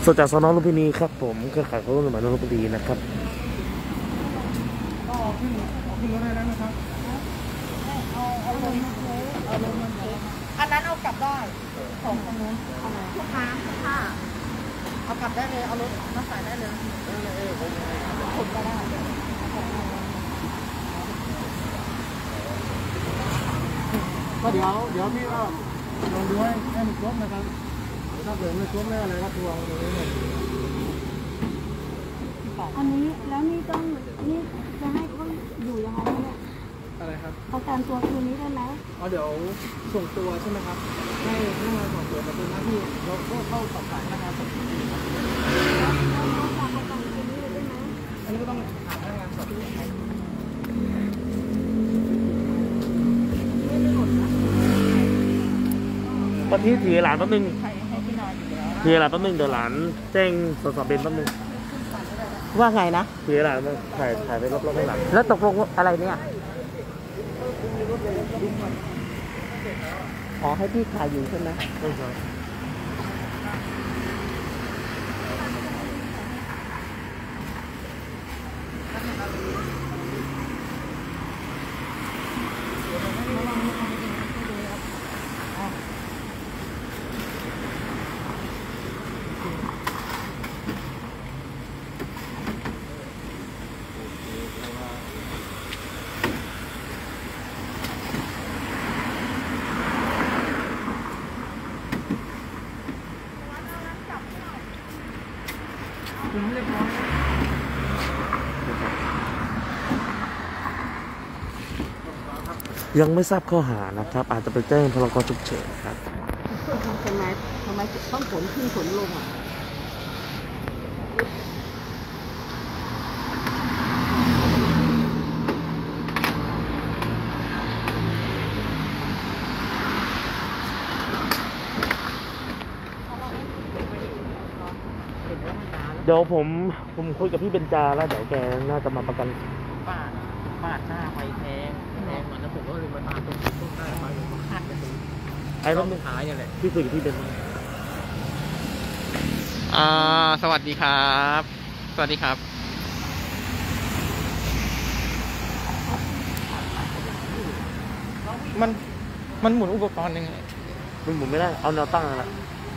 สดจากสน.ลุมพินีครับผมเครือข่ายของตำรวจนนทบุรีนะครับก็ขึ้นรถได้แล้วนะครับเอาลงอันนั้นเอากลับได้ของตรงนู้นลูกค้าค่ะเอากลับได้เลยเอารถมาใส่ได้เลยขนก็ได้ก็เดี๋ยวพี่ก็ลองดูให้มันครบนะครับถ้าเกิดไม่ครบไม่อะไรก็ทวงตรงนี้เลยอันนี้แล้วนี่ต้องนี่จะให้เขาอยู่ยังไงเนี่ยอะไรครับประกันตัวคืนนี้ได้ไหมเดี๋ยวส่งตัวใช่ไหมครับให้พนักงานสอบสวนมาเป็นหน้าที่เราก็เข้าสอบสวนพนักงานสอบสวนแล้วฝากประกันคืนนี้ได้ไหมอันนี้ก็ต้องถามพนักงานสอบสวนวันที่ถือหลานแป๊บนึงถือหลานแป๊บนึงเดี๋ยวหลานแจ้งสส.เบนแป๊บนึงว่าไงนะถือหลานมาถ่ายไปรอบๆข้างหลังแล้วตกลงอะไรเนี่ยขอให้พี่ถ่ายอยู่ใช่ไหมยังไม่ทราบข้อหานะครับอาจจะไปแจ้งพรก.ฉุกเฉินครับทำไมต้องขนขึ้นขนลงอ่ะเดี๋ยวผมคุยกับพี่เบญจาแล้วเดี๋ยวแกน่าจะมาประกันปาดหน้าไฟแทงมันแล้วผมก็เลยมาตามตรงใต้ไฟผมคาดไปตรงไอ้รอบท้ายนี่แหละพี่คุยกับพี่เบญจาสวัสดีครับสวัสดีครับมันหมุนอุปกรณ์ยังไงมันหมุนไม่ได้เอาแนวตั้งแล้ว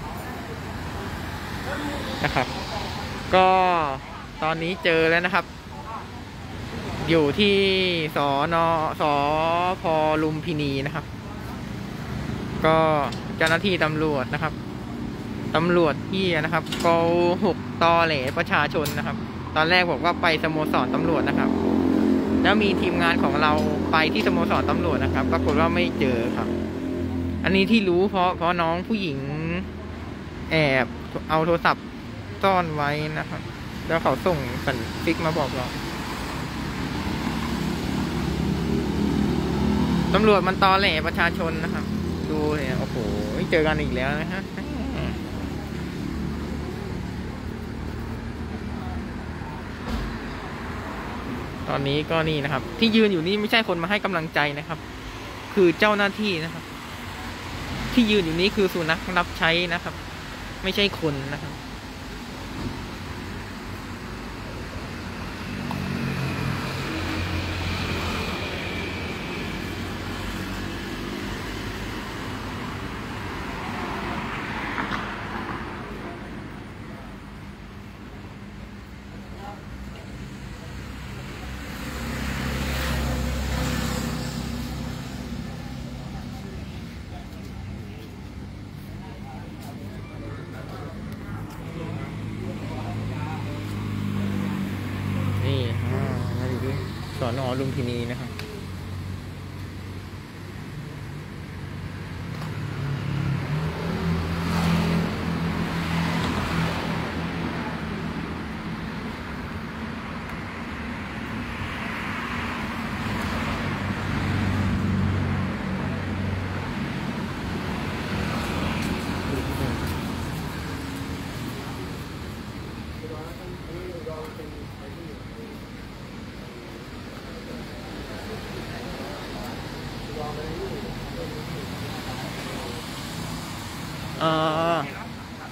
นะครับก็ตอนนี้เจอแล้วนะครับอยู่ที่สพ.ลุมพินีนะครับก็เจ้าหน้าที่ตำรวจนะครับตำรวจที่นะครับโกหกตอแหลประชาชนนะครับตอนแรกบอกว่าไปสโมสรตำรวจนะครับแล้วมีทีมงานของเราไปที่สโมสรตำรวจนะครับปรากฏว่าไม่เจอครับอันนี้ที่รู้เพราะน้องผู้หญิงแอบเอาโทรศัพท์ซ่อนไว้นะครับแล้วเขาส่งสัญฟิกมาบอกเราตำรวจมันตอแหลประชาชนนะครับดูเนี่ยโอ้โหเจอกันอีกแล้วนะฮะตอนนี้ก็นี่นะครับที่ยืนอยู่นี่ไม่ใช่คนมาให้กำลังใจนะครับคือเจ้าหน้าที่นะครับที่ยืนอยู่นี้คือสุนัขรับใช้นะครับไม่ใช่คนนะครับสน.ลุมพินีนะครับ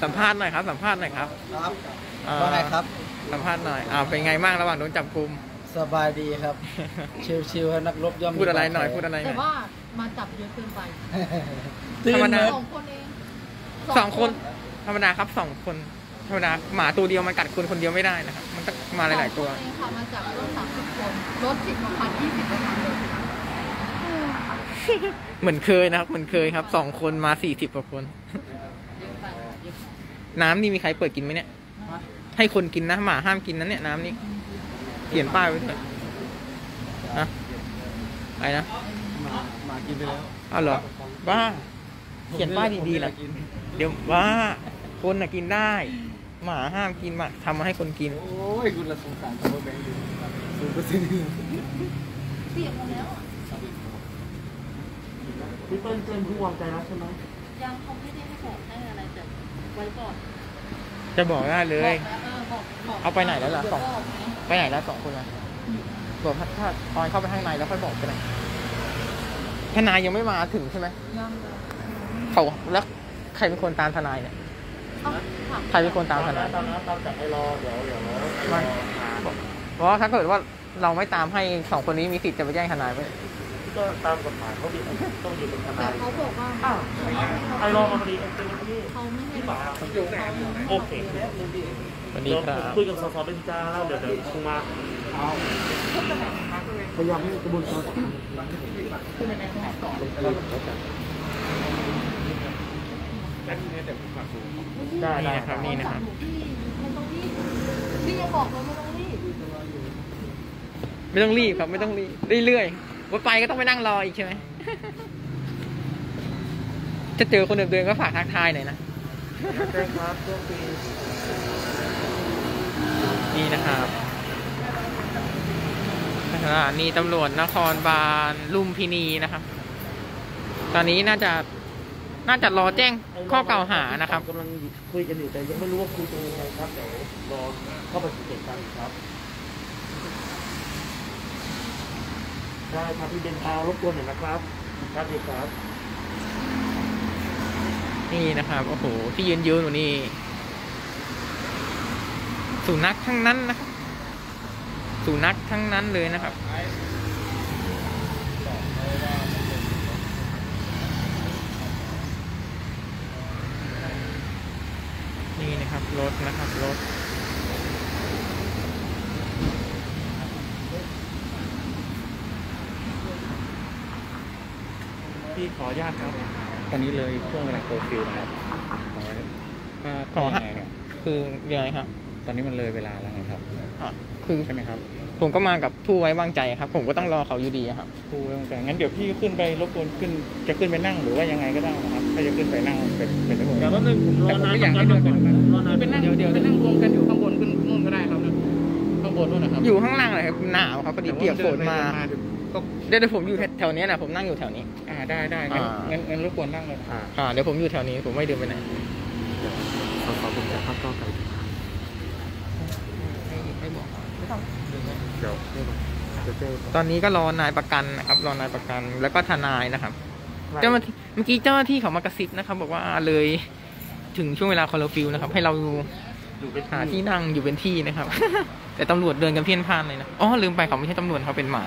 สัมภาษณ์หน่อยครับสัมภาษณ์หน่อยครับครับว่าว่าไงครับสัมภาษณ์หน่อยเป็นไงบ้างระหว่างโดนจับกุมสบายดีครับ ชิวๆครับนักรบย่อมมีพูดอะไรหน่อยบาดแผลพูดอะไรหแต่น่อยว่ามาจับเยอะเกินไปตื่นธรรมดาเหมือนสองคนเองสองคนธรรมดาครับสองคนธรรมดาหมาตัวเดียวมันกัดคนคนเดียวไม่ได้นะครับมันต้องมาหลายๆตัวสองคนเองค่ะมาจับรถ30 คนรถ10 กว่าคัน20 กว่าคันเลยเหมือนเคยนะครับเหมือนเคยครับ2 คนมา40 กว่าคน น้ำนี่มีใครเปิดกินไหมเนี่ย ให้คนกินนะหมาห้ามกินนะเนี่ยน้ำนี่เขียนป้ายไว้ด้วยนะอะไรนะหมากินไปแล้วอ้าวเหรอบ้าเขียนป้ายดีๆแหละเดี๋ยวว่าคนน่ะกินได้ หมาห้ามกินหมาทำมาให้คนกินโอ้ยคุณละสงสารเขาแบงค์อยู่0% เปียกหมดแล้วอะพี่เปิ้ลเจนผู้วางใจแล้วใช่ไหมยังเขาไม่ได้ให้บอกให้อะไรแต่ไว้ก่อนจะบอกได้เลยบอกเอาไปไหนแล้วล่ะเดี๋ย 2 บอกไงไปไหนแล้ว2 คนล่ะบอกถ้าออนเข้าไปข้างในแล้วค่อยบอกไปไหนทนายยังไม่มาถึงใช่ไหมยังเขาแล้วใครเป็นคนตามทนายเนี่ยเอ้าถามใครเป็นคนตามทนายตามจับให้รอเดี๋ยวไม่ เพราะว่าถ้าเกิดว่าเราไม่ตามให้2 คนนี้มีสิทธิ์จะไปแจ้งทนายไหมก็ตามกฎหมายเขาดิต้องอยู่เป็นทแต่นายเขาบอกว่าอ้าวไอรอมาพอดีเป็นที่เขาไม่ให้ที่บอป่ากเขาอยู่เขาอยู่โอเคสวัสดีครับคุยกับสสเป็นจ้าแล้วเดี๋ยวคงมาพยายามให้กระบวนการได้นี่ได้นะครับนี่นะครับไม่ต้องรีบพี่ยังบอกเลยไม่ต้องรีบไม่ต้องรีบครับไม่ต้องรีบเรื่อยๆว่าไปก็ต้องไปนั่งรออีกใช่ไหม จะเจอคนเดิมๆก็ฝากทักทายหน่อยนะใช่ครับช่วงปีนี่นะครับสถานีตำรวจนครบาลลุมพินีนะครับ ตอนนี้น่าจะรอแจ้งข้อกล่าวหานะครับกำลังคุยกันอยู่แต่ยังไม่รู้ว่าคุยกันยังไงครับเดี๋ยวรอเข้าไปสังเกตกันครับได้ครับพี่เบนพาวรบกวนหน่อยนะครับครับดีครับนี่นะครับโอ้โหที่ยืนอยู่นี่สุนัขทั้งนั้นนะครับสุนัขทั้งนั้นเลยนะครับ นี่นะครับรถนะครับรถพี่ขออนุญาตครับตอนนี้เลยช่วงเวลาเคอร์ฟิวนะครับขอฮะยังไงเนี่ยคือยังไงครับตอนนี้มันเลยเวลาแล้วไงครับคือใช่ไหมครับผมก็มากับผู้ไว้วางใจครับ ผมก็ต้องรอเขาอยู่ดีครับครูแต่งั้นเดี๋ยวพี่ขึ้นไปรบกวนจะขึ้นไปนั่งหรือว่ายังไงก็ได้นะครับ ถ้าจะขึ้นไปนั่งเป็นรบกวนเดี๋ยวแป๊บนึงผมรอแต่ผมนานไม่อยากให้เดินไปตรงนั้นรอนานไปนั่งเดี๋ยวไปนั่งรวมกันอยู่ข้างบนขึ้นนู่นก็ได้ครับข้างบนนู่นนะครับอยู่ข้างล่างเลยครับหนาวครับพอดีเปียกฝนมาก็เดี๋ยวผมอยู่แถวนี้นะผมนั่งอยู่แถวนี้ได้งั้นรบกวนนั่งเลยเดี๋ยวผมอยู่แถวนี้ผมไม่เดินไปไหนขอผมจะพักก้าวไกลไม่บอกเดี๋ยวเจอตอนนี้ก็รอนายประกันนะครับรอนายประกันแล้วก็ทนายนะครับเมื่อกี้เจ้าหน้าที่เขามากระซิบนะครับ บอกว่าเลยถึงช่วงเวลาคอร์ฟิวนะครับ ให้เราอยู่เป็นหาที่นั่งอยู่เป็นที่นะครับ แต่ตำรวจเดินกันเพี้ยนพล่านเลยนะอ๋อลืมไปเขาไม่ใช่ตำรวจเขาเป็นหมา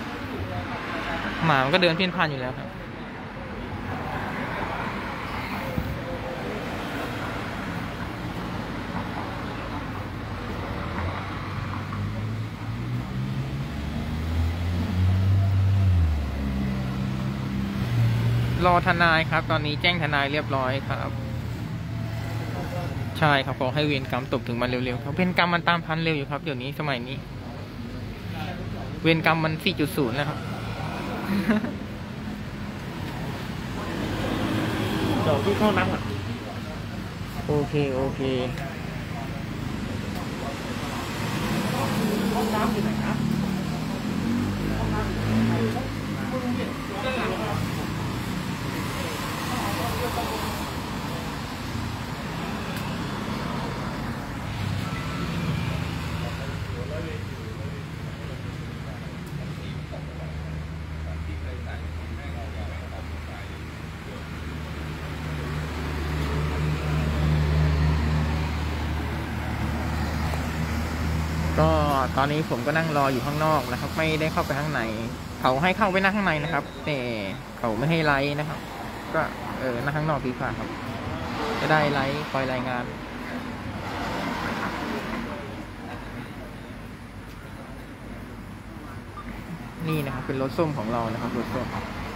มันก็เดินเพี้ยนพล่านอยู่แล้วครับรอทนายครับ ตอนนี้แจ้งทนายเรียบร้อยครับ ใช่ครับขอให้เวรกรรมตกถึงมันเร็วๆครับเวรกรรมมันตามทันเร็วอยู่ครับเดี๋ยวนี้สมัยนี้ เวรกรรมมัน 4.0 แล้วครับเดี๋ยวพี่เข้าน้ำก่อนโอเคโอเคห้องน้ำอยู่ไหนนะตอนนี้ผมก็นั่งรออยู่ข้างนอกนะครับ ไม่ได้เข้าไปข้างในเขาให้เข้าไปนั่งข้างในนะครับ แต่เขาไม่ให้ไลฟ์นะครับ ก็นั่งข้างนอกดีกว่าครับจะได้ไลฟ์คอยรายงานนี่นะครับเป็นรถส้มของเรานะครับรถส้ม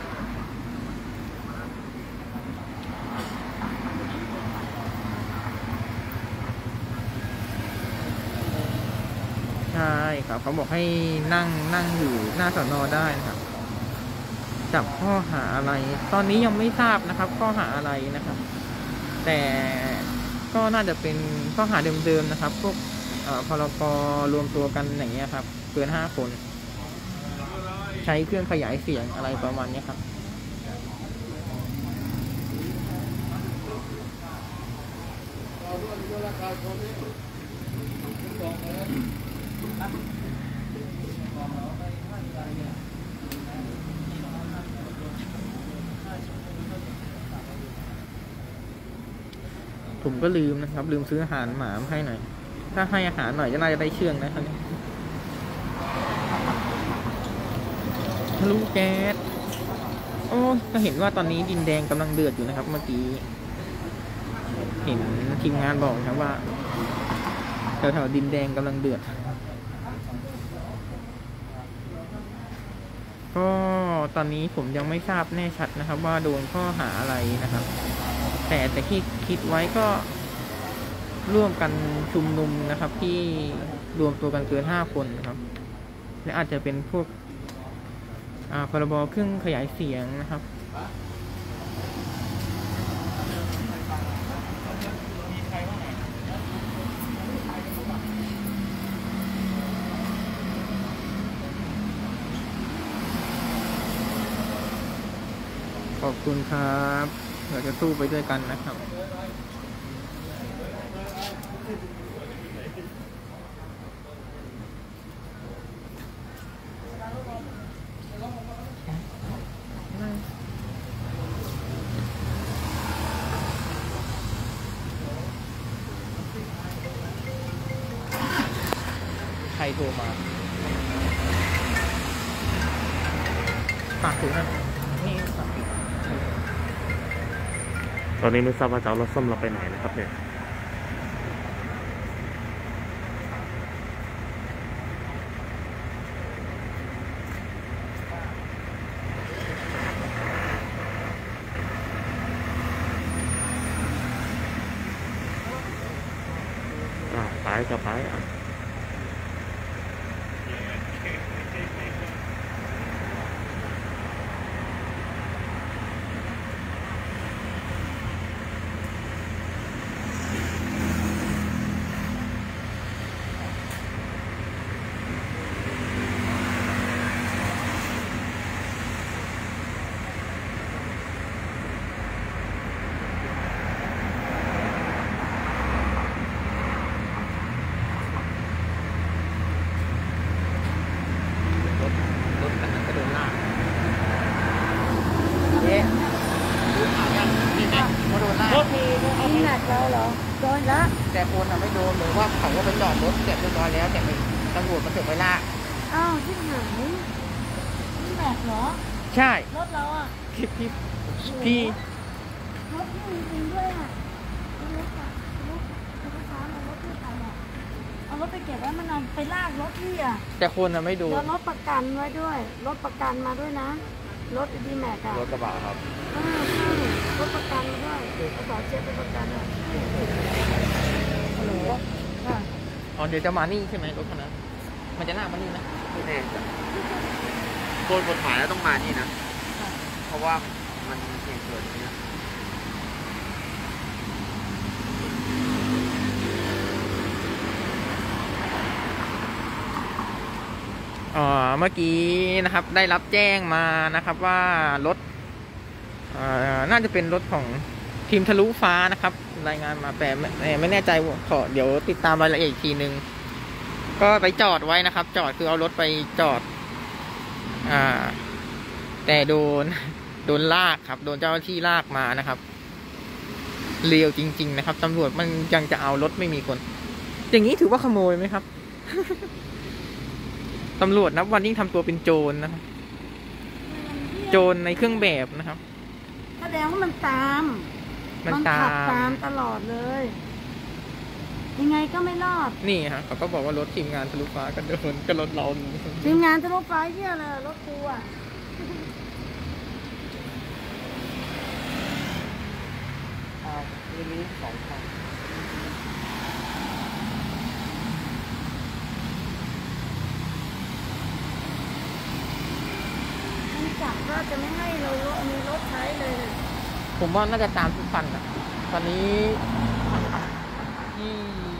ใช่ครับเขาบอกให้นั่งอยู่หน้าสน.ได้นะครับจับข้อหาอะไรตอนนี้ยังไม่ทราบนะครับข้อหาอะไรนะครับแต่ก็น่าจะเป็นข้อหาเดิมๆนะครับพวกพรบรวมตัวกันอย่างเงี้ยครับเกิน5 คนใช้เครื่องขยายเสียงอะไรประมาณนี้ครับผมก็ลืมนะครับลืมซื้ออาหารหมาให้หน่อยถ้าให้อาหารหน่อยจะน่าจะได้เชื่องนะครับทะลุแก๊สโอ้ก็เห็นว่าตอนนี้ดินแดงกำลังเดือดอยู่นะครับเมื่อกี้เห็นทีมงานบอกครับว่าแถวๆดินแดงกำลังเดือดก็ตอนนี้ผมยังไม่ทราบแน่ชัดนะครับว่าโดนข้อหาอะไรนะครับแต่ที่คิดไว้ก็ร่วมกันชุมนุมนะครับที่รวมตัวกันเกิน5 คนนะครับและอาจจะเป็นพวกพรบเครื่องขยายเสียงนะครับขอบคุณครับเราจะสู้ไปด้วยกันนะครับใครโทรมาฝากถึงนะนี่ฝากถึงตอนนี้ไม่ทราบว่าจะเอารถส้มเราไปไหนนะครับเนี่ยไปก็ไปนี่หนักเราเหรอโดนละแต่คนไม่โดนหรือว่าเขาก็ไปจอดรถเสร็จเรียบร้อยแล้วแต่ตำรวจมาถึงไปลากอ้าวที่หายนี่หนักเหรอใช่รถเราอ่ะพี่รถที่จริงๆด้วยอ่ะรถอะรถช้าๆรถที่ไปอ่ะเอารถไปเก็บไว้มันนานไปลากรถพี่อ่ะแต่คนไม่โดนเดี๋ยวรถประกันไว้ด้วยรถประกันมาด้วยนะรถดีแม็กอะรถกระบะครับใช่รถประกันด้วยกระเป๋าเช็คเป็นประกันอ่ะฮัลโหลค่ะอ๋อเดี๋ยวจะมานี่ใช่ไหมรถคันนั้นมันจะลากมานี่นะไม่แน่ใจโดนกฎหมายแล้วต้องมานี่นะ เพราะว่ามันเหตุเกิดอย่างนี้นะเมื่อกี้นะครับได้รับแจ้งมานะครับว่ารถน่าจะเป็นรถของทีมทะลุฟ้านะครับรายงานมาแต่ไม่แน่ใจขอเดี๋ยวติดตามรายละเอียดอีกทีนึงก็ไปจอดไว้นะครับจอดคือเอารถไปจอดแต่โดนลากครับโดนเจ้าหน้าที่ลากมานะครับเร็วจริงๆนะครับตำรวจมันยังจะเอารถไม่มีคนอย่างนี้ถือว่าขโมยไหมครับตำรวจนับวันยิ่งทำตัวเป็นโจรนะครับ โจรในเครื่องแบบนะครับแสดงว่ามันตามมันขับตามตลอดเลย ยังไงก็ไม่รอดนี่ฮะเขาก็บอกว่ารถทีมงานทะลุฟ้าก็โดนก็รถเราทีมงานจะรถไฟเยี่ยเลยรถกูอ่ะทีนี้2 คันมันจับก็จะไม่ให้เรามีรถใช้เลยผมว่าน่าจะตามทุกคันอ่ะ ตอนนี้ที่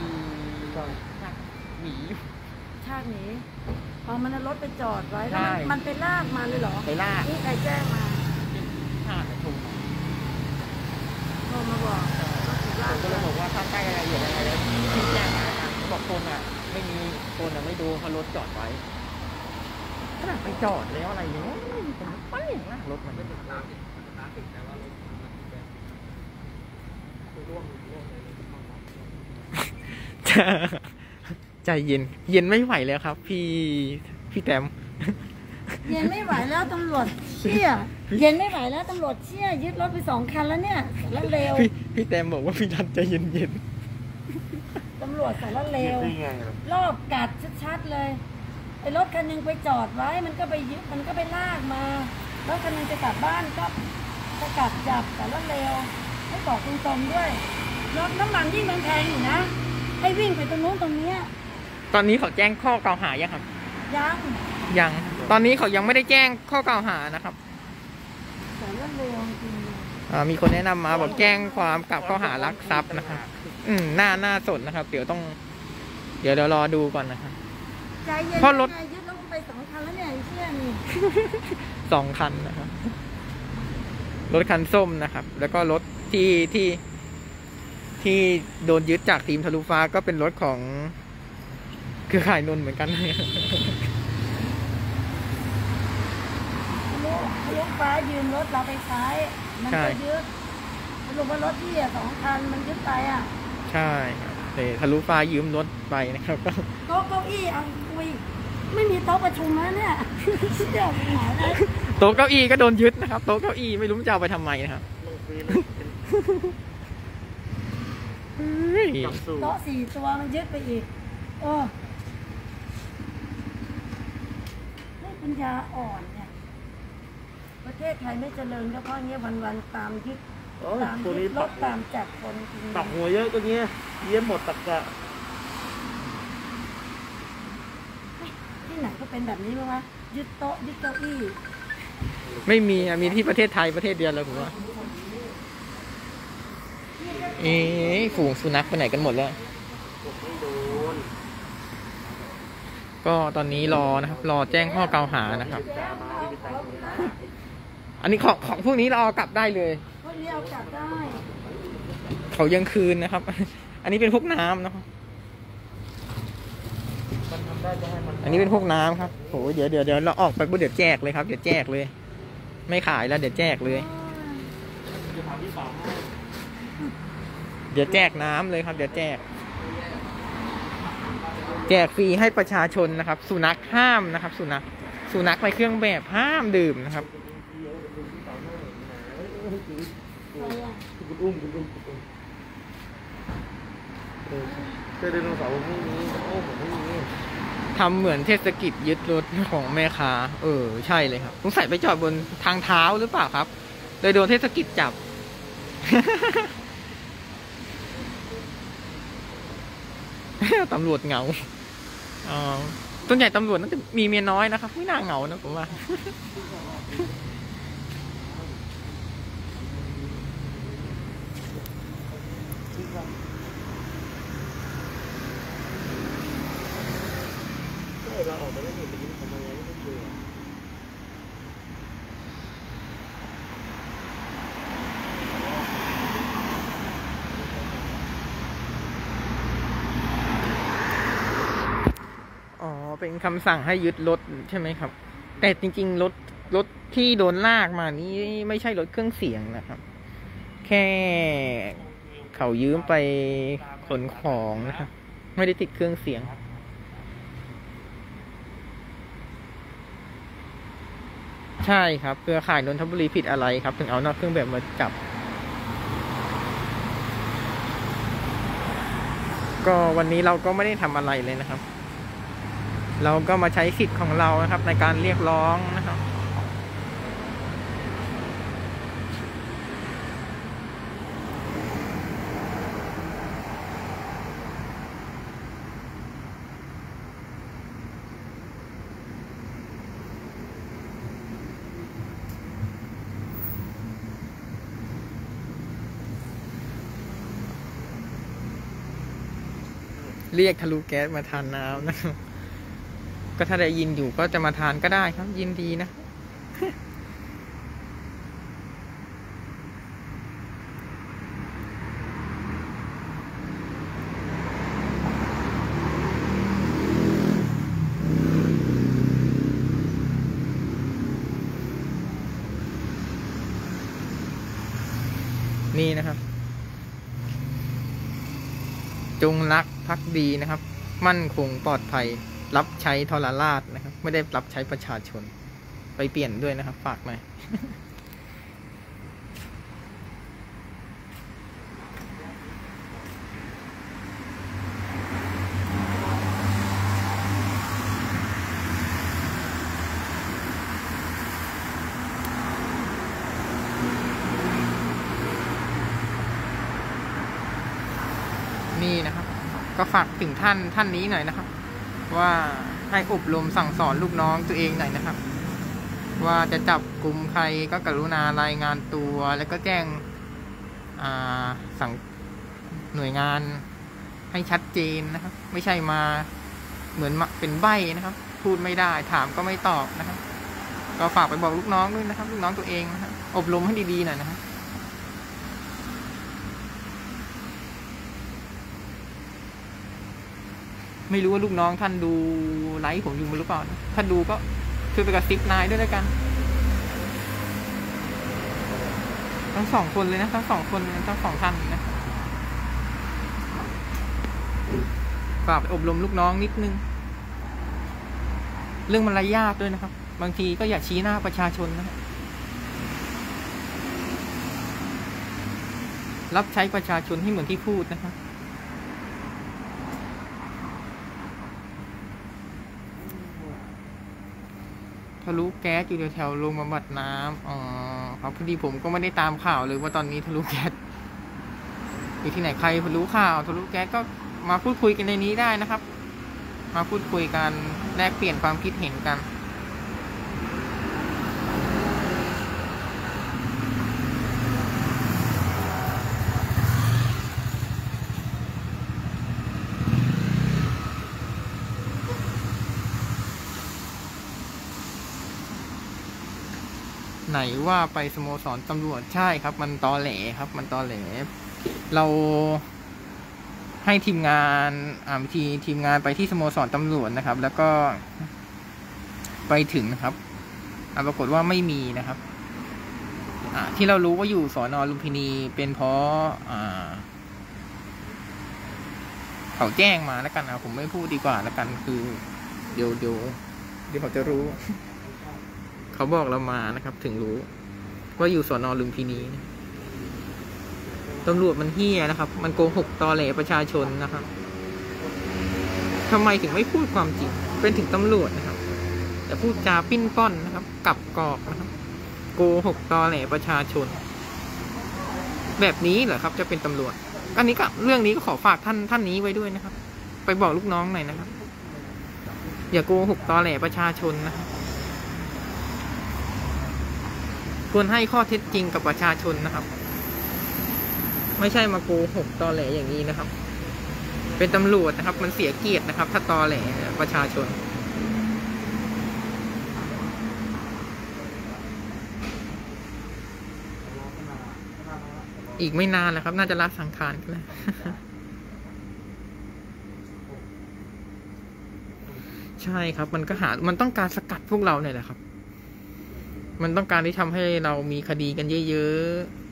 หนีชาตินี้พอมันเอารถไปจอดไว้ใช่แล้วมันไปลากมาเลยเหรอไปลากนี่ใครแจ้งมาห้าแต่ถูกโทรมาบอกรถถูกผลากมก็เลยบอกว่าถ้าใกล้รายละเอียดอะไรแล้วที่แจ้งมาทางบอกคนอ่ะ ไม่มีคนอ่ะไม่ดูเพราะรถจอดไว้ขนาดไปจอดแล้วอะไรอย่างเงี้ยผมไม่เห็นนะรถมัน ใจเย็น เย็นไม่ไหวแล้วครับ พี่แต้มเย็นไม่ไหวแล้วตำรวจเชี่ยเย็นไม่ไหวแล้วตำรวจเชี่ยยึดรถไป2 คันแล้วเนี่ยแล้วเร็วพี่แต้มบอกว่าพี่ทันใจเย็นตำรวจสารเลวนี่ไงรอบกัดชัดๆเลยไอ้รถคันหนึงไปจอดไว้มันก็ไปยึดมันก็ไปลากมารถคันหนึงจะกลับบ้านก็สกัดจับสารเลวไม่บอกตรงๆด้วยรถน้ำมันยิ่งแพงอยู่นะให้วิ่งไปตรงนู้นตรงเนี้ยๆตอนนี้เขาแจ้งข้อกล่าวหายังครับยังยัง ตอนนี้เขายังไม่ได้แจ้งข้อกล่าวหานะครับสารเลวจริงมีคนแนะนำมาบอกแจ้งความกลับข้อหารักทรัพย์นะครับ น่าสนนะครับ เดี๋ยวรอดูก่อนนะครับใจเย็นเพราะรถไงยึดรถไป2 คันแล้วเนี่ยไอ้เชี่ยนี่ 2 คันนะครับ รถคันส้มนะครับ แล้วก็รถที่โดนยึดจากทีมทะลุฟ้าก็เป็นรถของเครือข่ายนนท์เหมือนกันลูกฟ้ายืมรถเราไปใช้ มันใช่ก็ยึดสรุปว่ารถที่2 คันมันยึดไปอ่ะใช่ครับแต่ทะลุฟ้ายืมรถไปนะครับ ก็โต๊ะเก้าอี้เอาคุยไม่มีโต๊ะประชุมแล้วเนี่ย เชี่ยหายเลยโต๊ะเก้าอี้ก็โดนยึดนะครับ โต๊ะเก้าอี้ไม่รู้จะเอาไปทำไมนะครับกับสู่โต๊ะ4 ตัวมันยึดไปอีกเออให้ปัญญาอ่อนเนี่ย ประเทศไทยไม่เจริญก็เพราะเงี้ยวันๆตามยึดโอ้ยตามตัวยึนี้ดรถตามจับคนจริงตักหัวเยอะตัวเนี้ยเยี่ยมหมดตักกะที่ไหนก็เป็นแบบนี้มั้งวะยึดโต๊ะยึดเก้าอี้ไม่มีมีที่ประเทศไทยประเทศเดียวแล้วผมว่าฝูงสุนัขไปไหนกันหมดแล้ว ก็ตอนนี้รอนะครับ รอแจ้งข้อกล่าวหานะครับ อันนี้ของพวกนี้เราเอากลับได้เลยพวกนี้เอากลับได้เขายังคืนนะครับ อันนี้เป็นพวกน้ำนะครับมันทำได้จะให้มันอันนี้เป็นพวกน้ำครับโหเดี๋ยวเราออกไปปุ๊บเดี๋ยวแจกเลยครับ เดี๋ยวแจกเลย ไม่ขายแล้วเดี๋ยวแจกเลยจะทำที่สองให้เดี๋ยวแจกน้ำเลยครับ เดี๋ยวแจกฟรีให้ประชาชนนะครับ สุนัขห้ามนะครับ สุนัขในเครื่องแบบห้ามดื่มนะครับคุณอุ้มเจอไดโนเสาร์ผมไม่มีโอ้ผมไม่มีทำเหมือนเทศกิจยึดรถของแม่ค้าใช่เลยครับสงสัยไปจอดบนทางเท้าหรือเปล่าครับเลยโดนเทศกิจจับ ตำรวจเหงาส่วนใหญ่ตำรวจน่าจะมีเมียน้อยนะครับไม่น่าเหงานะผมว่าเราออกไปแล้วเห็นไปยิ้มทำไมไม่เจอเป็นคำสั่งให้ยึดรถใช่ไหมครับ แต่จริงๆรถที่โดนลากมานี้ไม่ใช่รถเครื่องเสียงนะครับ แค่เขายืมไปขนของนะครับไม่ได้ติดเครื่องเสียงช่ครับเครือข่ายนนทบุรีผิดอะไรครับ ถึงเอานอกเครื่องแบบมาจับ ก็วันนี้เราก็ไม่ได้ทำอะไรเลยนะครับ เราก็มาใช้สิทธิ์ของเรานะครับ ในการเรียกร้องนะครับเรียกทะลุแก๊สมาทานน้ำนะครับก็ถ้าได้ยินอยู่ก็จะมาทานก็ได้ครับยินดีนะ นี่นะครับ จงรักภักดีนะครับ มั่นคงปลอดภัยรับใช้ทรราชนะครับ ไม่ได้รับใช้ประชาชนไปเปลี่ยนด้วยนะครับฝากหน่อย นี่นะครับ ก็ฝากถึงท่านนี้หน่อยนะครับ ว่าให้อบรมสั่งสอนลูกน้องตัวเองหน่อยนะครับ ว่าจะจับกลุ่มใครก็กรุณารายงานตัวแล้วก็แจ้งสั่งหน่วยงานให้ชัดเจนนะครับ ไม่ใช่มาเหมือนเป็นใบ้นะครับ พูดไม่ได้ถามก็ไม่ตอบนะครับ ก็ฝากไปบอกลูกน้องด้วยนะครับ ลูกน้องตัวเองนะครับอบรมให้ดีๆหน่อยนะครับไม่รู้ว่าลูกน้องท่านดูไลฟ์ผมอยู่หรือเปล่าถ้าดูก็ช่วยไปกระซิบนายด้วยแล้วกันทั้งสองคนเลยนะทั้งสองคนทั้งสองท่านนะฝากไปอบรมลูกน้องนิดนึงเรื่องมารยาทด้วยนะครับบางทีก็อย่าชี้หน้าประชาชนนะครับรับใช้ประชาชนให้เหมือนที่พูดนะครับทะลุแก๊สอยู่แถวโรงบำบัดน้ำอ๋อครับพอดีผมก็ไม่ได้ตามข่าวเลยว่าตอนนี้ทะลุแก๊สอยู่ที่ไหนใครรู้ข่าวทะลุแก๊สก็มาพูดคุยกันในนี้ได้นะครับ มาพูดคุยกันแลกเปลี่ยนความคิดเห็นกันไหนว่าไปสโมสรตำรวจใช่ครับมันตอแหลครับมันตอแหลเราให้ทีมงานทีมงานไปที่สโมสรตำรวจนะครับแล้วก็ไปถึงนะครับปรากฏว่าไม่มีนะครับที่เรารู้ว่าอยู่สน.ลุมพินีเป็นเพราะเขาแจ้งมาแล้วกันผมไม่พูดดีกว่าแล้วกันคือเดี๋ยวเขาจะรู้ เขาบอกเรามานะครับถึงรู้ว่าอยู่สน.ลุมพินีตำรวจมันเหี้ยนะครับมันโกหกตอแหลประชาชนนะครับทำไมถึงไม่พูดความจริงเป็นถึงตำรวจนะครับแต่พูดจาปิ้นป้อนนะครับกับกอกนะครับโกหกตอแหลประชาชนแบบนี้เหรอครับจะเป็นตำรวจอันนี้ก็เรื่องนี้ก็ขอฝากท่านนี้ไว้ด้วยนะครับไปบอกลูกน้องหน่อยนะครับอย่าโกหกตอแหลประชาชนนะครับควรให้ข้อเท็จจริงกับประชาชนนะครับไม่ใช่มาโกหกตอแหลอย่างนี้นะครับเป็นตำรวจนะครับมันเสียเกียรตินะครับถ้าตอแหลประชาชนอีกไม่นานแล้วครับน่าจะละสังขารกันแล้ว ใช่ครับมันต้องการสกัดพวกเราเนี่ยแหละครับมันต้องการที่ทำให้เรามีคดีกันเยอะ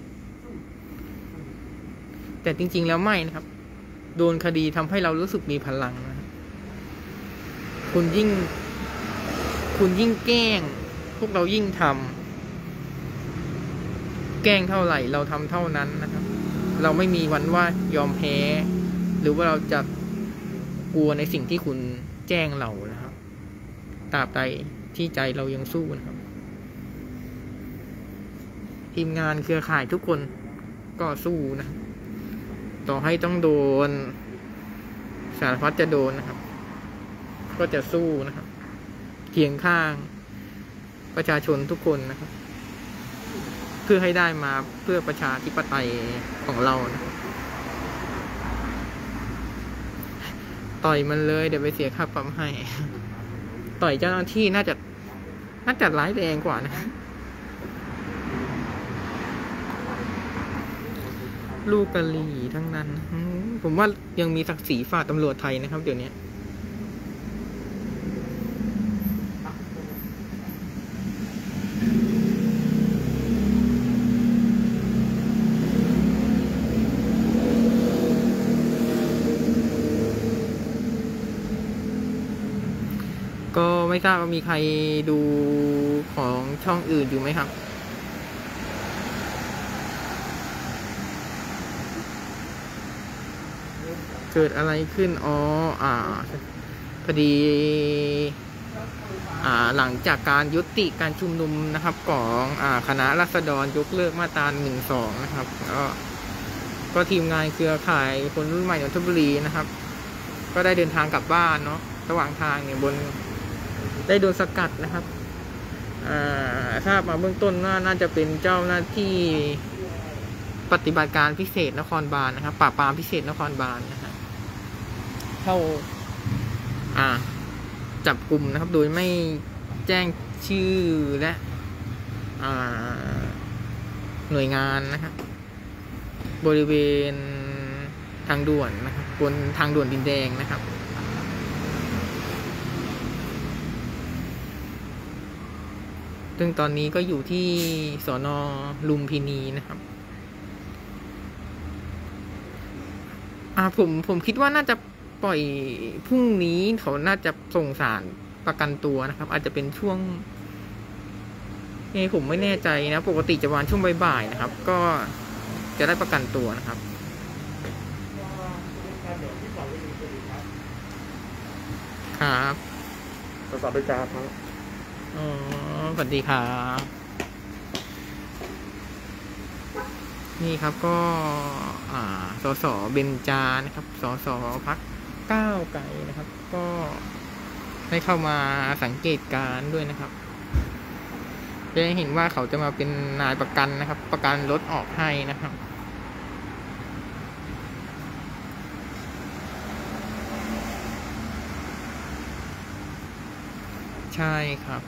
ๆแต่จริงๆแล้วไม่นะครับโดนคดีทำให้เรารู้สึกมีพลังนะครับคุณยิ่งแกล้งพวกเรายิ่งทำแกล้งเท่าไหร่เราทำเท่านั้นนะครับ เราไม่มีวันว่ายอมแพ้ หรือว่าเราจะกลัวในสิ่งที่คุณแจ้งเรานะครับตราบใดที่ใจเรายังสู้นะครับทีมงานเครือข่ายทุกคนก็สู้นะต่อให้ต้องโดนสารพัดจะโดนนะครับ ก็จะสู้นะครับเคียงข้างประชาชนทุกคนนะครับ เพื่อให้ได้มาเพื่อประชาธิปไตยของเรานะต่อยมันเลยเดี๋ยวไปเสียค่าปรับให้ต่อยเจ้าหน้าที่น่าจะร้ายแรงกว่านะลูกกะหรี่ทั้งนั้นผมว่ายังมีศักดิ์ศรีฝ่าตำรวจไทยนะครับเดี๋ยวนี้ก็ไม่ทราบว่ามีใครดูของช่องอื่นอยู่ไหมครับเกิดอะไรขึ้นพอดีหลังจากการยุติการชุมนุมนะครับของคณะราษฎรยกเลิกมาตรา112นะครับก็ทีมงานเครือข่ายคนรุ่นใหม่นนทบุรีนะครับก็ได้เดินทางกลับบ้านเนาะระหว่างทางเนี่ยได้โดนสกัดนะครับทราบมาเบื้องต้นว่าน่าจะเป็นเจ้าหน้าที่ปฏิบัติการพิเศษนครบาลนะครับปราบปรามพิเศษนครบาลนะครับเข้าจับกลุ่มนะครับโดยไม่แจ้งชื่อและหน่วยงานนะครับบริเวณทางด่วนนะครับบนทางด่วนดินแดงนะครับซึ่งตอนนี้ก็อยู่ที่สน.ลุมพินีนะครับผมคิดว่าน่าจะปล่อยพรุ่งนี้เขาน่าจะส่งศาลประกันตัวนะครับอาจจะเป็นช่วงผมไม่แน่ใจนะปกติจะวันช่วงบ่ายๆนะครับก็จะได้ประกันตัวนะครับครับสสเป็นจ่าครับสวัสดีครับนี่ครับก็สสเบญจานะครับสสพรรคก้าวไกลนะครับก็ได้เข้ามาสังเกตการด้วยนะครับจะเห็นว่าเขาจะมาเป็นนายประกันนะครับประกันรถออกให้นะครับใช่ครับ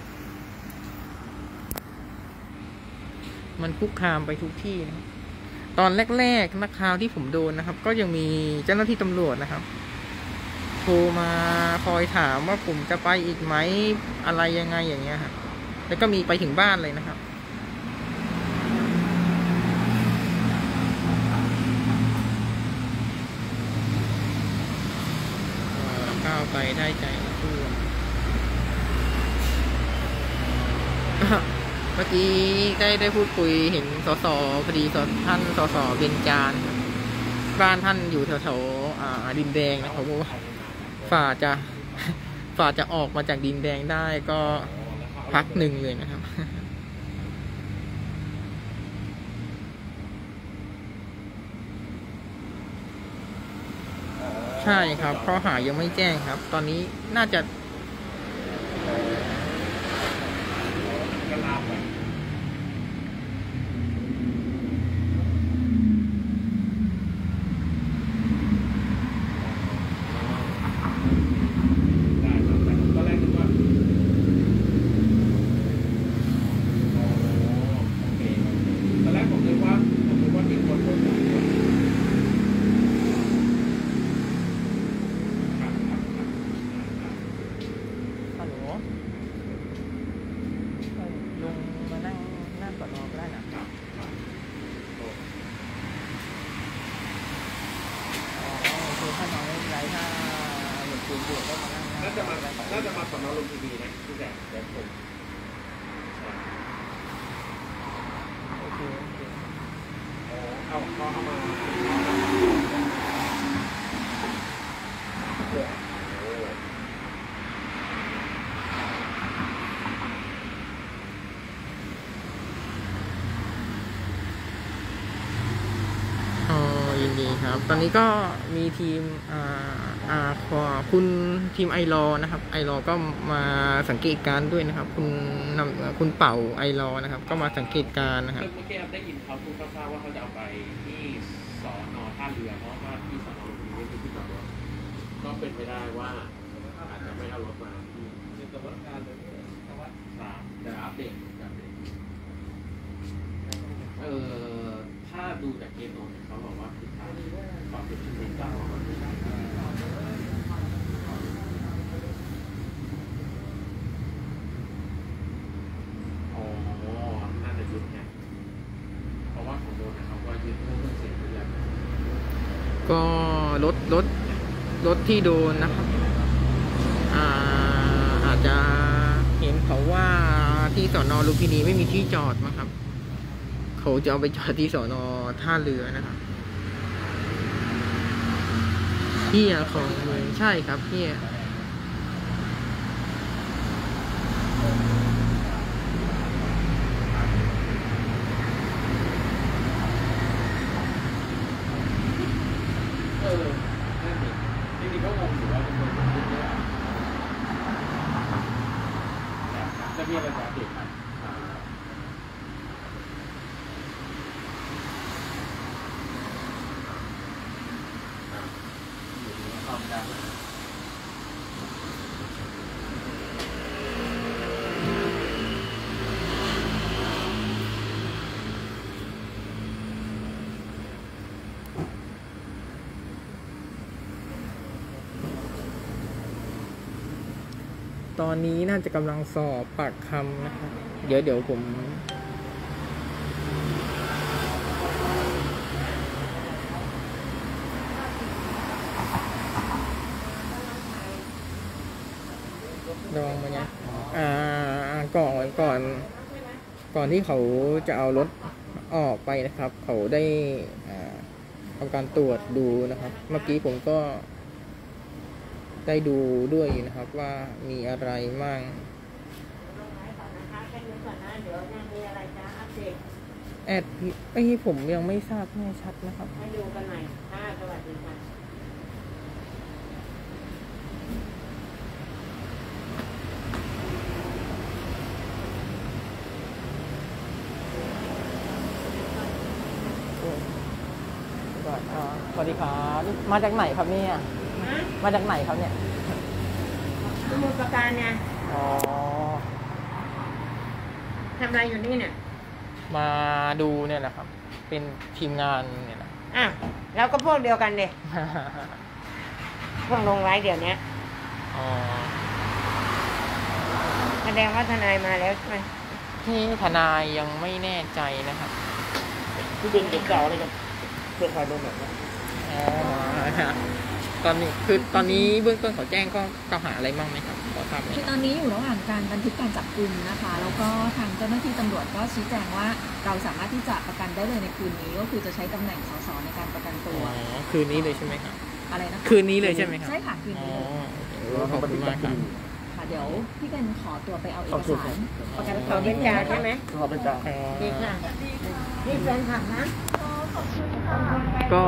มันคุกคามไปทุกที่นะครับตอนแรกๆนักข่าวที่ผมโดนนะครับก็ยังมีเจ้าหน้าที่ตำรวจนะครับโทรมาคอยถามว่าผมจะไปอีกไหมอะไรยังไงอย่างเงี้ยครับแล้วก็มีไปถึงบ้านเลยนะครับก้าวไปได้ใจทั่วเมื่อกี้ได้พูดคุยเห็นสสพอดีท่านสสเบญจาบ้านท่านอยู่แถวดินแดงนะครับว่าฝ่าจะออกมาจากดินแดงได้ก็พักหนึ่งเลยนะครับใช่ครับข้อหายังไม่แจ้งครับตอนนี้น่าจะน่าจะมาสน.ลุมพินีนะพี่แจ๊คเดี๋ยวผมเอามายินดีครับ ตอนนี้ก็มีทีมคุณทีมไอรอนะครับไอรอก็มาสังเกตการณ์ด้วยนะครับ คุณเป่าไอรอนะครับ ก็มาสังเกตการณ์นะครับเมื่อกี้ได้ยินเขาพูดคร่าวๆว่าเขาจะเอาไปที่สน.ท่าเรือเพราะว่าที่สน.ลุมพินีไม่มีที่จอดรถก็เป็นไปได้ว่าอาจจะไม่เอารถมาที่กระบวนการเลยจะอัปเดตถ้าดูจากเกณฑ์ของเขาบอกว่าทิศทางความเป็นชิ้นเป็นเก้าน่าจะยึดไงเพราะว่าของโดนเขาก็ยึดเรื่องเสียงเรื่องก็รถที่โดนนะครับอาจจะเห็นเขาว่าที่สน.ลุมพินีไม่มีที่จอดมั้งครับเขาจะเอาไปจอดที่สน.ท่าเรือนะครับเฮียของเมืองใช่ครับเฮียนั่นเองจริงๆก็งงอยู่ว่าเป็นคนที่เยอะจะมีอะไรจะเปลี่ยนไหมตอนนี้น่าจะกำลังสอบปากคำนะครับเดี๋ยวผมลองมาเนี่ยก่อนที่เขาจะเอารถออกไปนะครับ เขาได้ทำการตรวจดูนะครับ เมื่อกี้ผมก็ได้ดูด้วยนะครับว่ามีอะไรมั่งผมยังไม่ทราบแน่ชัดนะครับให้ดูกันหน่อยสวัสดีค่ะสวัสดีครับมาจากไหนครับเนี่ยมาจากไหนครับเนี่ยสมุทรปราการเนี่ยอ๋อทำอะไรอยู่นี่เนี่ยมาดูเนี่ยแหละครับ เป็นทีมงานเนี่ยแหละแล้วก็พวกเดียวกันเด็พวกลงไว้เดี๋ยวนี้อ๋อแสดงว่าทนายมาแล้วใช่ไหมที่ทนายยังไม่แน่ใจนะครับที่เป็นเด็กเก่าอะไรกันเพื่อใครโดนแบบนี้อ๋อตอนนี้เบื้องต้นเขาแจ้งก็กล่าวหาอะไรบ้างไหมครับขอทราบไหมคือตอนนี้อยู่ระหว่างการบันทึกการจับกุมนะคะ แล้วก็ทางเจ้าหน้าที่ตำรวจก็ชี้แจงว่าเราสามารถที่จะประกันได้เลยในคืนนี้ก็คือจะใช้ตำแหน่งสสในการประกันตัวคืนนี้เลยใช่ไหมครับอะไรนะคะคืนนี้เลยใช่ไหมครับใช่ค่ะคืนอ๋อนี้เลยขอบคุณมากครับค่ะเดี๋ยวพี่เป็นขอตัวไปเอาเอกสารประกันขตัอวเป็นจ่าใช่ไหมขอเป็นจ่าดีค่ะนี่แฟนคลับนะก็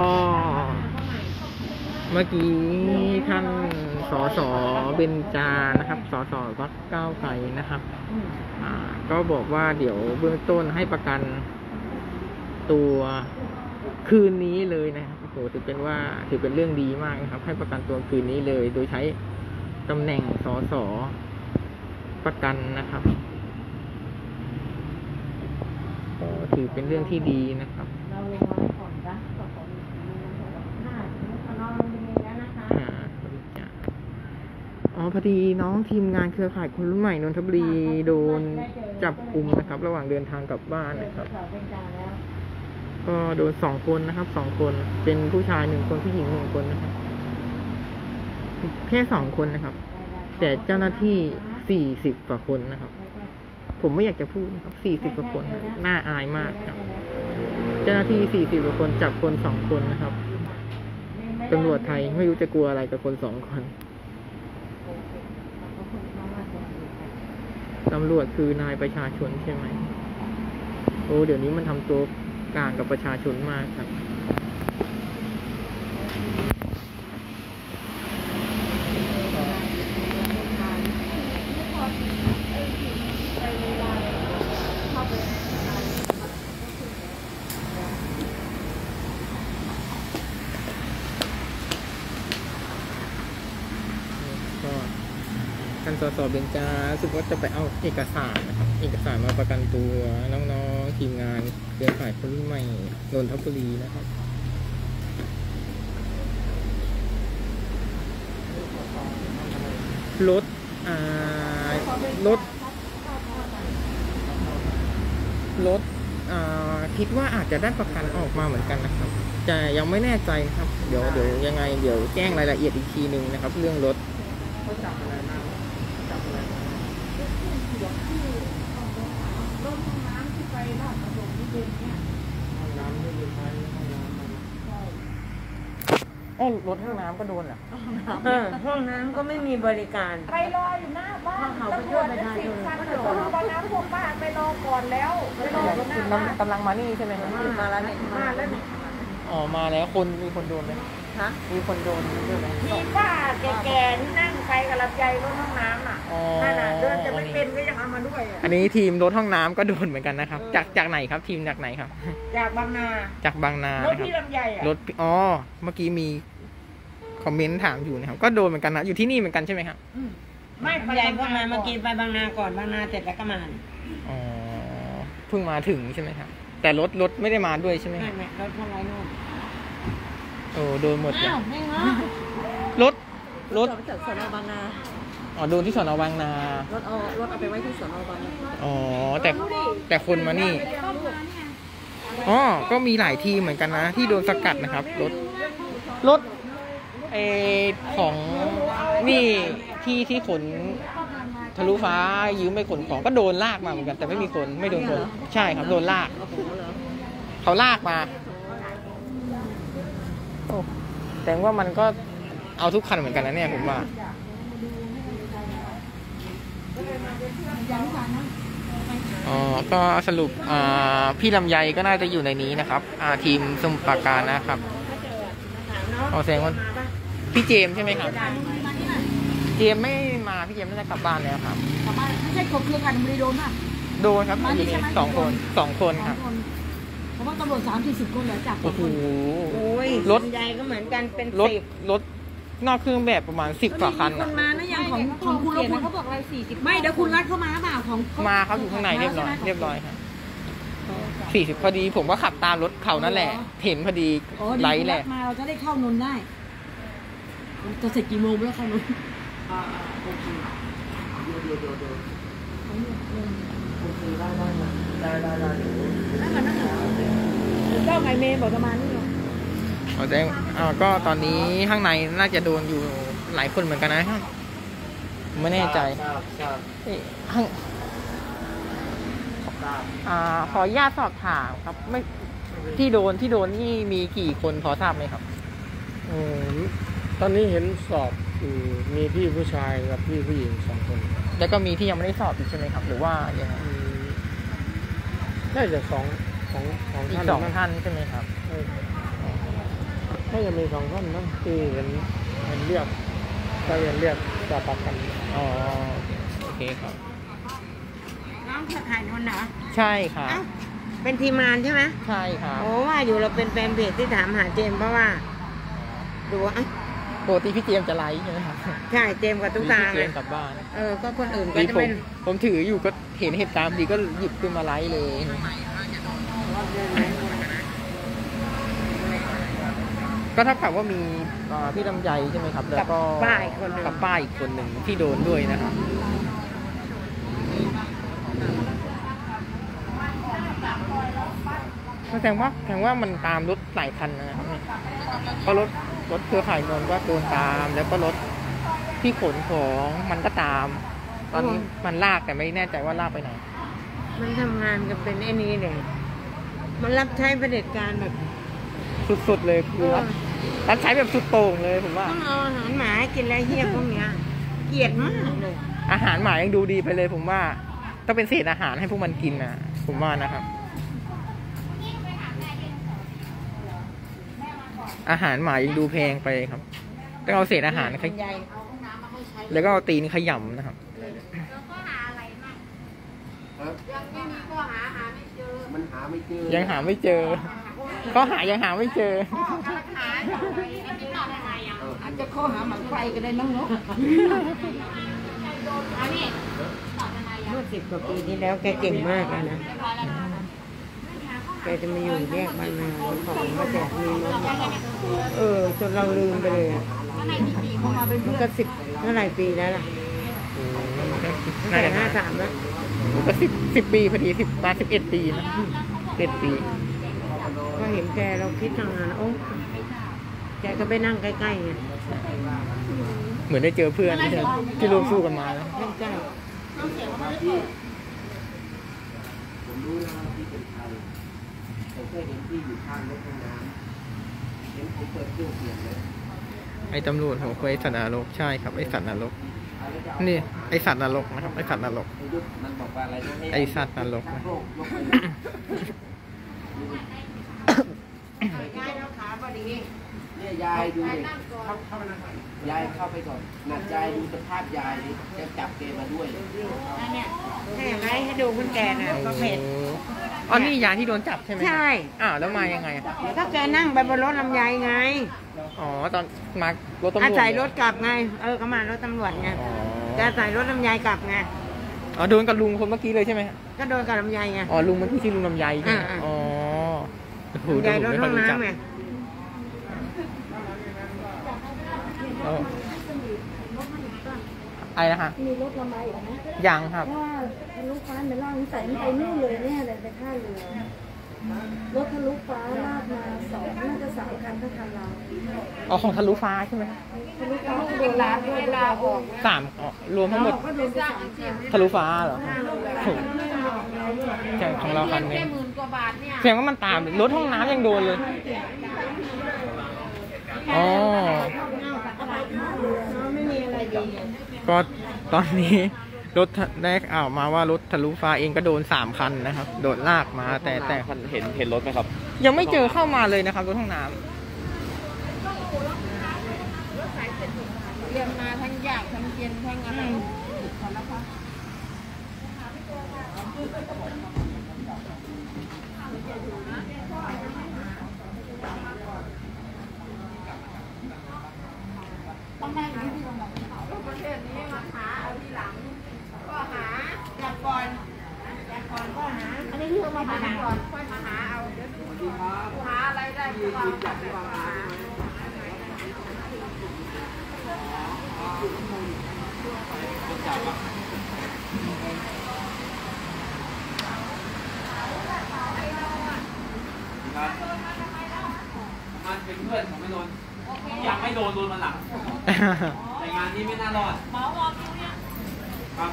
เมื่อกี้ท่านสสเบญจานะครับสสพรรคก้าวไกลนะครับก็บอกว่าเดี๋ยวเบื้องต้นให้ประกันตัวคืนนี้เลยนะครับโอ้โหถือเป็นเรื่องดีมากนะครับให้ประกันตัวคืนนี้เลย โดยใช้ตำแหน่งสสประกันนะครับก็ถือเป็นเรื่องที่ดีนะครับเราลงมาก่อนนะขอน้องลงไปแล้วนะคะพอดีน้องทีมงานเครือข่ายคนรุ่นใหม่นนทบุรีโดนจับกุมนะครับ ระหว่างเดินทางกลับบ้านนะครับก็โดน2 คนนะครับ2 คนเป็นผู้ชาย1 คนผู้หญิง1 คนนะครับแค่2 คนนะครับแต่เจ้าหน้าที่40 กว่าคนนะครับผมไม่อยากจะพูดนะครับ40 กว่าคนน่าอายมากครับเจ้าหน้าที่40 กว่าคนจับคน 2 คนนะครับตำรวจไทยไม่รู้จะกลัวอะไรกับคน 2 คนตำรวจคือนายประชาชนใช่ไหมโอ้เดี๋ยวนี้มันทำตัวกลางกับประชาชนมากครับท่านสสเบญจารู้สึกว่าจะไปเอาเอกสารนะครับเอกสารมาประกันตัวน้องๆทีมงานเครือข่ายคนรุ่นใหม่นนทบุรีนะครับรถคิดว่าอาจจะได้ประกันออกมาเหมือนกันนะครับแต่ยังไม่แน่ใจนะครับเดี๋ยวยังไงเดี๋ยวแจ้งรายละเอียดอีกทีหนึ่งนะครับเรื่องรถรถห้องน้ำก็โดนเหรอห้องน้ำก็ไม่มีบริการไปรออยู่หน้าบ้านตำรวจจะ10 คันตำรวจน้ำพวกป้าไปรอก่อนแล้วไปรออยู่หน้าบ้านกำลังมานี่ใช่ไหมครับมาแล้วเนี่ยมาแล้วอ๋อมาแล้วมีคนโดนไหมฮะมีคนโดนด้วยไหมมีป้าแก่ๆที่นั่งไปกับลำไยรถห้องน้ำอ่ะอ๋อนั่นน่ะเดินจะไม่เป็นก็ยังเอามาด้วยอ่ะอันนี้ทีมรถห้องน้ำก็โดนเหมือนกันนะครับจากไหนครับทีมจากไหนครับจากบางนาจากบางนารถนะครับพี่ลำไยอ่ะรถเมื่อกี้มีคอมเมนต์ถามอยู่นะครับก็โดนเหมือนกันนะอยู่ที่นี่เหมือนกันใช่ไหมครับไม่ใหญ่ก็มาเมื่อกี้ไปบางนาก่อนบางนาเสร็จแล้วก็มาอ๋อเพิ่งมาถึงใช่ไหมครับแต่รถไม่ได้มาด้วยใช่ไหมคไม่รับไม่รถพวกไรนู่นโอ้โดนหมดเลยอ้าวไม่เงาะรถจากสนบางนาอ๋อโดนที่สนบางนารถเอาไปไว้ที่สนบางนาอ๋อแต่คนมานี่อ๋อก็มีหลายทีมเหมือนกันนะที่โดนสกัดนะครับรถของนี่ที่ขนทะลุฟ้ายืมไปขนของก็โดนลากมาเหมือนกันแต่ไม่มีคนไม่โดนคนใช่ครับโดนลากเขาลากมาโอ้แต่ว่ามันก็เอาทุกคันเหมือนกันนะเนี่ยผมว่าอ๋อก็สรุปพี่ลำไยก็น่าจะอยู่ในนี้นะครับทีมสมุทรปราการนะครับอ๋อแสดงว่าพี่เจมส์ใช่ไหมครับเจมส์ไม่มาพี่เจมส์น่าจะกลับบ้านแล้วครับกลับบ้านไม่ใช่กบเครือข่ายธนบุรีโดนป่ะโดนครับอยู่ในสองคนครับเพราะว่าตำรวจ30-40 คนเหลือจากโอ้โหโอ้ยรถใหญ่ก็เหมือนกันเป็นรถ 10 รถนอกเครื่องแบบประมาณ10 กว่าคันคนะนมานะยังของคุณแล้วคุณเขาบอกอะไร40ไม่เดี๋ยวคุณรัดเข้ามาเปล่าของมาเขาอยู่ข้างในเรียบร้อยครับ40พอดีผมก็ขับตามรถเขานั่นแหละเห็นพอดีไลท์แหละมาเราจะได้เข้านนได้จะเสร็จกี่โมงแล้วเข้านนก็ไงเมย์บอกจะมานี่ก็ตอนนี้ข้างในน่าจะโดนอยู่หลายคนเหมือนกันนะครับไม่แน่ใจขออนุญาตสอบถามครับไม่ที่โดนนี่มีกี่คนพอทราบไหมครับตอนนี้เห็นสอบมีพี่ผู้ชายกับพี่ผู้หญิง2 คนแล้วก็มีที่ยังไม่ได้สอบอีกใช่ไหมครับ หรือว่ายังไงน่าจะสองอีกท่าน 2 ท่านใช่ไหมครับน่าจะมี2 ท่านนะที่เห็นเรียกสอบปากคำอ๋อโอเคครับน้องเครือข่ายนนท์เหรอใช่ครับเอ้าเป็นทีมงานใช่ไหมใช่ครับโอ้ว่าอยู่เราเป็นแฟนเพจที่ถามหาเจมส์เพราะว่าดูว่าปกติพี่เจมส์จะไลฟ์ใช่ไหมครับใช่เจมส์กับตุ๊กตาพี่เจไงมส์กลับบ้านก็คนอื่นก็นี่จะผมเป็นผมถืออยู่ก็เห็นเหตุการณ์พอดีก็หยิบขึ้นมาไลฟ์เลย ก็เท่ากับว่ามีพี่ลำไยใช่ไหมครับ แล้วก็กับป้าอีกคนหนึ่งกับป้าอีกคนหนึ่งที่โดนด้วยนะครับแสดงว่ามันตามรถหลายคันนะครับเนี่ยเพราะรถเครือข่ายนนท์ก็โดนตาม แล้วก็รถที่ขนของมันก็ตาม ตอนนี้มันลากแต่ไม่แน่ใจว่าลากไปไหนมันทำงานกันเป็นไอ้นี้เลยมันรับใช้เผด็จการแบบสุดๆเลยคือรับใช้แบบสุดโต่งเลยผมว่าต้องเอาอาหารหมาให้กินแล้วเฮี้ยพวกเนี้ยเกลียดมากเลยอาหารหมายังดูดีไปเลยผมว่าต้องเป็นเศษอาหารให้พวกมันกินนะผมว่านะครับ อาหารหมายังดูแพงไปครับต้องเอาเศษอาหารแล้วก็เอาตีนขยำนะครับมันหาไม่เจอยังหาไม่เจอก็ยังหาไม่เจออาจจะข้อหาหมันไฟก็ได้น้องเนาะเมื่อ10 กว่าปีที่แล้วแกเก่งมากเลยนะแกจะมาอยู่แยกบ้านนาของก็แจกมีน้องจนเราลืมไปเลยมันก็10 เท่าไหร่ปีแล้วล่ะน่าจะ 53แล้วก็10 ปีพอดี11 ปีนะ11 ปีก็เห็นแกเราคิดทางงานโอ้แกก็ไปนั่งใกล้ๆไงเหมือนได้เจอเพื่อนที่ร่วมสู้กันมาแล้วใกล้ผมรู้แล้วว่าพี่เป็นใครผมเคยเห็นพี่อยู่ข้างรถห้องน้ำเห็นผมเปิดเครื่องเสียงเลยไอ้ตำรวจหัวควายสัตว์นรกใช่ครับไอ้สัตว์นรกนี่ไอ้สัตว์นรกนะครับไอ้สัตว์นรกมันบอกว่าอะไรนะไอ้สัตว์นรกนะเนี่ยยายดูเลยยายเข้าไปก่อนนัดยายดูสภาพยายนี่จะจับเกมาด้วยๆให้ดูคุณแกนะก็เผ็ดอ๋อนี่ยาที่โดนจับใช่ไหมใช่อ้าวแล้วมายังไงก็แกนั่งไปบนรถลำไยไงอ๋อตอนมารถตำรวจใส่รถกลับไงก็มารถตำรวจไงแกใส่รถลำไยกลับไงอ๋อโดนกับลุงคนเมื่อกี้เลยใช่ไหมก็โดนกับลำไยไงอ๋อลุงเมื่อกี้ชื่อลุงลำไยใช่ไหมอ๋อลำไยรถห้องน้ำไงอะไรนะฮะมีรถละไมอีกนะยังครับว่าทะลุฟ้าไปล่างใส่มันไปนู่นเลยเนี่ยเลยไปท่าเรือรถทะลุฟ้าลากมา2 น่าจะ3 คันถ้าทันเราอ๋อของทะลุฟ้าใช่ไหมทะลุฟ้าโดนลาด้วยลาออก 3อ๋อรวมทั้งหมดก็โดนไป3 คันทะลุฟ้าเหรอถูกใช่ของเราคันนึงแสดงว่ามันตามรถห้องน้ำยังโดนเลยอ๋อไม่มีอะไรดีก็ตอนนี้รถได้มาว่ารถทะลุฟ้าเองก็โดน3 คันนะครับโดนลากมาแต่เห็นรถไหมครับยังไม่เจอเข้ามาเลยนะครับรถห้องน้ำเรียนมาทั้งยากทั้งเย็นทั้งอะไร ประเทศนี้มาหาเอาทีหลังก็หาจับก่อนก็หาอันนี้คือมาหาก่อนค่อยมาหาเอาเดี๋ยวดูหาอะไรได้ก็เอาจับก่อนหามันเป็นเพื่อนของไม่โดนอยากให้โดนมาหลังแต่งานนี้ไม่น่ารอดเมาส์รอคิวเนี่ยครับ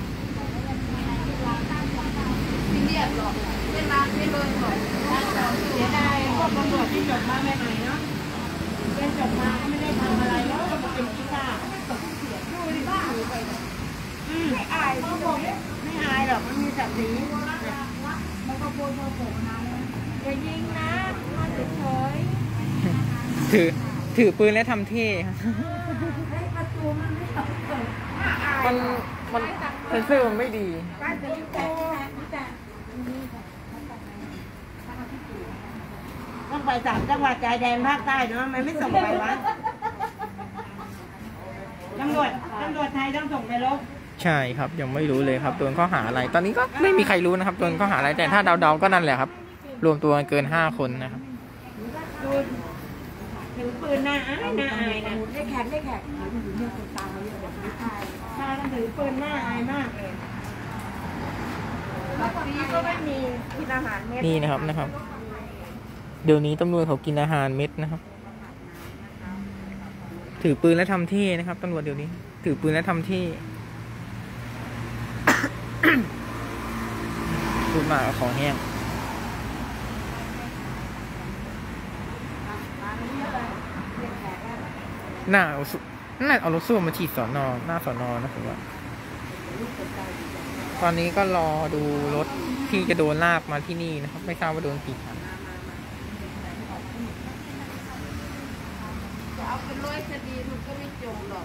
ไม่เรียบหรอกเวลาไม่เบิร์นหรอกเสียดายพวกตำรวจที่จบมาใหม่ๆเนาะเรียนจบมาก็ไม่ได้ทำอะไรแล้วก็มาเป็นขี้ข้าดูดิบ้าไม่อายที่บอกไม่อายหรอกมันมีศักดิ์ศรีมันก็โกนโมโหนะอย่ายิงนะมาเฉยถือปืนและทำเท่มันเซนเซอร์มันไม่ดีต้องไป3 จังหวัดชายแดนภาคใต้เนาะมันไม่ส่งไปวะตำรวจไทยต้องส่งไปลบใช่ครับยังไม่รู้เลยครับโดนข้อหาอะไรตอนนี้ก็ไม่มีใครรู้นะครับโดนข้อหาอะไรแต่ถ้าเดาๆก็นั่นแหละครับรวมตัวกันเกิน5 คนนะครับถือปืนหน้าอายนะได้แขกถ้าถือปืนหน้าอายมากเลยแบบนี้ก็ไม่มีกินอาหารเม็ดนี่นะครับเดี๋ยวนี้ตำรวจเขากินอาหารเม็ดนะครับถือปืนและทำเท่นะครับตำรวจเดี๋ยวนี้ถือปืนและทำเท่พูดมากเอาของแห้งน่าเอารถส้วมมาฉีดสอนอหน้าสอนอนะผมว่าตอนนี้ก็รอดูรถที่จะโดนลากมาที่นี่นะครับไม่ทราบว่าโดนกี่คันจะเอาเป็นร้อยคดีมันก็ไม่จบหรอก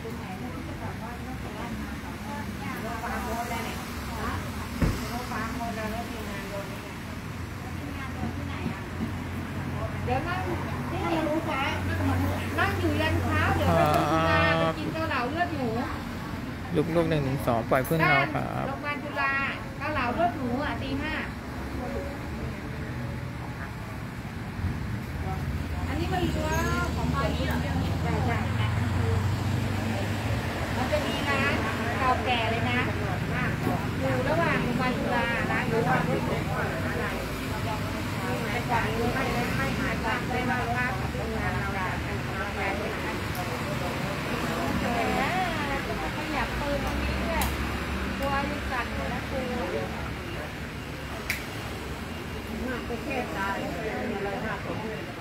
เดี๋ยวนั่งนี่รู้ฟ้านั่งอยู่ยันเช้าเดี๋ยวไปจุฬาไปกินเกาเหลาเลือดหมูลูก112ปล่อยเพื่อนเราครับโรงพยาบาลจุฬาเกาเหลาเลือดหมูอ่ะตี 5อันนี้มันเรือของตอนนี้เหรอใช่มันจะมีร้านเก่าแก่เลยนะอยู่ระหว่างโรงพยาบาลจุฬาร้านอยู่ระหว่างแต่ก่อนไม่หายจากได้มาว่ากับโรงงานเราได้ขยับปืนตรงนี้ด้วยตัวยังสั่นอยู่นะครูไปแค่ตายอะไรมากกว่า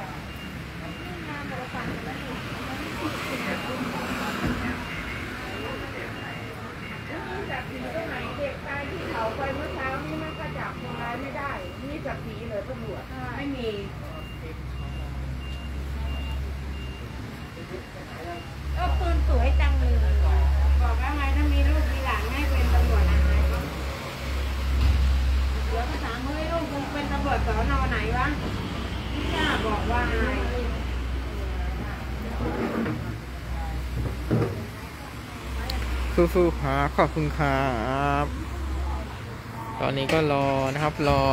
จับผีตรงไหนเด็กตายที่เขาไปเมื่อเช้านี้มันก็จับคนร้ายไม่ได้นี่จับผีเลยตำรวจไม่มีก็ปืนสวยจังเลยบอกว่าไงถ้ามีลูกมีหลานให้เป็นตำรวจอะไรเดี๋ยวถามเฮ้ยลูกมึงเป็นตำรวจสน.ไหนวะพี่จ้าบอกว่าไงสู้ๆครับขอบคุณครับตอนนี้ก็รอนะครับรอ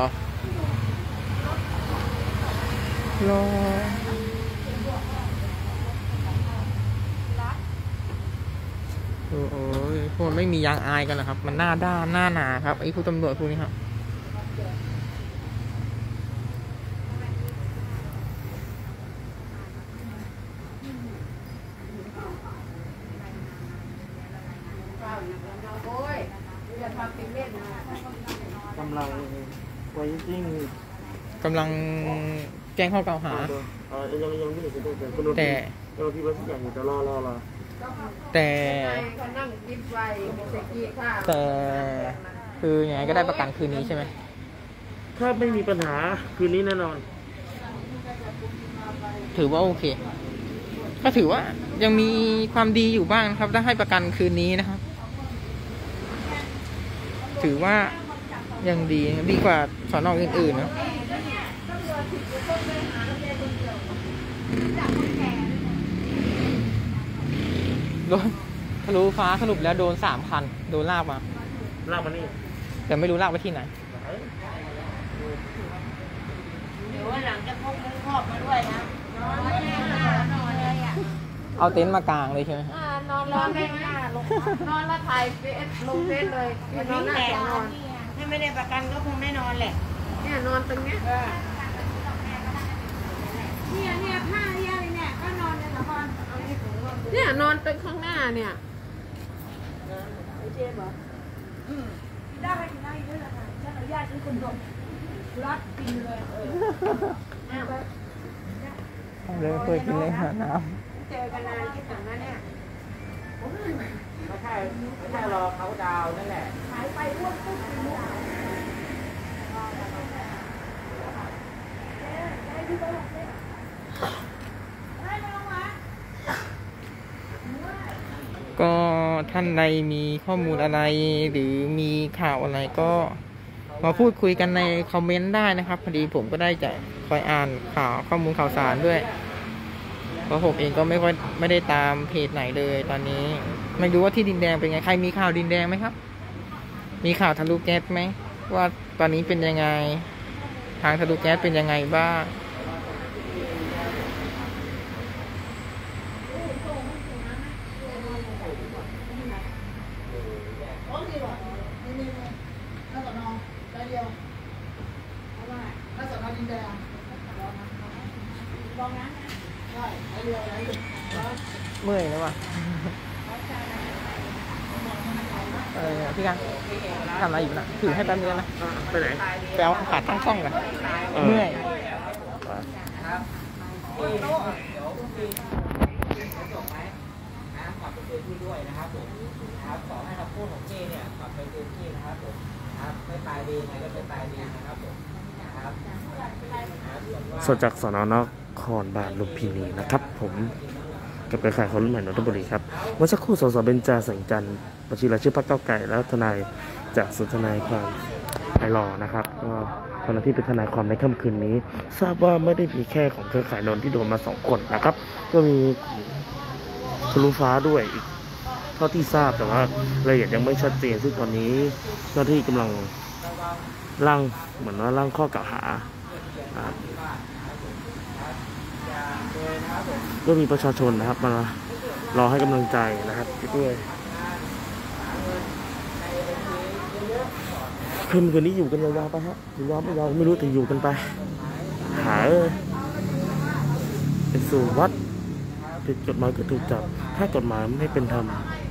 โอ้ยพวกมันไม่มียางอายกันนะครับมันหน้าด้านหน้าหนาครับไอ้ผู้ตำรวจพวกนี้ครับกำลังไว้ยิ่งกำลังแจ้งข้อกล่าวหายังไม่ถึงแต่เราพี่ว่าทุกอย่างจะรอแต่คือยังไงก็ได้ประกันคืนนี้ใช่ไหมถ้าไม่มีปัญหาคืนนี้แน่นอนถือว่าโอเคก็ถือว่ายังมีความดีอยู่บ้างครับถ้าให้ประกันคืนนี้นะครับถือว่ายังดีกว่าสอนออื่นๆนะโดนทะลุฟ้าสรุปแล้วโดน3 คันโดนลากมานี่แต่ไม่รู้ลากไปที่ไหนเดี๋ยววันหลังจะพกมือครอบมาด้วยนะนอนเลยอ่ะเอาเต็นท์มากางเลยใช่ไหมนอนแล้วแม่หน้าลงนอนแล้วถ่ายเฟซลงเฟซเลยนอนหน้าจะนอนถ้าไม่ได้ประกันก็คงไม่นอนแหละเนี่ยนอนตรงเนี้ยเนี่ยผ้าเนี่ยก็นอนในละครเนี่ยนอนตรงข้างหน้าเนี่ยไอเจมเหรอได้ด้วยละค่ะฉันอนุญาตให้คุณดมรัดกินเลยเลยเคยกินเลยหาน้ำเจอกันนานที่ถึงนั้นเนี่ยไม่ใช่รอเขาดาวนั่นแหละหายไปร่วมปุ๊บก็ท่านใดมีข้อมูลอะไรหรือมีข่าวอะไรก็มาพูดคุยกันในคอมเมนต์ได้นะครับพอดีผมก็ได้จะคอยอ่านข้อมูลข่าวสารด้วยเพราะผมเองก็ไม่ได้ตามเพจไหนเลยตอนนี้ไม่รู้ว่าที่ดินแดงเป็นไงใครมีข่าวดินแดงไหมครับมีข่าวทะลุแก๊สไหมว่าตอนนี้เป็นยังไงทางทะลุแก๊สเป็นยังไงบ้างเมื่อยแล้วว่ะพี่กันทำอะไรอยู่นะถือให้แป๊บนึงนะไปไหนไปเอาขาตั้งกล้องกันเมื่อยคืนที่ด้วยนะครับผมนะครับขอให้คำพูดของพี่เนี่ยกลับไปคืนที่นะครับผมนะครับไม่ตายดีไงก็ไม่ตายดีนะครับผมนะครับสดจากสน.นครบาลลุมพินีนะครับผมกับเครือข่ายคนรุ่นใหม่นนทบุรีครับเมื่อสักครู่สสเบญจาแสงจันทร์บัญชีรายชื่อพรรคก้าวไกลแล้วทนายจากศูนย์ทนายความไอรอนะครับก็ตอนที่เป็นทนายความในค่ำคืนนี้ทราบว่าไม่ได้มีแค่ของเครือข่ายนนท์ที่โดนมา2 คนนะครับก็มีทะลุฟ้าด้วยอีกเท่าที่ทราบแต่ว่ารายละเอียดยังไม่ชัดเจนซึ่งตอนนี้เจ้าหน้าที่กำลังร่างเหมือนว่าร่างข้อกล่าวหาก็มีประชาชนนะครับมารอให้กำลังใจนะครับด้วยคืนนี้อยู่กันยาวๆไปฮะยาวไม่ยาวไม่รู้แต่อยู่กันไปหาเป็นสู่วัดผิดกฎหมายก็ถูกจับถ้ากฎหมายไม่เป็นธรรม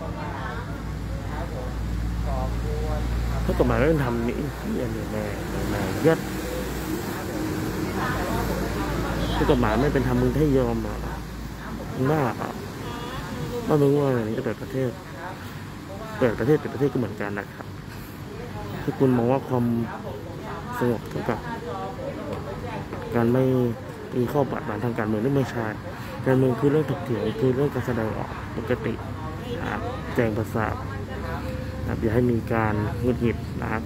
ถ้ากฎหมายไม่เป็นธรรมนี่แน่ยัดถ้ากฎหมายไม่เป็นธรรมมึงให้ยอมอ่ะบ้าบ้ามึงว่าอย่างนี้จะเปิดประเทศก็เหมือนกันนะครับถ้าคุณมองว่าความสงบเท่ากับการไม่มีข้อบาดหมางทางการเมืองนี่ไม่ใช่การเมืองคือเรื่องถกเถียงคือเรื่องการแสดงออกปกตินะครับแจ้งประสาทนะครับอย่าให้มีการหงุดหงิดนะครับ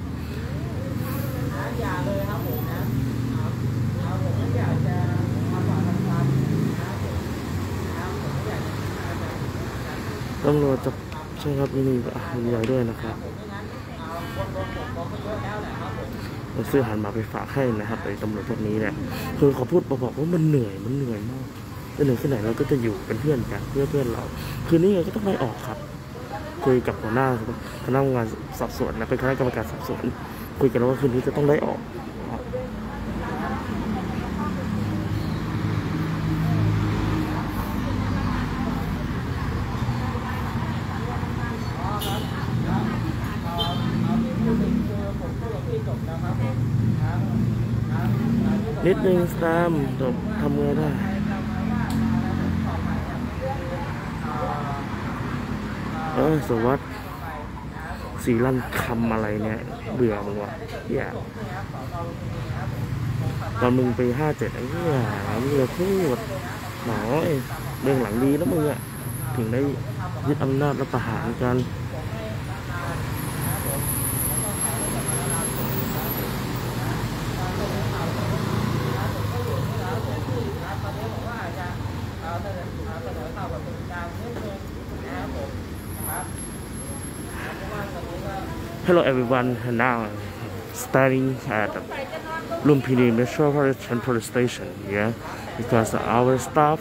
ตำรวจจะใช่ครับมีใหญ่ด้วยนะครับเราซื้ออาหารมาไปฝากให้นะครับไอ้ตำรวจพวกนี้เนี่ยคือเขาพูดบอกว่ามันเหนื่อยมากจะเหนื่อยแค่ไหนเราก็จะอยู่เป็นเพื่อนกันเพื่อนเราคืนนี้ก็ต้องไล่ออกครับคุยกับหัวหน้าคณะงานสอบสวนนะเป็นคณะกรรมการสอบสวนคุยกันว่าคืนนี้จะต้องไล่ออกนิดนึงตามจบทำไงได้สวัสดิ์สีลั่นคำอะไรเนี่ยเบื่อมึงวะเนี่ยตอนมึงไป57ไอ้เนี่ยมึงจะพูดหนอเรื่องหลังดีแล้วมึงอ่ะถึงได้ยึดอำนาจและประหารกัน Hello everyone, now starting at Lumpini Metropolitan Police Station here because our staff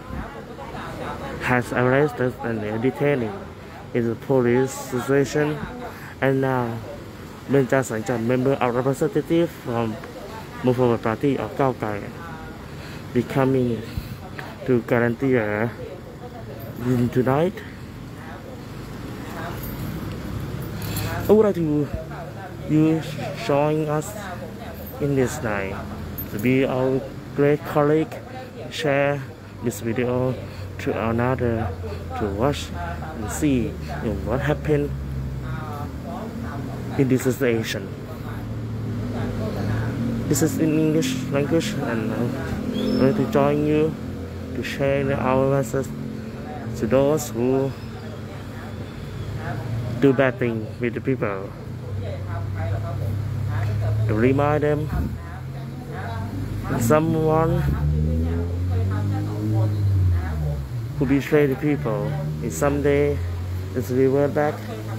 has arrested and detaining in the police station, and now Benja Sangchan, member of representative from Move Forward Party of Cao Kai, becoming to guarantee tonight. I would like to you showing us in this night to be our great colleague, share this video to another to watch and see what happened in this station. This is in English language, and I'm going to join you to share our message to those who do bad things with the people, to remind them someone who betrayed the people is someday is revert back.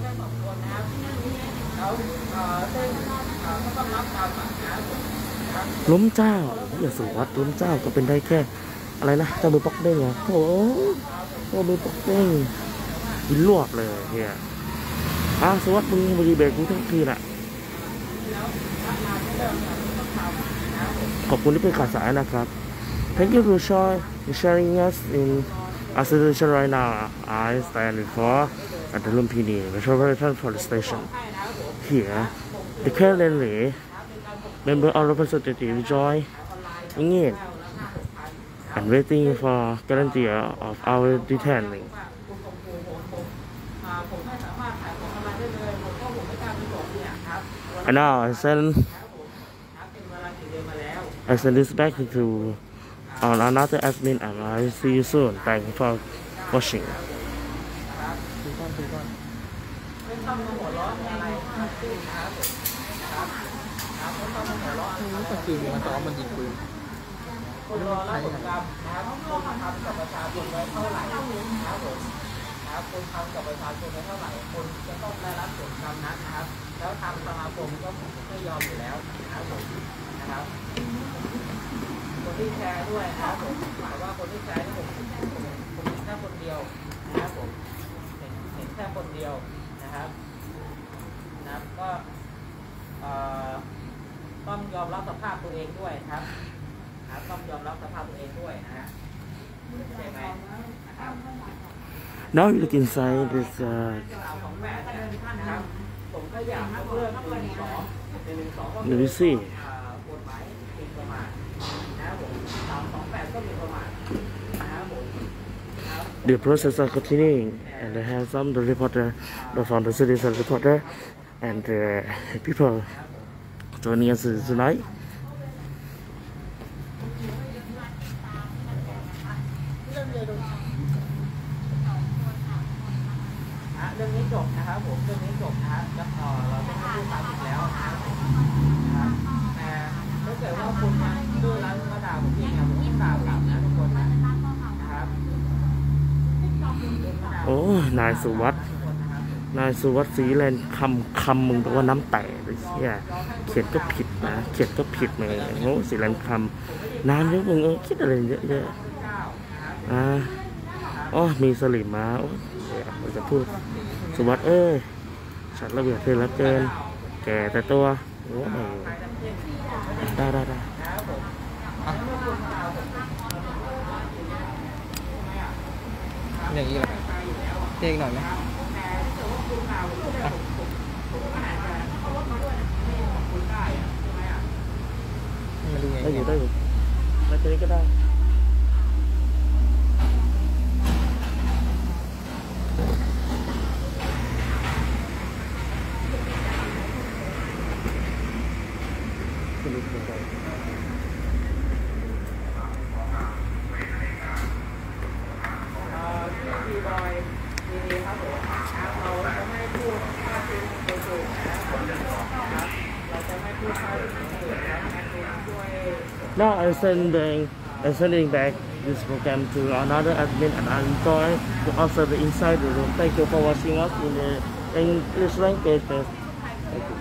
ล้มเจ้าอย่าสุวัดล้มเจ้าก็เป็นได้แค่อะไรนะเจ้ามือปอกเด้งอ่ะโอ้เจ้ามือปอกเด้งกินลวกเลยเฮียสวัสดิ์มึงบริเบรกกูทั้งคืนอ่ะขอบคุณที่เป็นข่าวสารนะครับ Thank you for sharing us in our situation right now. I stand before at the Lumpini Metropolitan Police Station. Here, the currently member of representative join in and waiting for guarantee of our detaining. ผมไม่สามารถขายของอะไรได้เลยผมก็ผมไม่กล้าไปบอกเนี่ยครับ And now I send เป็นเวลากี่เดือนมาแล้ว I send this back to on another admin and I see you soon. Thank you for watching. ไม่ต้องมาหัวเราะอะไรครับครับครับไม่ต้องมาหัวเราะอะไรก็คือมันซ้อมมันยิงปืนคนรอรับผลกรรมนะครับคนทำกับประชาชนไว้เท่าไหร่นะครับผมนะครับคนทำกับประชาชนไว้เท่าไหร่คนจะต้องได้รับผลกรรมนั้นนะครับแล้วทางสมาคมก็ไม่ยอมอยู่แล้วนะครับผมนะครับคนที่แชร์ด้วยนะครับผมแต่ว่าคนที่แชร์นี่ผมเห็นแค่คนเดียวนะครับผมเห็นแค่คนเดียวนะครับก็ต้องยอมรับสภาพตัวเองด้วยครับต้องยอมรับสภาพตัวเองด้วยนะฮะใช่ไหมนะครับ Now you look inside this. ของแม่นะครับผมก็อยากให้เลิก112 Let me see. กฎหมายผิดประมาทนะครับผม328ก็ผิดประมาทนะครับผม The process are continuing, and they have some the reporter, from the citizen reporter, and people joining us tonight. เรื่องนี้จบนะครับผมเรื่องนี้จบนะฮะแล้วเราจะไม่พูดตามอีกแล้วนะครับแต่ถ้าเกิดว่าคุณยังดื้อรั้นมาด่าผมอีกเนี่ยผมต้องด่ากลับนะทุกคนนะครับโอ้นายสุวัสด์ศรีแลนด์คำมึงบอกว่าน้ำแตกเลยเนี่ยเขียนก็ผิดนะเขียนก็ผิดเลยโอ้ศรีแลนด์คำนานเยอะมึงคิดอะไรเยอะอ๋อมีสลิมมาโอ้เราจะพูดสุวัสด์ฉันระเบียบเธอแล้วเกินแก่แต่ตัวโอ้ได้อย่างนี้เหรอเจ๊กหน่อยไหมมาดูไงได้อยู่แล้วจะนี้ก็ได้Now I'm sending back this program to another admin and I'm going to observe the inside the room. Thank you for watching us in the English language. Thank you.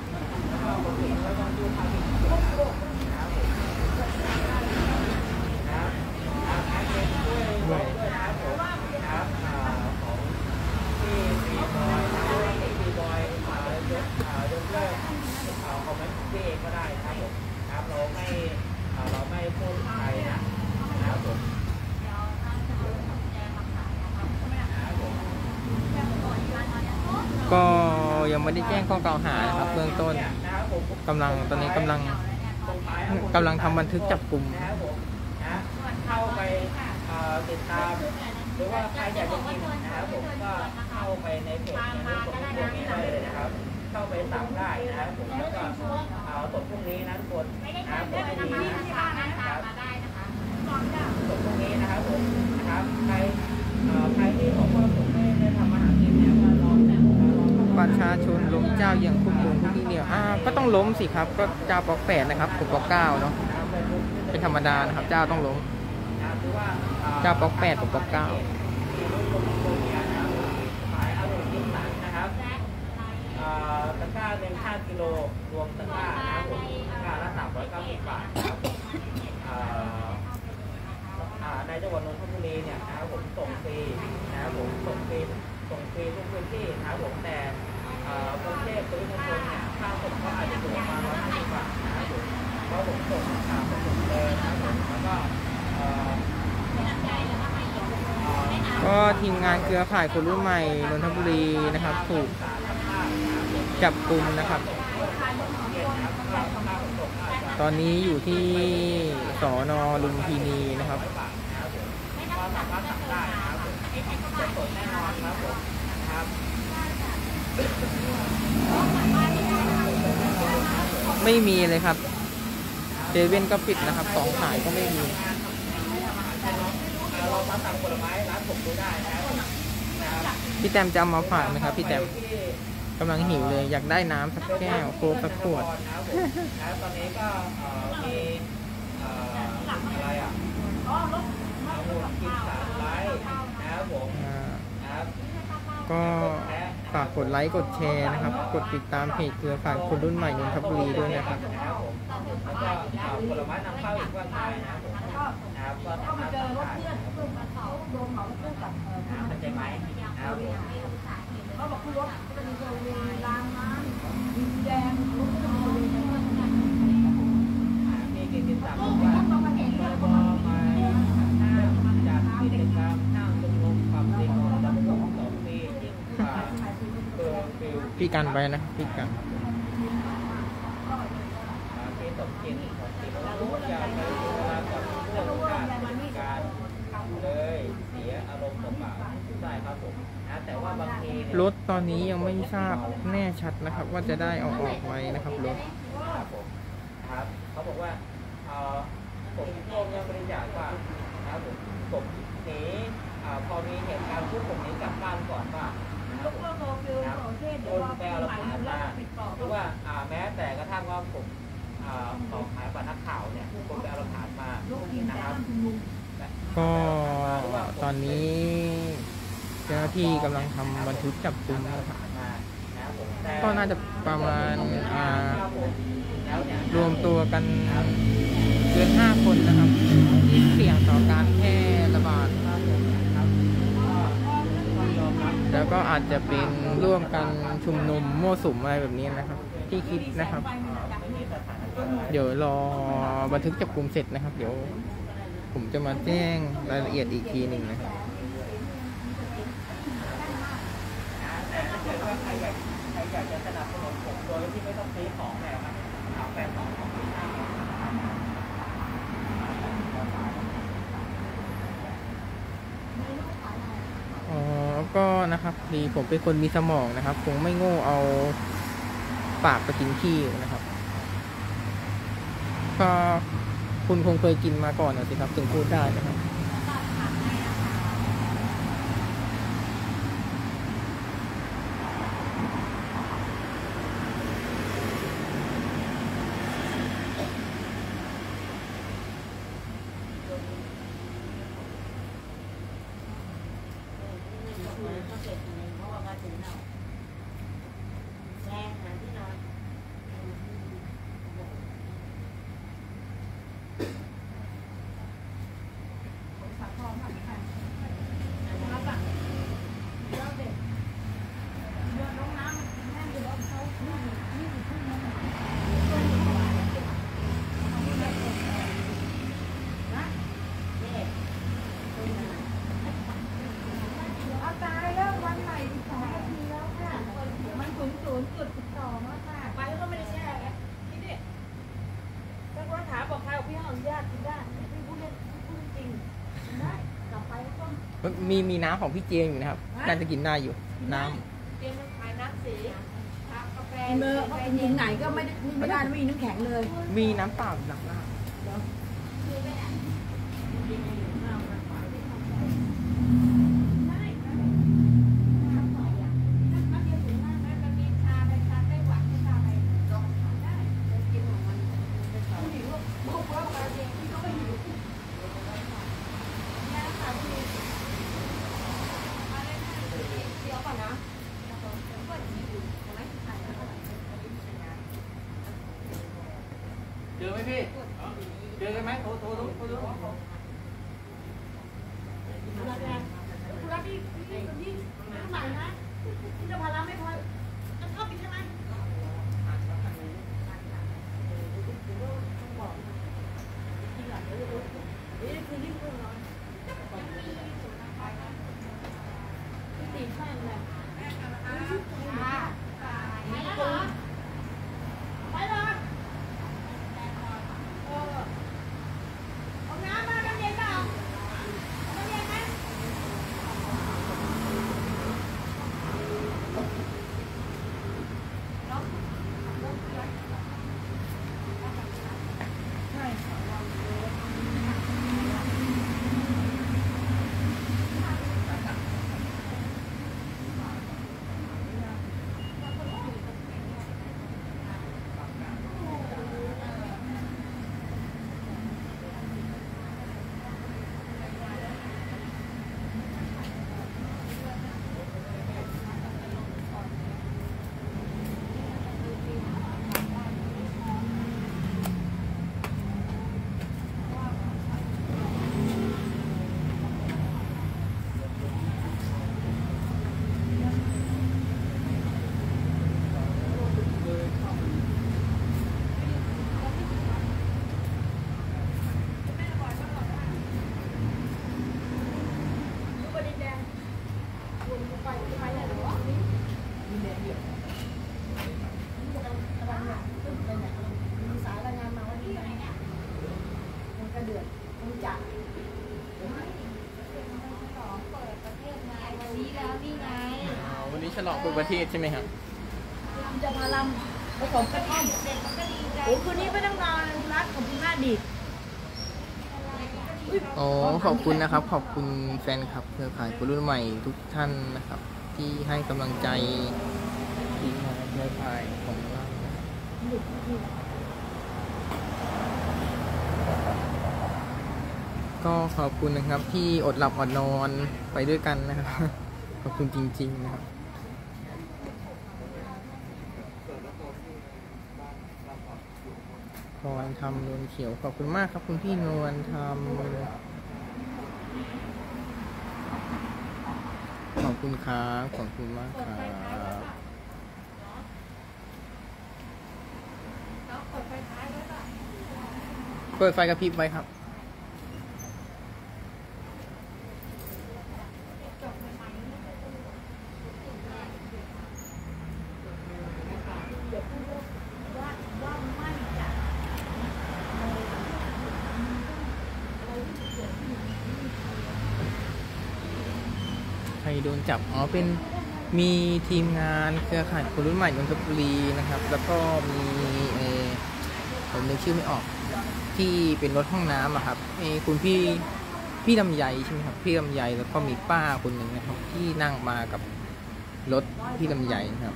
ก็ยังไม่ได้แจ้งข้อกล่าวหานะครับเบื้องต้นตอนนี้กำลังทำบันทึกจับกลุ่มเข้าไปติดตามหรือว่าใครอยากจะกินนะครับผมก็เข้าไปในเพจนี้ผมตรงนี้ได้เลยนะครับเข้าไปสั่งได้นะครับผมแล้วก็ตกพรุ่งนี้นะทุกคนนะครับตกพรุ่งนี้นะครับตกพรุ่งนี้นะครับผมนะครับใครที่บอกว่าผมไม่ได้ทำอาหารกินเนี่ยก็ลองประชาชนล้มเจ้าอย่างคุกคุมคุกที่เนี่ยก็ต้องล้มสิครับก็เจ้าปอก8นะครับปอก9เนาะเป็นธรรมดานะครับเจ้าต้องล้มเจ้าปอก8ปอก9 นะครับตะกร้าหนึ่ง5 กิโลรวมตะกร้านะครับผมตะกร้าละ390 บาทครับในจังหวัดนนทบุรีเนี่ยนะครับผมส่งฟรีนะครับผมส่งฟรีทุกพื้นที่นะครับผมแต่กรุงเทพปริมณฑลเนี่ยค่าส่งก็อาจจะถูกมา150 บาทนะครับผมเพราะผมส่งเลยนะครับผมแล้วก็ทีมงานเครือข่ายคนรุ่นใหม่นนทบุรีนะครับถูกจับกุมนะครับตอนนี้อยู่ที่สน.ลุมพินีนะครับไม่มีเลยครับเซเว่นก็ปิดนะครับของขายก็ไม่มีพี่แตมจะเอามาฝากไหมครับพี่แตมกำลังหิวเลยอยากได้น้ำสักแก้วโค้กสักขวดตอนนี้ก็มีอะไรอ่ะกิน3 ไลค์นะครับผมครับก็ฝากกดไลค์กดแชร์นะครับ กดติดตามเพจเครือข่ายคนรุ่นใหม่นนทบุรีด้วยนะครับแล้วก็ผลไม้นำเข้าอีกว่าไงนะครับผมนะครับก็สามารถสั่งได้มันจะไหมนะครับผมเขาบอกคือรถจะมีบริเวณรางน้ำดินแดงรถจะมีบริเวณนั้นมีกิจกรรมว่าบมาจัดกิจกรรมนั่งชมรมความจริงของตำรวจ2 ปียิ่งกว่าพี่กันไปนะพี่กันที่ตกเย็นของทีมรู้จะไปเวลาก่อนเรื่องการเลยเสียอารมณ์เปล่าๆได้ครับผมนะแต่ว่าบางทีรถตอนนี้ยังไม่ทราบแน่ชัดนะครับ ว่าจะได้เอาออกไหมนะครับรถครับผมครับเขาบอกว่าผมยังบริจาคว่านะครับผมหนีพอมีเหตุการณ์ปุ๊บผมหนีกลับบ้านก่อนว่านะครับผมโดนแปลเราผ่านมาหรือว่าแม้แต่กระทั่งว่าผมขอขายบัตรนักข่าวเนี่ยผมไปเอาหลักฐานมานะครับก็ตอนนี้เจ้าหน้าที่กำลังทำบันทึกจับกุมนะครับก็น่าจะประมาณรวมตัวกันเกิน5 คนนะครับที่เสี่ยงต่อการแพร่ระบาดแล้วก็อาจจะเป็นร่วมกันชุมนุมมั่วสุมอะไรแบบนี้นะครับที่คิดนะครับ เดี๋ยวรอบันทึกจับกุมเสร็จนะครับเดี๋ยวผมจะมาแจ้งรายละเอียดอีกทีหนึ่งนะครับใครอยากจะสนับสนุนผมโดยที่ไม่ต้องซื้อของแล้วนะเอาแฟนของที่หน้าก็นะครับดีผมเป็นคนมีสมองนะครับคงไม่โง่เอาปากไปกินขี้นะครับก็คุณคงเคยกินมาก่อนนะสิครับถึงพูดได้นะครับมีน้ำของพี่เจมอยู่นะครับน่าจะกินได้อยู่น้ำเตรียมขายน้ำสีกาแฟเมื่อยิงไหนก็ไม่ได้ไม่มีน้ำแข็งเลยมีน้ำเปล่าหลังร้านเจอไหมพี่เจอกันไหมโทรเอาน้ำมานี้ฉลองเปิดประเทศใช่ไหมครับจะมาลำผสมกระท่อมโอ้คืนนี้ไม่ต้องนอนรักของคุณแม่ดิอ๋อขอบคุณนะครับ ขอบคุณแฟนคลับเครือข่ายคนรุ่นใหม่ทุกท่านนะครับ ที่ให้กำลังใจทีมงานเครือข่ายของเราก็ขอบคุณนะครับที่อดหลับอดนอนไปด้วยกันนะครับ ขอบคุณจริงๆนะครับนวลทำนวลเขียวขอบคุณมากครับคุณพี่นวลทำขอบคุณครับขอบคุณมากครับเปิดไฟกระพริบไว้ครับใครโดนจับอ๋อเป็นมีทีมงานเครือข่ายคนรุ่นใหม่นนทบุรีนะครับแล้วก็มีผมนึกชื่อไม่ออกที่เป็นรถห้องน้ำอะครับคุณพี่ลำไยใช่ไหมครับพี่ลำไยแล้วก็มีป้าคนหนึ่งนะครับที่นั่งมากับรถพี่ลำไยนะครับ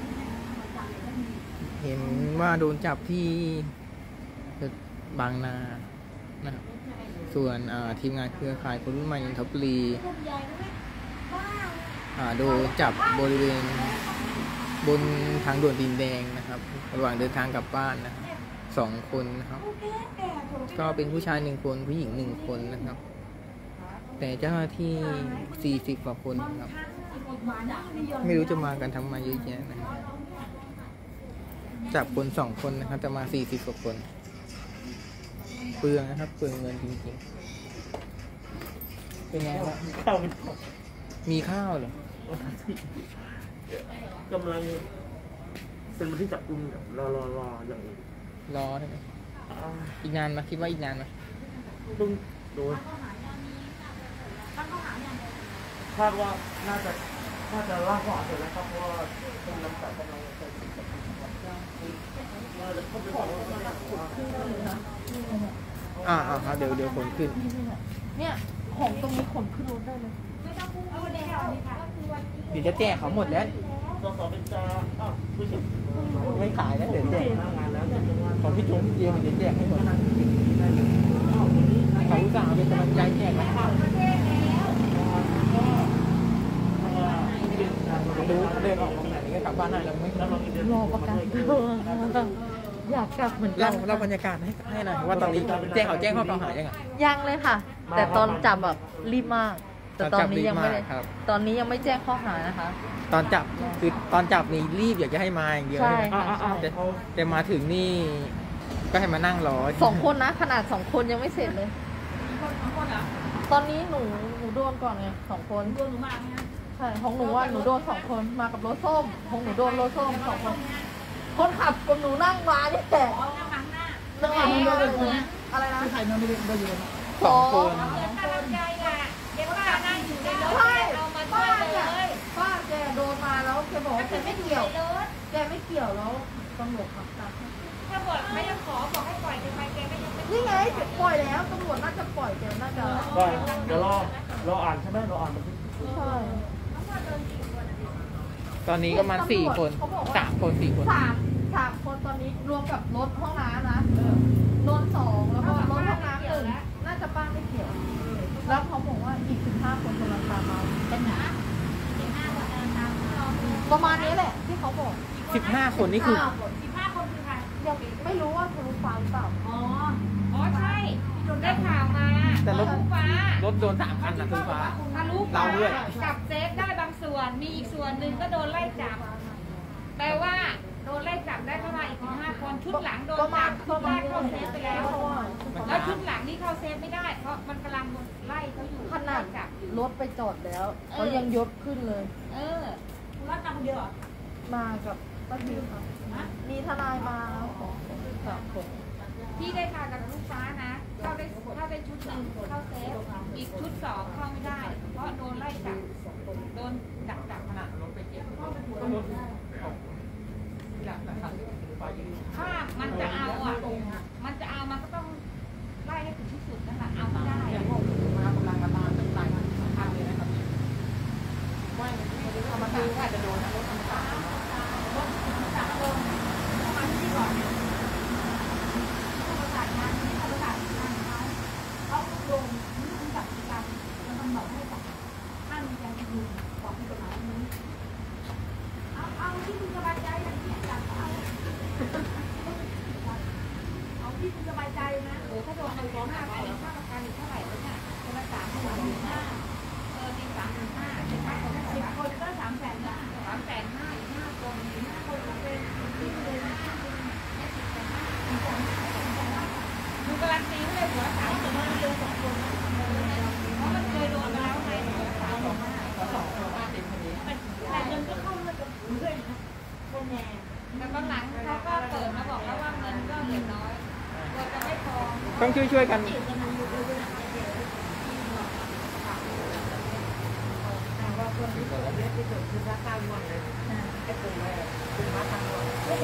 เห็นว่าโดนจับที่บางนานะครับส่วนทีมงานเครือข่ายคนรุ่นใหม่นนทบุรีโดนจับบริเวณบนทางด่วนดินแดงนะครับระหว่างเดินทางกลับบ้านนะครับ2 คนนะครับก็เป็นผู้ชาย1 คนผู้หญิง1 คนนะครับแต่เจ้าหน้าที่40 กว่าคนครับไม่รู้จะมากันทำไมเยอะแยะนะครับจับคน2 คนนะครับจะมา40 กว่าคนเปลืองนะครับเปลืองเงินจริงๆเป็นไงครับข้าวมีข้าวเหรอกำลังเป็นวันที่จับกุมรออย่างอื่นรอได้ไหมอีกนานไหมคิดว่าอีกนานไหมต้องโดนคาดว่าน่าจะล่างข้อหาเสร็จแล้วครับเพราะว่าต้องนำจับกำลังไปครับเดี๋ยวขนขึ้นเนี่ยของตรงนี้ขนขึ้นรถได้เลยเดี๋ยวจะแจกเขาหมดแล้วไม่ขายแล้วเดี๋ยวแจกของพี่จุ๋มเดียวเดี๋ยวแจกให้หมดเขาอุตส่าห์เป็นกำลังใจแจกนะครับดูเดินออกมาแบบนี้ก็กลับบ้านได้แล้วไม่รอประกันอยากกลับเหมือนกันเราบรรยากาศให้หน่อยว่าตอนนี้แจ้งข้อกล่าวหายังไงยังเลยค่ะแต่ตอนจับแบบรีบมากแต่ตอนนี้ยังไม่ได้ตอนนี้ยังไม่แจ้งข้อหานะคะตอนจับคือตอนจับนี่รีบอยากจะให้มาอย่างเดียวใช่แต่มาถึงนี่ก็ให้มานั่งรอ 2 คนนะขนาด2 คนยังไม่เสร็จเลยตอนนี้หนูโดนก่อนไง2 คนโดนหนูมาใช่ของหนูว่าหนูโดน2 คนมากับรถส้มของหนูโดนรถส้ม2 คนคนขับกับหนูนั่งมานี่แต่นั่งมาดูเลยอะไรนะใครนั่งดูเลย 2 คนป้าแกโดนมาแล้วแกบอกว่าแกไม่เกี่ยวแล้วตำรวจขับตามถ้าบอกไม่ยังขอบอกให้ปล่อยแกไปแกไม่ยังนี่ไงปล่อยแล้วตำรวจน่าจะปล่อยแกน่าจะเดี๋ยวรออ่านใช่ไหมรออ่านมันใช่ตอนนี้ก็มา4 คน3 คน4 คน 3 คนตอนนี้รวมกับรถห้องน้ำนะรถ2แล้วก็รถห้องน้ำ1น่าจะป้าไม่เกี่ยวแล้วเขาบอกว่าอีก15 คนกำลังตามมาเป็นหนาประมาณนี้แหละที่เขาบอก 15 คนนี่คือ 15 คนคือใครยังไม่รู้ว่าทะลุฟ้าหรือเปล่าอ๋อใช่ได้ข่าวมาแต่ทะลุฟ้ารถโดน3 คันนะทะลุฟ้าทะลุฟ้าจับเซฟได้บางส่วนมีอีกส่วนหนึ่งก็โดนไล่จับแปลว่าโดนไล่จับได้เข้ามาอีก15 คนชุดหลังโดนจับชุดแรกเข้าเซฟไปแล้วแล้วชุดหลังนี่เข้าเซฟไม่ได้เพราะมันกำลังไล่เขาอยู่ขนาดรถไปจอดแล้วเขายังยกขึ้นเลยรถมาคนเดียวมากับป้าพิมค่ะมีทนายมา3 คนพี่ได้ข่าวกับลูกฟ้านะเข้าได้ชุด 1เข้าเซฟอีกชุด 2เข้าไม่ได้เพราะโดนไล่จับโดนดักขนาดรถไปเจ็บดูอาจจะโดนนะรถธรรมศาสตร์รถธรรมศาสตร์ลงมาที่นี่ก่อนเนี่ยธรรมศาสตร์งานที่ธรรมศาสตร์งานเขาลงเรื่องจับกิจกรรมแล้วมันบอกให้จับห้ามมีการชุมนุมของที่กฎหมายนี้เอาที่คุณสบายใจอย่างที่จับเอาที่คุณสบายใจนะถ้าโดนใครฟ้องค่าประกันเท่าไหร่แล้วเนี่ยคนละ3,500มี10 คนก็300,000 350,000อีก5 คนอีก5 คนก็เป็นที่เลยนะดูการันตีเลยหัวสาวจะมาเร็ว2 คนเพราะมันเคยโดนมาแล้วไงแต่เงินก็เข้ามากับเพื่อนคนแน่แต่ตอนหลังเขาก็เปิดมาบอกแล้วว่าเงินก็เหลือน้อยกลัวจะไม่พอต้องช่วยกันว่าคนที่เกิดเรื่องที่เกิดคือราคาหมดเลยไอ้กลุ่มอะไรกลุ่มราคาหมด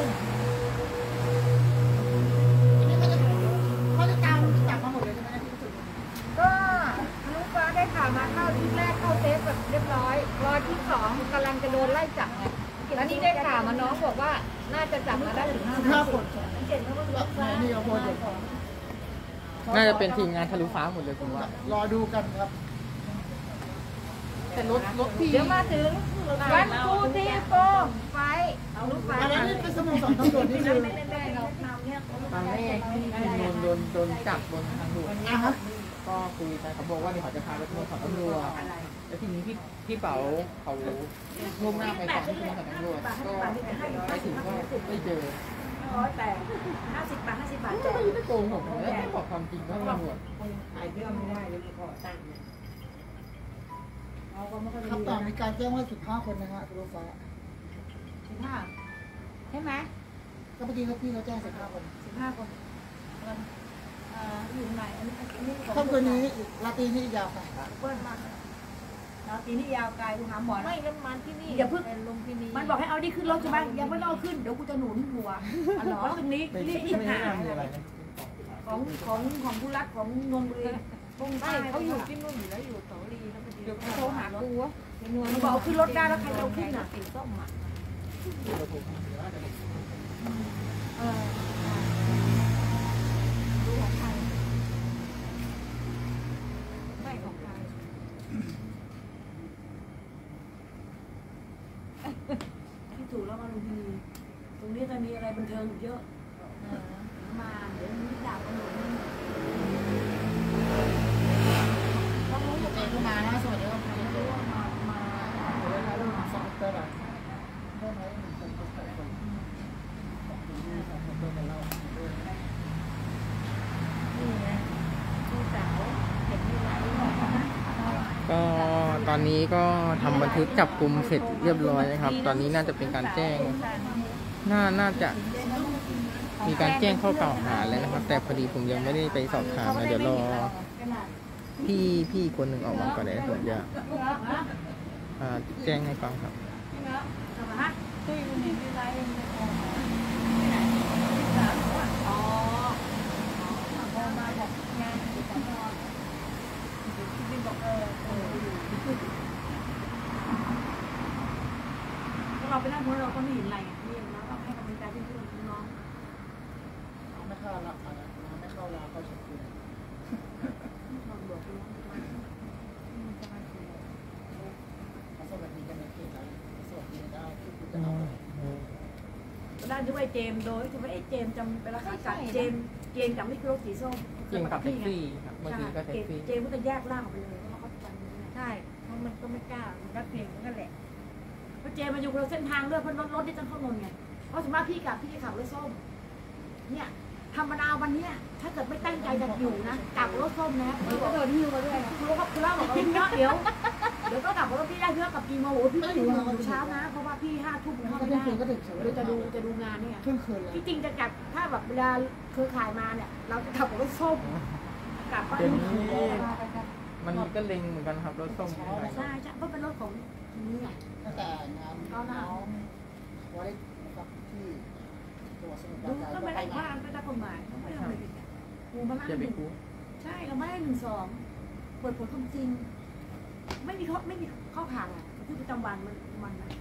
เขาจะตามจับมาหมดเลยใช่ไหมที่สุดก็ลูกฟ้าได้ข่าวมาเข้าที่แรกเข้าเซฟแบบเรียบร้อยรอที่2กำลังจะโดนไล่จับไงแล้วนี่ได้ข่าวมาน้องบอกว่าน่าจะจับมาได้ถึง5 คนเก่งเขาก็ลูกฟ้านี่เอาโพสต์น่าจะเป็นทีมงานทะลุฟ้าหมดเลยคุณว่ารอดูกันครับแต่รถพี่เดี๋ยวมาถึงวันคูทีโฟไฟเอาลูกไฟอะไรนี่เป็นสโมสรตำรวจนี่คือไม่เราเนี่ยตอนแรกที่คุณโดนจับบนทางด่วนก็คุยกันเขาบอกว่าเดี๋ยวเขาจะพาไปสโมสรตำรวจแล้วทีนี้พี่เป๋าเขาล่วงหน้าไปก่อนที่สโมสรตำรวจก็ไปถึงก็ไม่เจอแต่50 บาทก็ไม่โกงผมแล้วบอกความจริงก็ตำรวจขายเรื่องไม่ได้เลยขอตั้งคำตอบในการแจ้งว่า15 คนนะฮะคุณลูกฟ้า15ใช่ไหมก็เมื่อกี้พี่เขาแจ้ง15 คนอยู่ไหนอันนี้ค่ำคืนนี้ราตรีนี่ยาวค่ะเปิ้ลมากราตรีนี่ยาวไกลกูหาหมอไม่แล้วมันที่นี่อย่าเพิ่งลงที่นี่มันบอกให้เอาดิขึ้นรถใช่ไหมยังไม่เอาขึ้นเดี๋ยวกูจะหนุนหัวอ๋อตรงนี้รีบหาของผู้รักของนนบุรีไม่เขาอยู่ที่นู่นอยู่แล้วอยู่เสาลีเดี๋ยวโทรหากูวะมันบอกขึ้นรถได้แล้วใครจะขึ้นอ่ะสีส้มอ่ะดูของใครไม่ของใครที่ถูกแล้วมาลุงพีตรงนี้จะมีอะไรบันเทิงเยอะมาเดี๋ยวนี้ดาบตำรวจต้องรู้ตัวเองก็มานะสวัสดีครับมาสองตัวแบบได้ไหมนี่ไงพี่สาวเห็นมีอะไรก็ตอนนี้ก็ทำบันทึกจับกลุ่มเสร็จเรียบร้อยนะครับตอนนี้น่าจะเป็นการแจ้งน่าจะมีการแจ้งข้อกล่าวหาแล้วนะครับแต่พอดีผมยังไม่ได้ไปสอบถามนะเดี๋ยวรอพี่คนหนึ่งออกมาก่อนเลยผมจะแจ้งให้ฟังครับเราไปนั่งคนเราก็ไม่เห็นอะไรนี่แล้วก็ให้กำลังใจเพื่อนๆน้องไม่เข้าละไม่เข้าละเขาฉันคุยสวัสดีกันนะพี่ครับสวัสดีได้ด้านด้วยเจมโดยที่ว่าไอ้เจมจำเป็นราคากับเจมกับไม่คือรถสีส้มเจมกับแท็กซี่ครับบางทีก็แท็กซี่เจมก็จะแยกร่างออกไปเลยเพราะเขาจำใช่เพราะมันก็ไม่กล้านักเพลงนั่นแหละเพราะเจมาอยู่บนเส้นทางด้วยเพราะรถที่จะเข้านนไงเพราะสมมติพี่ขับรถส้มเนี่ยธรรมดาวันนี้ถ้าเกิดไม่ตั้งใจจะอยู่นะกลับรถส้มนะพี่ก็โดนหิ้วมาด้วยคุณรู้คือเล่าบอกว่าพี่เดี๋ยวก็กลับรถพี่ได้เพื่อกับปีมาโหพี่ไม่อยู่เช้านะเพราะว่าพี่5 ทุ่มเข้าไม่ได้เราจะดูงานเนี่ยที่จริงจะกลับถ้าแบบเวลาเครือข่ายมาเนี่ยเราจะขับรถส้มกลับบ้านมันก็เล็งเหมือนกันครับรถส้มใช่เพราะเป็นรถของนี่ไงแต่งานก็น้องไว้กับที่ตัวสมุทรปราการก็ไม่ได้ว่าไม่ได้กฎหมายไม่ทำอะไรผิดกูมานั่งใช่เราไม่ได้1-2เปิดผลความจริงไม่มีข้อผ่านอ่ะที่ประจำวันมันนะ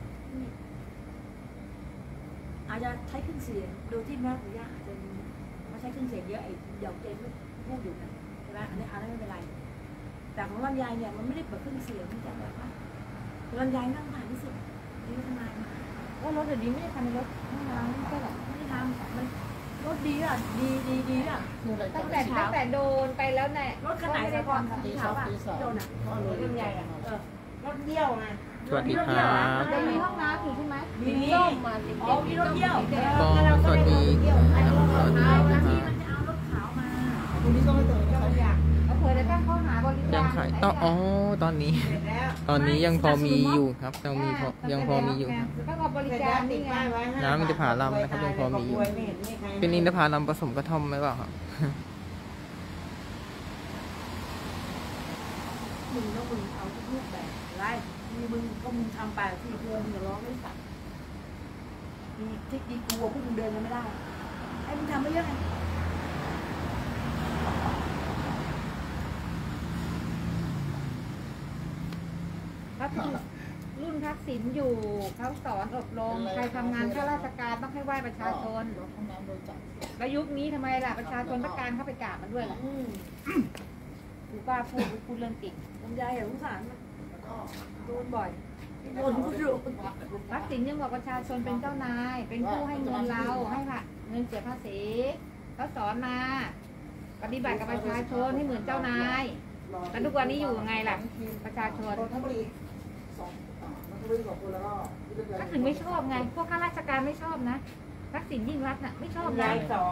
อาจจะใช้เครื่องเสียงโดยที่แม่หรือย่าอาจจะมาใช้เครื่องเสียงเยอะไอ้เดี๋ยวเจนพูดอยู่นะใช่ไหมอันนี้ไม่เป็นไรแต่ของลำไยเนี่ยมันไม่ได้เปิดเครื่องเสียงที่จะแบบว่าลำไยนั่งผ่านที่สุดนี่ทำไมว่ารถเดี๋ยวนี้ไม่ได้ทำในรถห้องน้ำก็แบบไม่ได้ทำมันรถดีอ่ะดีอ่ะตั้งแต่โดนไปแล้วเนี่ยรถขนาดไหนก่อนตีสองโดนอ่ะลำไยอ่ะรถเดี่ยวไงสวัสดีครับจะมีห้องน้ำอยู่ใช่ไหมมีมีรถเดี่ยวก็สวัสดีสวัสดีบางนะทีคมันรับจะเอารถขาวมาตรงนี้ก็ไม่เจอเขาเคยได้ตั้งข้อหาบริยัจาง คขายตอนนี้ยังพอมีอยู่ครับยังพอมีอยู่ครับต้องเอาบริจาคนี่ไงน้ำอินทผลัมนะครับยังพอมีอยู่ เป็นอินทผลัมผสมกระท่อมไหมเปล่าครับมึงเอาทุกรูปแบบไรมึงก็มึงทำไปที่เพื่อนมึงจะร้องไม่สั่งมีทิกดีกลัวพวกมึงเดินกันไม่ได้ให้มึงทำไม่เยอะไงก็คือรุ่นทักษิณอยู่เขาสอนอบรมใครทำงานข้าราชการต้องให้ไหว้ประชาชนแล้วยุคนี้ทำไมล่ะประชาชนต้องการเข้าไปกราบมันด้วยล่ะกูป้าพูดเรื่องติดลำไยอ่ะสงสารมันโดนบ่อยโดนทักษิณยังบอกประชาชนเป็นเจ้านาย เป็นผู้ให้เงินเราให้ค่ะเงินเสียภาษีเขาสอนมาปฏิบัติกับประชาชนให้เหมือนเจ้านายแต่ทุกวันนี้อยู่ยังไงล่ะประชาชนทักษิณไม่ชอบไงพวกข้าราชการไม่ชอบนะทักษิณยิ่งรักน่ะไม่ชอบนะ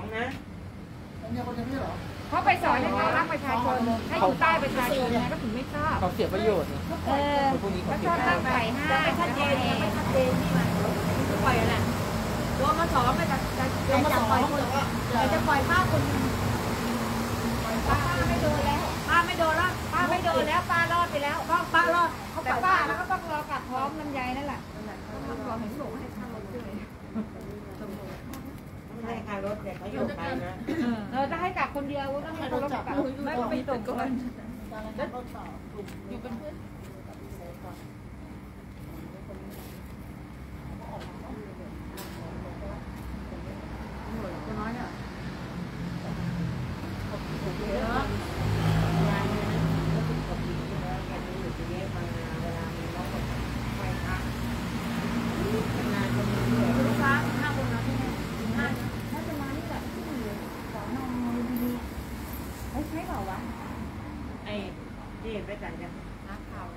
เพราะไปสอนให้เขารักประชาชนให้อยู่ใต้ประชาชนนะก็ถึงไม่ชอบเขาเสียประโยชน์พวกนี้เขาชอบตั้งใส่ห้าไม่ชัดเจนไม่ชัดเจนนี่มันปล่อยแหละตัวมาสอนไปจะปล่อยคนจะปล่อยป้าคนนึงป้าไม่โดนแล้วป้าไม่โดนแล้วป้าไม่โดนแล้วป้ารอดไปแล้วป้ารอดแต่ป้าแล้วก็ต้องรอกลับพร้อมลำไยนั่นแหละต้องรอเห็นหนูให้ค่ารถด้วยให้ค่ารถแต่เขาอยู่ไปนะถ้าให้กลับคนเดียวต้องให้เขารถกลับไม่ก็ไปส่งก่อนอยู่เป็นเพื่อนตัวน้อยเนี่ยยายเนี่ยนะก็10 กว่าปีที่แล้วแกจะอยู่ที่นี้มาเวลามีน้องก็ไปพักงานจะมีเรื่อยลูกค้า5 คนนะที่นี่5 ถ้าจะมานี่แบบที่สอนนดีๆใช่เปล่าวะไอ้ที่ไปกันกันนักข่าว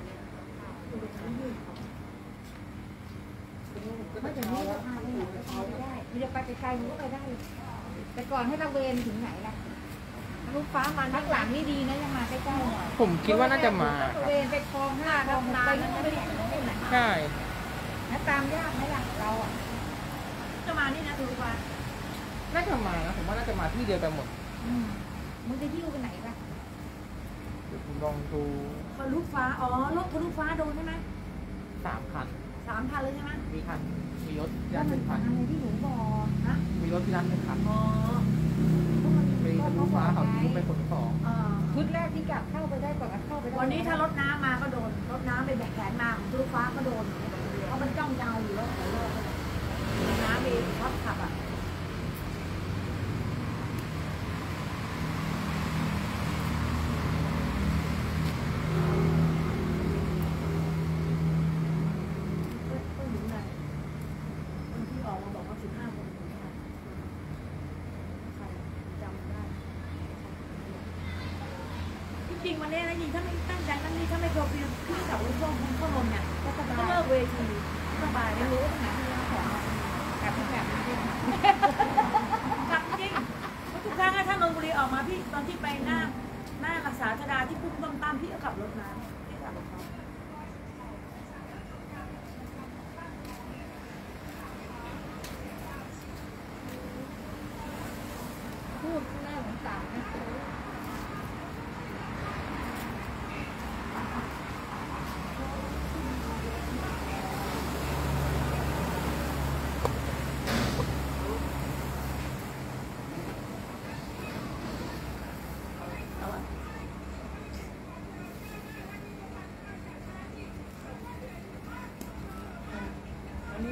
ไม่ถึงนี่จะพาไปไหนก็พาไม่ได้มันจะไปไกลๆมันก็ไปได้แต่ก่อนให้เราเวนถึงไหนล่ะลูกฟ้ามันพักหลังนี่ดีนะยังมาใกล้ๆหน่อยผมคิดว่าน่าจะมาครับเวนไปคลอง5คลอง6ไปนั่นไม่ได้ไม่ไหนใช่นะตามยากไหมล่ะเราอ่ะจะมานี่นะทุกวันน่าจะมานะผมว่าน่าจะมาที่เดียวกันหมดมึงจะยิ้วไปไหนล่ะเดี๋ยวผมลองดูทะลุฟ้า อ๋อ รถทะลุฟ้าโดนใช่ไหม 3 คัน 3,000เลยใช่ไหมมีรถที่ร้าน1 คันอะไรที่หนูบอกนะมีรถที่ร้าน1 คันอ๋อมีทะลุฟ้าเขาทิ้งไปขนของชุดแรกที่กลับเข้าไปได้ก่อนเข้าไปได้วันนี้ถ้ารถน้ำมาก็โดน รถน้ำไปแบกแขนมาทะลุฟ้าก็โดน เพราะมันจ้องจะเอาอยู่แล้วน้ำไปวัดขับอ่ะ ก็อยู่ไหนคนที่ออกมาบอกว่า15 คนใครจำได้ จริงๆวันนี้นะยิงถ้าไม่ตั้งใจตั้งนี้ถ้าไม่เคอร์ฟิวขึ้นกับรถช่วงเข้าลมเนี่ยก็เลิกเวทีสบายไม่รู้ว่าตรงไหนที่ร้านของกลับที่แบบนี้กลับจริงเพราะทุกครั้งถ้านนบุรีออกมาพี่ตอนที่ไปหน้ารักษาชดาที่พุ่งต้มตามพี่ก็ขับรถมาพี่ขับรถเขาพูดหน้าสงสารนะ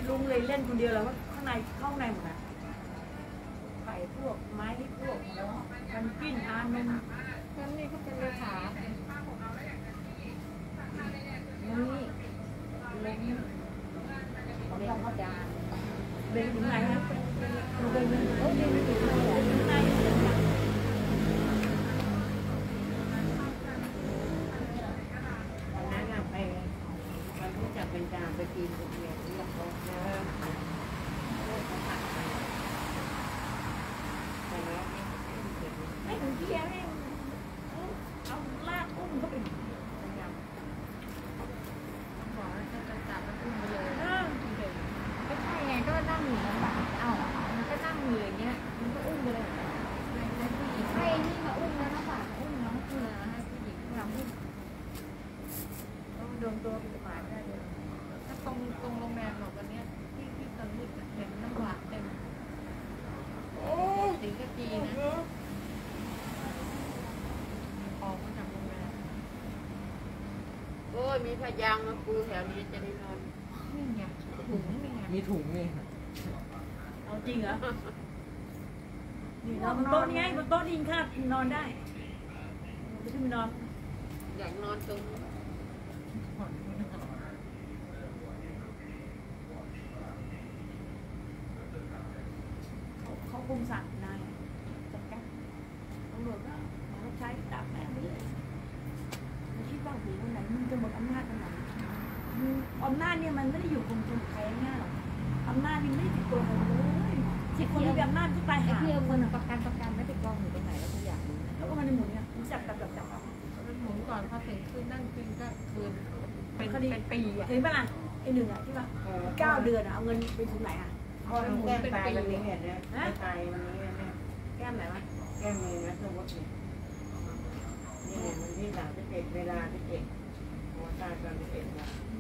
ลุงเลยเล่นคนเดียวแล้วว่าข้างในเข้าในหมดนะไข่พวกไม้ที่พวกแล้วมันกินอานนนั่นนี่เขาเป็นเลขานี่เล้งของเราอาจารย์เล้งถึงไหนนะเล้งโอ้ยเล้งถึงไหนเป็นการไปกินกับเมียที่อยากบอกนะไม่ถึงเที่ยงเอาลากอุ้มเขาไปบอกว่าจะจับแล้วอุ้มไปเลยก็ใช่ไงก็นั่งอยู่ลำบากมันก็นั่งอยู่อย่างเงี้ยมันก็อุ้มไปเลยให้นี่มาอุ้มแล้วนะฝากอุ้มน้องคือให้ผู้หญิงเราอุ้มต้องโดนตัวผิดกฎหมายได้เลยถ้าตรงโรงแรมหรอกวันนี้ที่ตอนมืดเห็นน้ำหวานเต็มสีกะจีนะออกมาจากโรงแรมโอ้ยมีพยางมาปูแถวนี้จะได้นอนนี่ไงถุงนี่ไงมีถุงนี่เอาจริงเหรอนี่นอนบนโต๊ะนี่ไงบนโต๊ะนี่ค่ะนอนได้ไม่ขึ้นไปนอนอยากนอนตรงเขาคงสั่งนายจัดการตำรวจก็มาใช้ตามแบบนี้ไม่คิดว่าหูวันไหนมึงจะหมดอำนาจกันไหนอำนาจเนี่ยมันไม่ได้อยู่กับคนใครง่ายหรอกอำนาจมันไม่ได้ติดตัวใครเลย10 คนมีอำนาจก็ตายหาคนประกันไม่ติดกองอยู่ตรงไหนแล้วก็อยากรู้แล้วก็มาในหมุนเนี่ยจับหมุนก่อนพอถึงคืนนั่งคืนก็คืนเป็นปีอ่ะเห็นป่ะล่ะไอ้หนึ่งอ่ะที่ว่า9 เดือนอ่ะเอาเงินไปถึงไหนอ่ะพ่อแก้มตายวันนี้เนี่ยตายวันนี้เนี่ยแก้มไหนวะแก้มมีนะสมมติเนี่ยนี่มันที่31เวลา11หัวตายตอน11นะ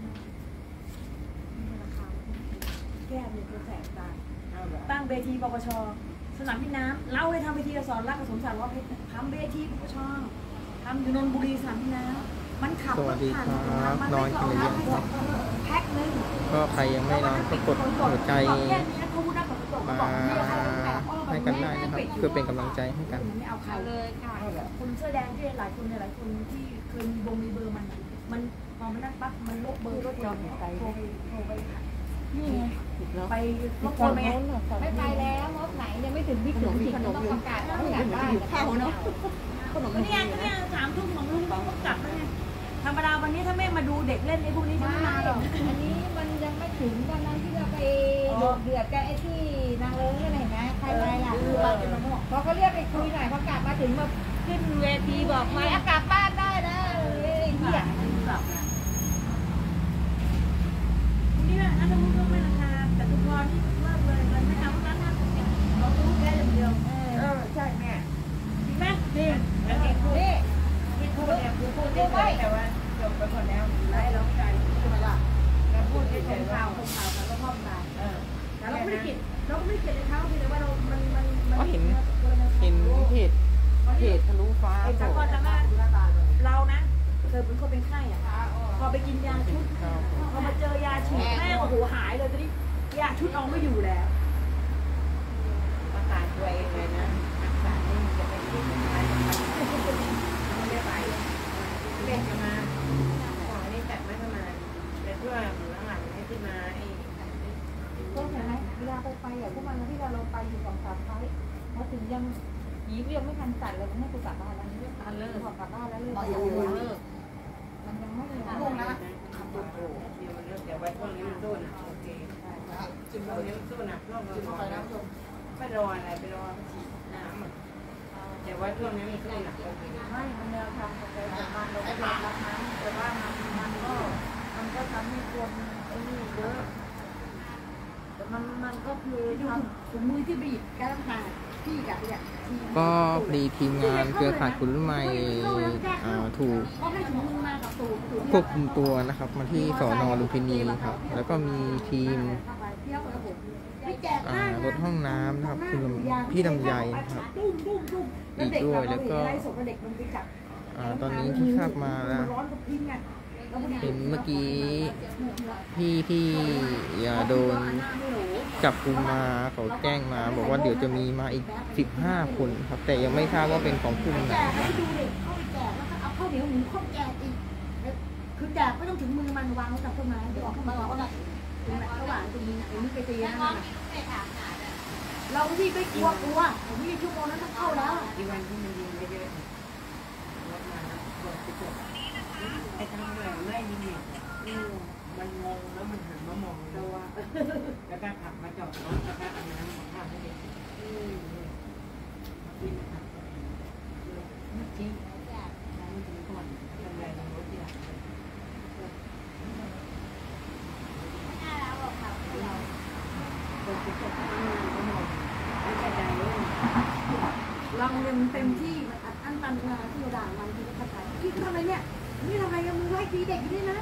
แก้มเนี่ยตัวแสบตายตั้งเวทีปปชสนามบินน้ำเล่าให้ทำเวทีสอนรักกับสมศักดิ์ว่าทำเวทีปปชทำอยู่นนทบุรีสนามบินน้ำมันขับสวัสดีครับนอนกันหรือยังครับแพ็คนึงก็ใครยังไม่นอนก็กดหัวใจมาให้กันได้นะครับ เพื่อเป็นกำลังใจให้กันไม่เอาใครเลยค่ะคนเสื้อแดงที่หลายคนที่เคยมีเบอร์มันพอมันนั่นปั๊บมันลบเบอร์รถจอดไปโทรไปนี่ไงไปรบกวนไหมไม่ไปแล้วมอบไหนยังไม่ถึงวิกฤตจริงต้องประกาศต้องอยากได้เข้าเนาะก็เนี่ย3 ทุ่มของลุงต้องกลับแล้วไงธรรมดาวันนี้ถ้าแม่มาดูเด็กเล่นไอ้พวกนี้จะไม่มาหรอกอันนี้มันยังไม่ถึงวันนั้นที่เราไปเดือดกันไอ้ที่นางเลิ้งอะไรนะใครไปล่ะพอเขาเรียกไปคุยหน่อยพอกลับมาถึงมาขึ้นเวทีบอกมาอากาศบ้านได้นะไอ้เหี้ยนี่นะถ้ามุกไม่ราคาแต่ทุกคนนี่เลิกเลยมันไม่เอาแล้วนะเรารู้แค่อย่างเดียวใช่แม่จริงไหมจริงแล้วที่พูดเนี่ยคือพูดได้เลยแต่ว่าจบไปหมดแล้วไล่ร้องใจใช่ไหมล่ะแล้วพูดได้เลยว่าข่าวแล้วพ่อตายแต่เราไม่ได้เกลียดในเขาเพียงแต่ว่ามันก็เห็นเพจทะลุฟ้าไอ้สักคนจะมาเรานะเคยเป็นคนเป็นไข้อ่ะพอไปกินยาชุดพอมาเจอยาฉีดแม่โอ้โหหายเลยตอนนี้ยาชุดเอาไม่อยู่แล้วประกาศตัวเองเลยนะรักษานี่จะเป็นที่สุดท้ายไม่ได้ไปเล่นจะมาขอนี่จัดไม่มาแต่เพื่อหลังๆนี่ที่มาไอ้ก็เห็นไหมเวลาไปอย่างพวกมันที่เราไปอยู่2-3 ครั้งมาถึงยังยีบยังไม่ทันจัดเลยมันให้กูกลับบ้านแล้วนี่เลิกกลับบ้านแล้วเลิกมันยังไม่เลยนะเดี๋ยวไว้พวกนี้มันสู้นะโอเคจุดเราเลี้ยงสู้นะร่วมเราไม่รออะไรไปรอฉีดน้ำเดี๋ยวไว้พวกนี้มันสู้นะโอเคไม่มันแนวทางของการเราก็ยอมรับนั้นแต่ว่ามันก็ทำให้คนไอ้นี่เยอะแต่มันก็คือทำถุงมือที่บีบแก้มขาดที่กับเนี่ยก็พอดีทีมงานเครือข่ายคนรุ่นใหม่ถูกก็ให้ถุงมือมากับตูดควบคุมตัวนะครับ มาที่สน.ลุมพินีครับ แล้วก็มีทีมรถห้องน้ำนะครับคุณพี่ลำไยนะครับอีกด้วยแล้วก็ตอนนี้ที่ทราบมาแล้วเห็นเมื่อกี้พี่ที่โดนจับกุมมาเขาแจ้งมาบอกว่าเดี๋ยวจะมีมาอีก15 คนครับ แต่ยังไม่ทราบว่าเป็นของกลุ่มไหนแจกให้ดูเด็กเข้าไปแจกแล้วก็เอาข้าวเหนียวหมูข้าวแจกอีกคือแจกไม่ต้องถึงมือมันวางไว้กับต้นไม้เดี๋ยวออกเข้ามาออกก็ได้ระหว่างตรงนี้ไอ้นี่ไปตีนั่นน่ะเราที่ไม่กลัวผมมีชั่วโมงนั้นต้องเข้าแล้วอีวันที่มันยิงไม่เยอะรถมาแล้วรถไปจบไอ้ทางแหวนไล่ยิงเนี่ยมันงงแล้วมันหันมามองเราว่าแล้วก็ขับมาจอดรถแล้วก็เอาน้ำของข้าวให้เด็กกินนะครับจริงน้ำถึงก่อนทำอะไรในรถที่หลังเราเนี่ยมันเต็มที่มันอัดอั้นตันมาที่เราด่ามันที่เราขัดใจพี่ทำอะไรเนี่ยนี่ทำอะไรกันมึงไล่ตีเด็กอยู่นี่นะ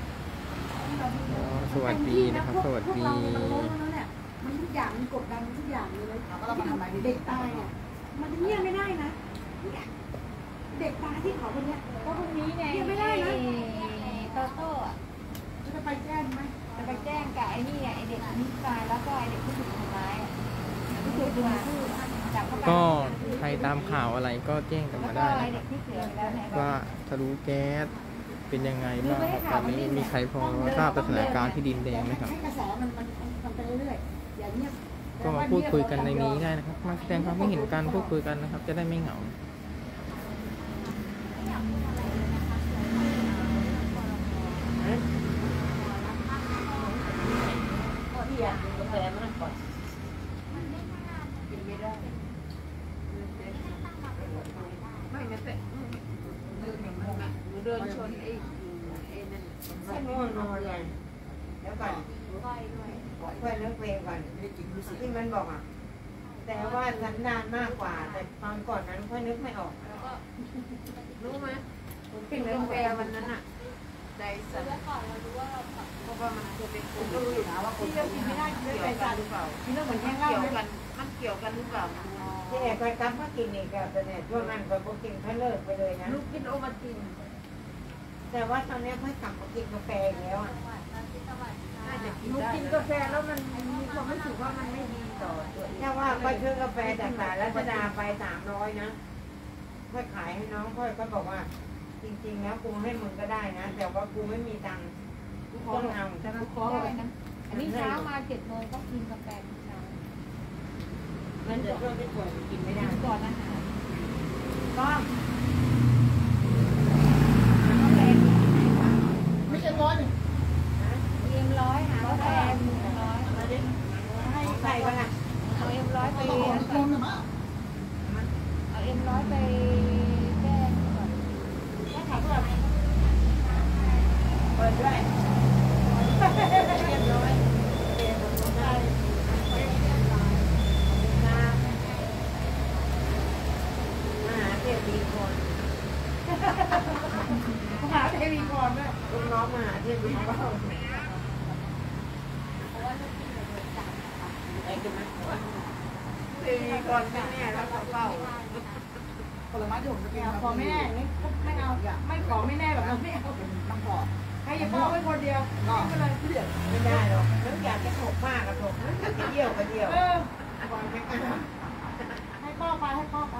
สวัสดีนะครับสวัสดีมันทุกอย่างมันกดดันทุกอย่างเลยเด็กตายเนี่ยมันเงียบไม่ได้นะเด็กตายที่เขาคนเนี้ยก็พรุ่งนี้ไงเงียบไม่ได้นะโตโต้อะจะไปแจ้งไหมจะไปแจ้งกับไอ้นี่ไงไอ้เด็กนิสัยแล้วก็ไอ้เด็กที่ถูกทำร้ายที่ถูกดึงชื่อจับเข้าไปก็ใครตามข่าวอะไรก็แจ้งกันแล้วมาก็ได้ไอ้นะคเด็รักบที่เสียไปแล้วเนี่ยว่าทะลุแก๊สเป็นยังไงบ้างครับตอนนี้มีใครพอทราบสถานการณ์ที่ดินแดงไหมครับให้กระแสมันไปเรื่อยๆอย่าเงียบก็มาพูดคุยกันในนี้ได้นะครับ มาแสดงความคิดเห็นกันพูดคุยกันนะครับ จะได้ไม่เหงากาแฟมันก่อนกินไม่ได้เดินชนไอ้นั่นไม่นอนเลยแล้วก่อนค่อยเลิกเพลงก่อนที่มันบอกอ่ะแต่ว่าสันดานมากกว่าแต่ตอนก่อนนั้นค่อยนึกไม่ออกรู้ไหมผมกินกาแฟวันนั้นอ่ะใจสั่นเพราะว่ามันจะเป็นคนก็รู้อยู่นะว่าคนที่กินไม่ได้กินใจสั่นหรือเปล่ากินแล้วเหมือนแห้งเหล้ากันมันเกี่ยวกันหรือเปล่าที่แอบไปกำพักกินอีกแบบแต่เนี่ยช่วงนั้นก็กินค่อยเลิกไปเลยนะลูกกินโอวัลตินแต่ว่าตอนนี้ค่อยกลับมากินกาแฟแล้วอ่ะลูกกินกาแฟแล้วมันมีความรู้สึกว่ามันไม่ดีต่อตัวแค่ว่าค่อยซื้อกาแฟจากตลาดรัชดาไป300นะค่อยขายให้น้องค่อยก็บอกว่าจริงๆแล้วกูให้มึงก็ได้นะแต่ว่ากูไม่มีตังค์ต้องเอาแต่กูขอได้นะอันนี้เช้ามา7 โมงต้องกินกาแฟทุกเช้ามันจะช่วยไม่ป่วยกินไม่ได้ก่อนอาหารก็ไม่ใช่ร้อนเอ็มร้อยหากาแฟ100 ให้ใส่กันอ่ะเอาเอ็มร้อยไปต้องบอกคนหรือมั้งเอาเอ็มร้อยไปแก้ก่อนแล้วขายเพื่อเปิดด้วยเรียบร้อยมหาเทวีพรหาเทวีพรด้วยลูกน้องมหาเทวีพรไอ้กันนะเทวีพรแม่แล้วก็เฝ้าผลไม้ที่ผมจะกินขอไม่แน่ไม่เอาไม่ขอไม่แน่แบบนั้นไม่เอาต้องขอให้ยายพ่อไว้คนเดียวก็เลยเปลี่ยนไม่ได้หรอกนึกอยากจะถกมากก็ถกนึกอยากจะเยี่ยวก็เยี่ยวให้พ่อไปพ่อ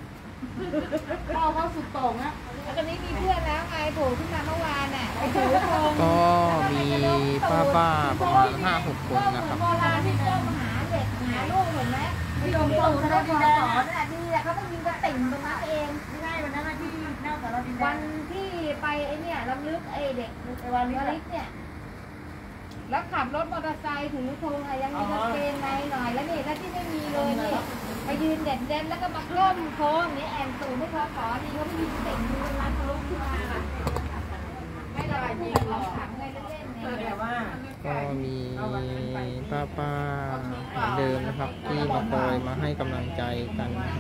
เขาสุดโต่งนะแล้วตอนนี้มีเพื่อนแล้วไงโผล่ขึ้นมาเมื่อวานน่ะไปถือธงก็มีป้าประมาณ5-6 คนนะครับโบราณที่เจ้ามาหาเด็กหาลูกเห็นไหมพี่โดมโตแสดงความสอนน่ะดีอ่ะเขาต้องยิงกระติ่งตรงนั้นเองไม่ได้วันนั้นที่หน้าสารดินแดวังนที่ไปไอ้เนี่ยรำลึกไอ้เด็กวันวลิศเนี่ยแล้วขับรถมอเตอร์ไซค์ถือธงอะไรยังมีกางเกงในหน่อยแล้วนี่แล้วที่ไม่มีเลยนี่ไปยืนเด่นแล้วก็มาก้มโค้งนี่แอนตูไม่พอขอดีเขาไม่ยิงติ่งดูร้านทะลุขึ้นมาไม่ได้ยิงหรอกขังเลยเล่นๆเนี่ยแต่ว่าก็มีป้าเหมือนเดิมนะครับ ที่มาคอยมาให้กำลังใจกันนะครับ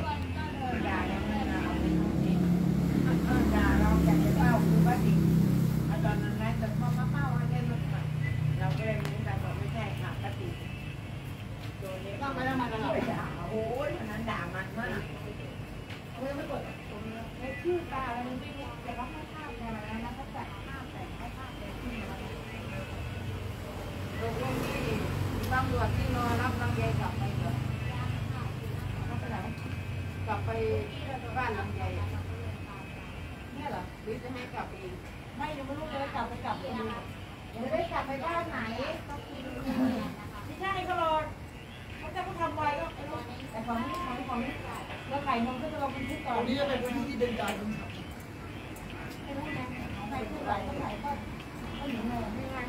ด่าเราอยากจะเป้าคือว่าดิตอนนั้นนะแต่พอมาเป้าให้ได้ลดไปเราก็เลยมีแต่บอกไม่ใช่ค่ะปฏิตัวนี้ก็ไม่ได้มาตลอดด่าโอ้ยวันนั้นด่ามันมากในชื่อตาอะไรนี่แต่ก็ไม่ภาพในวันนั้นก็จัดภาพแต่ให้ภาพำรวจที่รอรับลำไยกลับไปเหรอกลับไปบ้านลำไยเนี่ยเหรอหรือจะให้กลับเองไม่ยังไม่รู้เลยกลับเองจะได้กลับไปบ้านไหนไม่ใช่ก็รอเขาจะทำไว้ก็แต่ของแล้วไข่นมก็จะลงเป็นทุกก่อนนี่จะเป็นพื้นที่เดินการคนขับไม่รู้นะใครพูดอะไรก็หนีเลยไม่ไง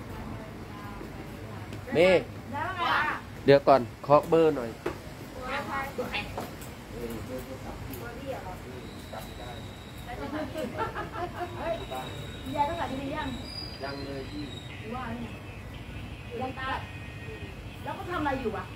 นี่เดี๋ยวก่อนเคาะเบอร์หน่อยยายต้องหลับดียังยังเลยพี่ว่าเนี่ยยังตาแล้วก็ทำอะไรอยู่อ่ะ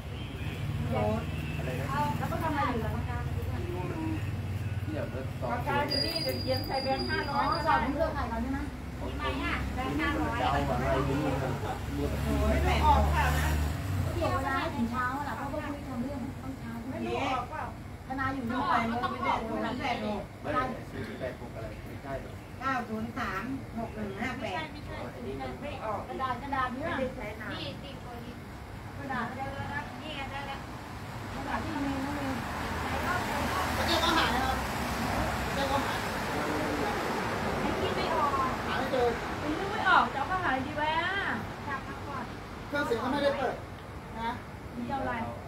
แล้วก็ทำอะไรอยู่ล่ะเดี๋ยวต่อปากกาอยู่นี่เดี๋ยวเขียนใส่แบงค์500 ก็สอบเพื่อใครเขาใช่ไหมไหนอ่ะแบงค์500 จะเอาอะไรดีไม่ออกค่ะนะเกี่ยวเวลาถึงเช้าแหละเขาก็คุยทำเรื่องต้องเช้าไม่ออกเปล่าทนายอยู่ที่ไปมันไม่ได้ตรงนั้นแหละไม่ซื้อแปดปกอะไรไม่ใช่หรอ 9036158ไม่ออกกระดาษเนี่ยไม่ได้ใช้นานนี่ติดคนนี้กระดาษได้แล้วนะนี่ได้แล้วกระดาษที่มีนั่นเองเจ้าก็หานะครับเจ้าก็หาที่ไม่ออกหาไม่เจอมันนึกไม่ออกจะเอาข้าวหายดีไว้อ่ะจับมาก่อนเครื่องเสียงก็ไม่ได้เปิดนะมีเจ้าอะไร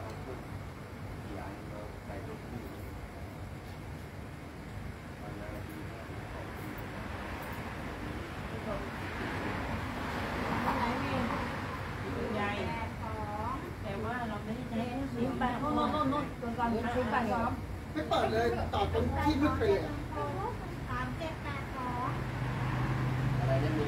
ใหญ่แต่ว่าเราไม่ได้ใช้08โน่นตัวก่อน08 ไม่เปิดเลยต่อตรงที่มืดไปเลยอะไรจะมี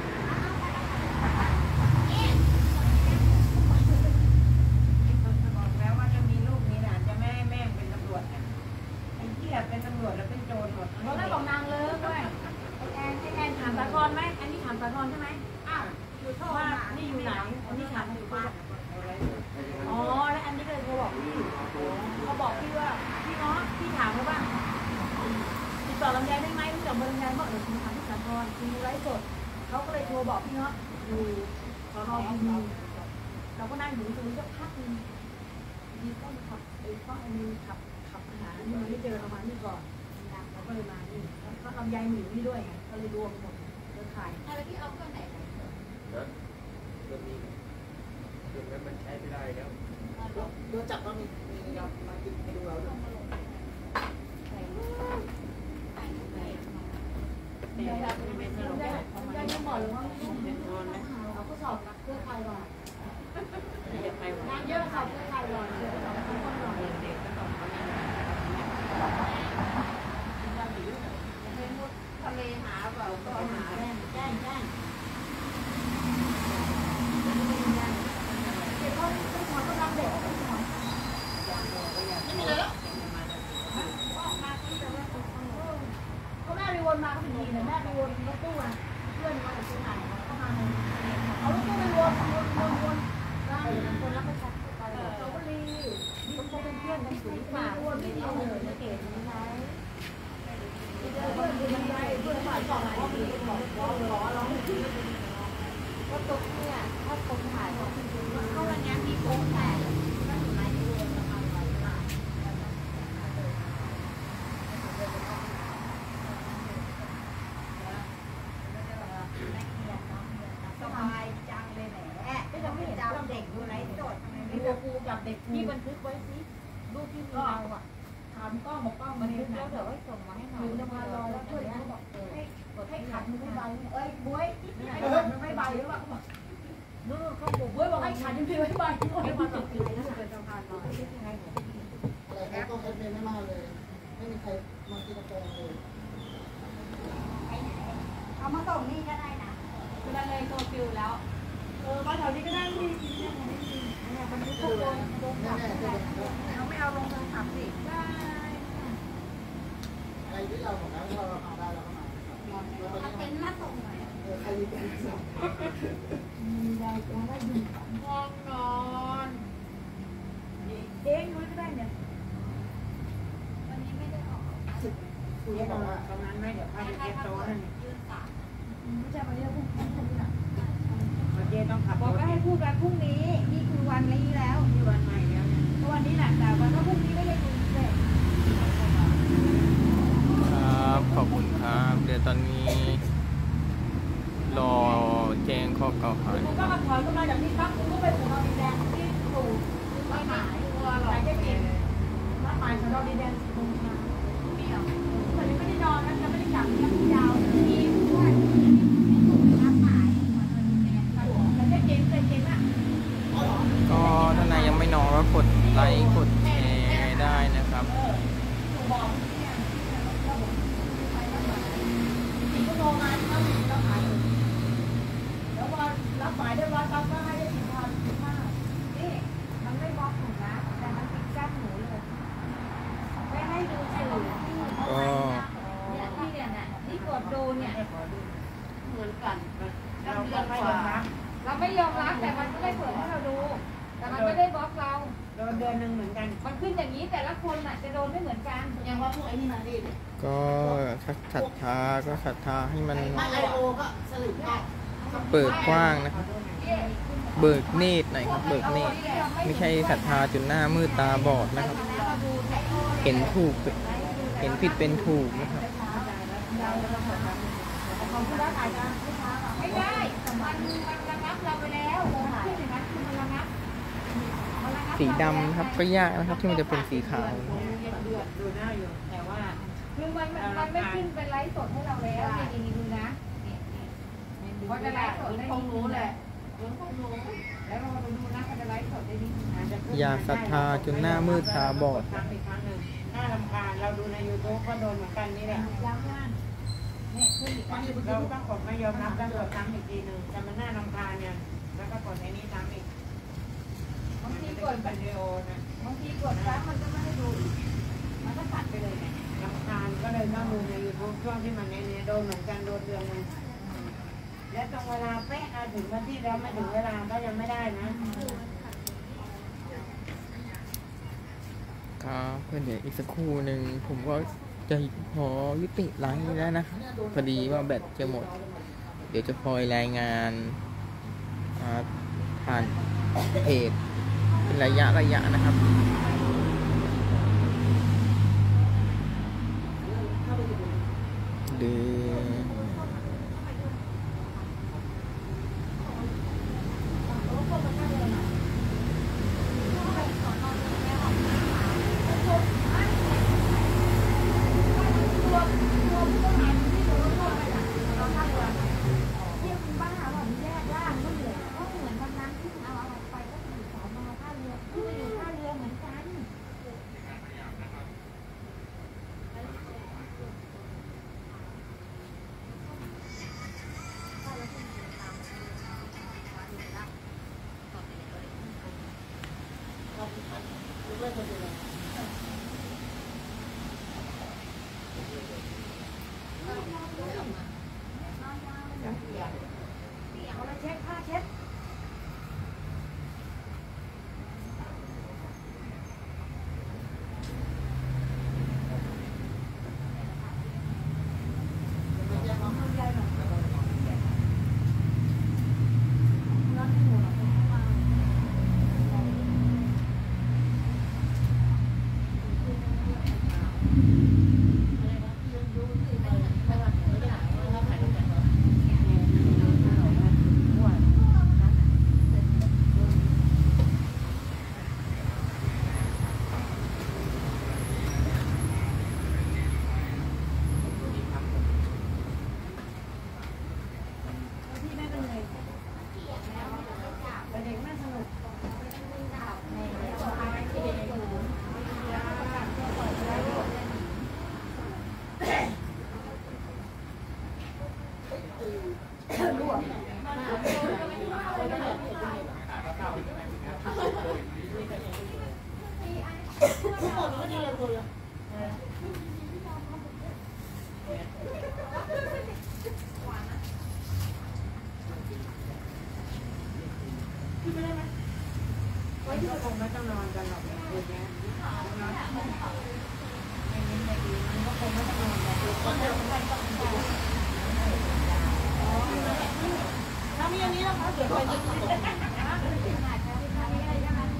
บอกแล้วว่าจะมีลูกมีหลานจะไม่ให้แม่เป็นตำรวจไอ้เหี้ยเป็นตำรวจแล้วเป็นโจรหมดตอนแรกบอกนางเลิกด้วยแอนถามสาครไหมอันนี้ถามสาครใช่ไหมว่านี่อยู่ไหนอันนี้ถามอยู่บ้านอ๋อแล้วอันนี้ก็เลยเขาบอกพี่เขาบอกพี่ว่าพี่เนาะพี่ถามเขาบ้างติดต่อลำไยได้ไหมติดต่อเบอร์ลำไยบอกเดี๋ยวคุณถามที่สาครคุณไลฟ์สดเขาก็เลยโทรบอกพี่เนาะอยู่สน.บุญมีเราก็นั่งอยู่ตรงนี้ก็พักนึงดีก็ขับไอ้ก็อันนี้ขับหานี่มันไม่เจอเรามานี่ก่อนเราก็เลยมานี่แล้วก็ลำไยมีอยู่นี่ด้วยไงก็เลยรวมหมดเครือข่ายแล้วพี่เอาเครื่องไหนไปนะเรื่องนี้เรื่องนั้นมันใช้ไม่ได้แล้วโดนจับก็มีเรามากินให้ดูเราด้วยได้ไม่หมดหรือว่าเราก็สอบเครือข่ายก่อนงานเยอะค่ะเครือข่ายก่อนทะเลหาเปล่าก็หาแจ้งเดี๋ยวเขาหมอก็รับเด็กไม่มีเลยแล้วก็แม่ไปวนมาก็ดีเนี่ยแม่ไปวนรถตู้อ่ะเพื่อนมาจากเชียงใหม่เข้ามาในเอารถตู้ไปวนได้คนรับประชาชนเขาก็รีนี่เขาเป็นเพื่อนกันสูงกว่าวนไม่เอาเลยเก๋นี่ไงเพื่อนเป็นยังไงเพื่อนฝ่ายสองเขามีบอกล้อร้องก็ตกเนี่ยถ้าตกถ่ายก็คือเข้าวันนี้มีโค้งแตกก็อยู่ในที่เรียนประมาณ100 บาทสบายจังเลยแหมไม่ต้องเจ้าเด็กดูไรโจทย์ทำไมไม่ดูกูกับเด็กพี่บันทึกไว้สิรูปที่มีเราอ่ะถามกล้องบอกกล้องบันทึกแล้วเดี๋ยวให้ส่งมาให้หน่อยจะมารอแล้วช่วยเขาบอกให้ขัดมือไม่ใบเอ้ยบวยให้ขัดมือไม่ใบหรือเปล่านู่นเขาบอกบวยบอกให้ขัดมือไม่ใบให้มาต่อคิวนะเป็นสะพานลอยอะไรก็ต้องเป็นไม่มาเลย ไม่มีใครมากินกาแฟเลยเอามาส่งนี่ก็ได้นะคือเราเลยตัวฟิวแล้วมาแถวนี้ก็ได้ที่กินเนี่ยเนี่ยบันทึกข้อมูลแน่ๆจะเป็นเขาไม่เอาลงโทรศัพท์สิได้อะไรที่เราบอกแล้วเราหาได้เราก็มาเอาเต็นท์มาส่งหน่อยใครมีเป็นสองมีได้จะได้ยินห้องนอนเองรู้ก็ได้เนี่ยวันนี้ไม่ได้ออกคุณก็บอกว่าประมาณไม่เดี๋ยวพาไปเก็บโต๊ะนั่นยืนสามไม่ใช่มาเรียกพวกนี้นะเมื่อกี้ต้องขับบอกว่าให้พูดวันพรุ่งนี้นี่คือวันนี้แล้วมีวันใหม่แล้วเนี่ยวันนี้แหละแต่วันพรุ่งนี้ไม่ได้ดูเลยครับขอบคุณครับเดี๋ยวตอนนี้รอแจ้งข้อกล่าวหาคุณก็มาถอนก็มาจากที่พักคุณก็ไปสอนอดินแดงที่ถูกไม่หายตัวหรอกแต่แค่กินมาหมายสอนอดินแดง10 โมงเช้าไม่เอาแต่ยังไม่ได้นอนนะจะไม่ได้กลับยังยาวมีด้วยรับหมายแต่แค่กินแต่กินอ่ะก็ท่านใดยังไม่นอนก็กดไลค์กดแชร์ได้นะครับแล้วพอรับหมายเรียบร้อยปั๊บก็ให้ได้15,000นี่มันไม่บล็อกหนูนะแต่มันปิดกั้นหนูเลยไม่ให้ดูสื่อที่เนี่ยที่เนี่ยที่กดดูเนี่ยเหมือนกันเราไม่ยอมรับเราไม่ยอมรับแต่มันก็ได้เปิดให้เราดูแต่มันไม่ได้บล็อกเราโดนเดือนหนึ่งเหมือนกันมันขึ้นอย่างนี้แต่ละคนน่ะจะโดนไม่เหมือนกันอย่างว่าพวกไอ้นี่มาดิก็ถ้าศรัทธาก็ศรัทธาให้มันไอโอก็สรุปได้เปิดกว้างนะครับ เบิกเนตรหน่อยครับ เบิกเนตรไม่ใช่ศรัทธาจนหน้ามืดตาบอดนะครับ เห็นถูกเห็นผิดเป็นถูกนะครับไม่ได้มันระงับเราไปแล้วขึ้นอย่างนั้นคือมันระงับสีดำครับก็ยากนะครับ ที่มันจะเป็นสีขาวดูหน้าอยู่แต่ว่าคือมันไม่ขึ้นเป็นไลฟ์สดให้เราแล้วนี่ดูนะพอจะไลฟ์สดได้คงรู้แหละคงรู้แล้วเราดูนะเขาจะไลฟ์สดได้ดีนะอย่าศรัทธาจนหน้ามืดตาบอดซ้ำอีกครั้งหนึ่งน่ารำคาญเราดูใน YouTube ก็โดนเหมือนกันนี่แหละย้ำว่าเนี่ยขึ้นอีกเราต้องกดไม่ยอมรับแล้วกดซ้ำอีกทีหนึ่งแต่มันน่ารำคาญเนี่ยแล้วก็กดในนี้ซ้ำอีกบางทีกดวิดีโอนะบางทีกดซ้ำมันก็ไม่ให้ดูมันก็ตัดไปเลยไงรำคาญก็เลยต้องดูใน YouTube ช่วงที่มันเนี่ยโดนเหมือนกันโดนเดือนนึงและตรงเวลาเป๊ะถึงวันที่แล้วไม่ถึงเวลาก็ยังไม่ได้นะครับเพื่อนเดี๋ยวอีกสักครู่หนึ่งผมก็จะขอยุติไลฟ์แล้วนะพอดีว่าแบตจะหมด เดี๋ยวจะคอยรายงานผ่านเพจเป็นระยะนะครับหรือคงไม่ต้องนอนกันหรอกคืนนี้ถ้ามีอันนี้แล้วคะเดี๋ยวไป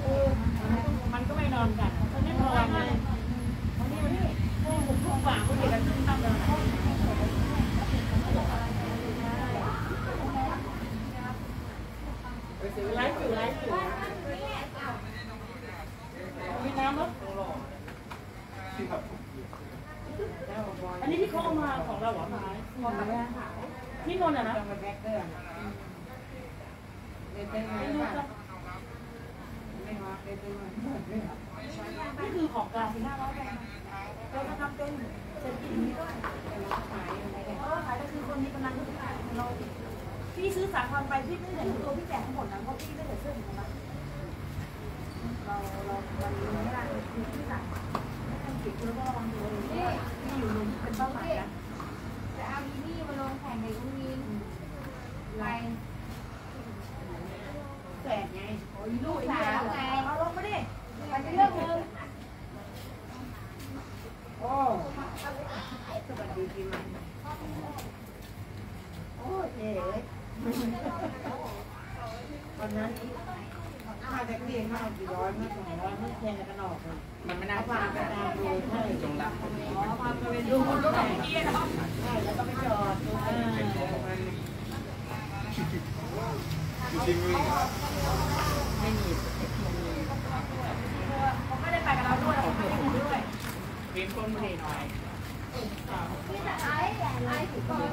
มันก็ไม่นอนกันมันไม่นอนเลยวันนี้ทุกฝ่ายก็เด็กกันทำกันไลฟ์อยู่มีน้ำมั้ยอันนี้ที่เขาเอามาของเราหรอไม้ของเรานี่นนท์อ่ะนะนี่คือของกลางที่500แบงค์เราจะทำเป็นเศรษฐกิจนี้ด้วยขายก็คือคนมีกำลังที่ขายเราพี่ซื้อ3,000ไปพี่ไม่ได้เห็นตัวพี่แจกทั้งหมดนะเพราะพี่ไม่ได้เสื้อของมันเราวันนี้ไม่ได้คือที่สั่งไม่ต้องเก็บแล้วก็ระวังตัวเลยที่อยู่ลงเป็นเป้าหมายนะจะเอาอีนี่มาลงแข่งในอุ้งยิงไรแสบไงโอ้ยลูกสาวไงเอาลงมาดิมันเรื่องนึงโอ้สวัสดีปีใหม่โอ้เจ๋เลยวันนั้นค่าแท็กซี่มากี่ร้อยไม่200ไม่แพงกันออกเลยมันไม่น่าพาไปตามดูใช่จงรักพาไปดูรถของพี่เนาะใช่แล้วก็ไปจอดดูจริงไม่มีเขาไม่ได้ไปกับเราด้วยเขาไม่ได้ด้วยเป็นคนไม่ได้หน่อยพี่จะไอ้ถูกต้อง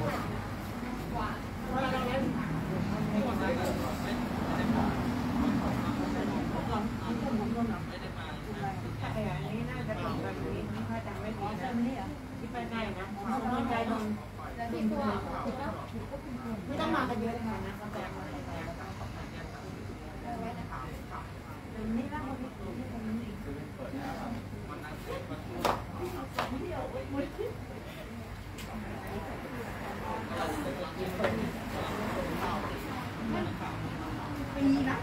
นี่น่าจะเป็นแบบนี้ถ้าจำไม่ผิดนะที่ไปได้นะสนใจตรงไม่ต้องมากันเยอะเลยนะกาแฟมาอะไรนี่นะคนนี้นะ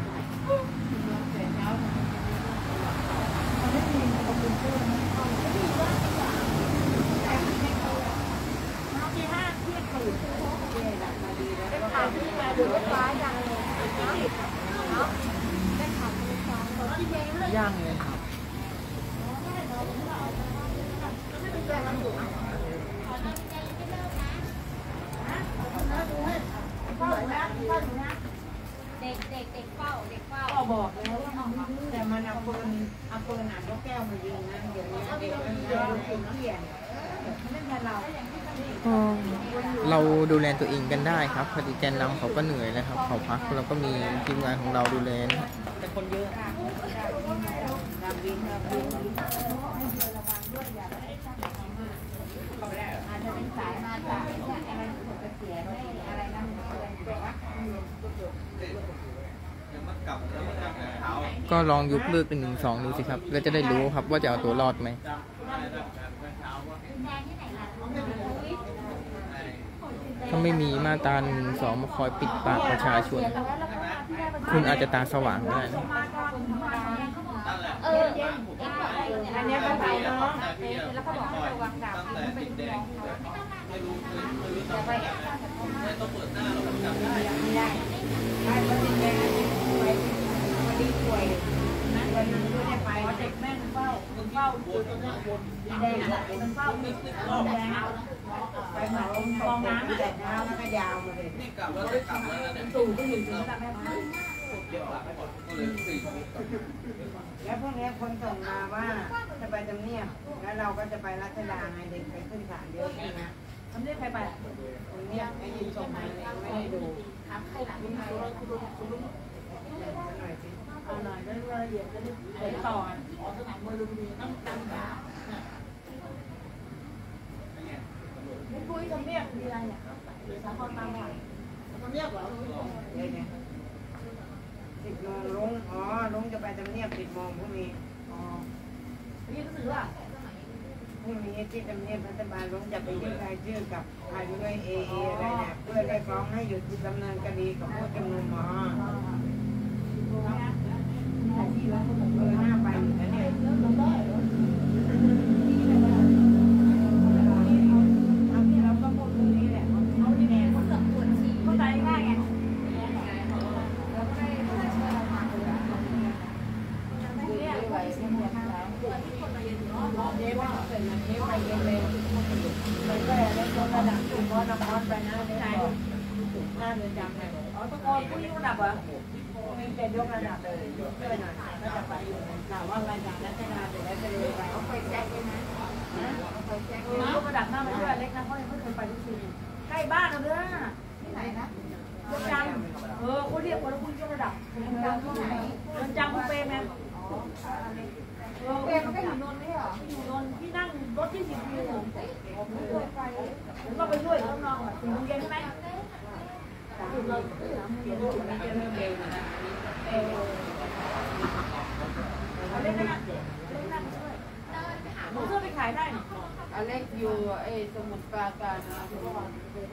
ย่างเลยครับเด็กเฝ้าก็บอกแล้วว่าแต่มันเอาปืนอ่านแก้วมายิงนะเดี๋ยวนี้เด็กมันเดินเขียนไม่ใช่เราเราดูแลตัวเองกันได้ครับพอดีแกนนำเขาก็เหนื่อยแล้วครับเขาพักเราก็มีทีมงานของเราดูแลนะแต่คนเยอะอาจจะเป็นสายมาจากอะไรสุดเสียอะไรนั่นก็ลองยกเลิก112ดูสิครับแล้วจะได้รู้ครับว่าจะเอาตัวรอดไหมถ้าไม่มีมาตรา112มาคอยปิดปากประชาชนคุณอาจจะตาสว่างได้นะอันนี้ก็ไปเนาะแล้วก็บอกให้ระวังดับมันเป็นลูกน้องเขาไปต้องเปิดหน้าเราจับได้ไม่ได้เพราะแดงวันนี้ป่วยนะวันนั้นไม่ได้ไปเด็กแม่เฝ้าคือตัวนี้แดงมันเฝ้าแดงไปเหมากองน้ำแต่น้ำแล้วก็ยาวมาเลยนี่กลับแล้วได้กลับแล้วเนี่ยตู่ก็อยู่ถึงแบบแม่แล้วพวกนี้คนส่งมาว่าจะไปทำเนียบแล้วเราก็จะไปรัชดาไงเด็กไปขึ้นศาลเยอะนะทำเนียบใครไปตรงนี้ไอ้ยินส่งมาเลยไม่ได้ดูใครหลังคุณรู้หน่อยสิเอาหน่อยได้รายละเอียดจะได้ต่อสนามมวยลุมพินีต้องจำนะไม่คุยทำเนียบมีอะไรเนี่ยหรือสาครตามหลังทำเนียบเหรอ10 โมงลุงจะไปทำเนียบ10 โมงพรุ่งนี้นี่ก็ถือว่าพรุ่งนี้ที่ทำเนียบรัฐบาลลุงจะไปยื่นรายชื่อกับใครด้วยเออะไรเนี่ยเพื่อเรียกร้องให้หยุดดำเนินคดีกับผู้ชุมนุมหน้าไปอยู่นะเนี่ยเราก็พูดตรงนี้แหละเขาที่แน่เขาเกือบปวดฉี่เข้าใจง่ายไงยกระดับเหรอมีเกณฑ์ยกระดับเลยช่วยหน่อยก็จะไปถามว่ารายการรัฐบาลจะได้ไปเลยไปเอาไปแจ้งเลยนะยกระดับหน้ามาด้วยเล็กนะเขายังไม่เคยไปทุกทีใกล้บ้านเราเด้อที่ไหนนะเรือนจำเขาเรียกคนละคุณยกระดับเรือนจำที่ไหนเรือนจำคุณเปรมไงเปรมมันก็อยู่นนท์ไม่เหรออยู่นนท์ที่นั่งรถที่สิบคิวผมก็ไปช่วยน้องๆ4 โมงเย็นใช่ไหมเอาเล่นนะเล่นนั่งช่วยผมช่วยไปขายได้อเล็กอยู่สมุทรปราการนะทุกคน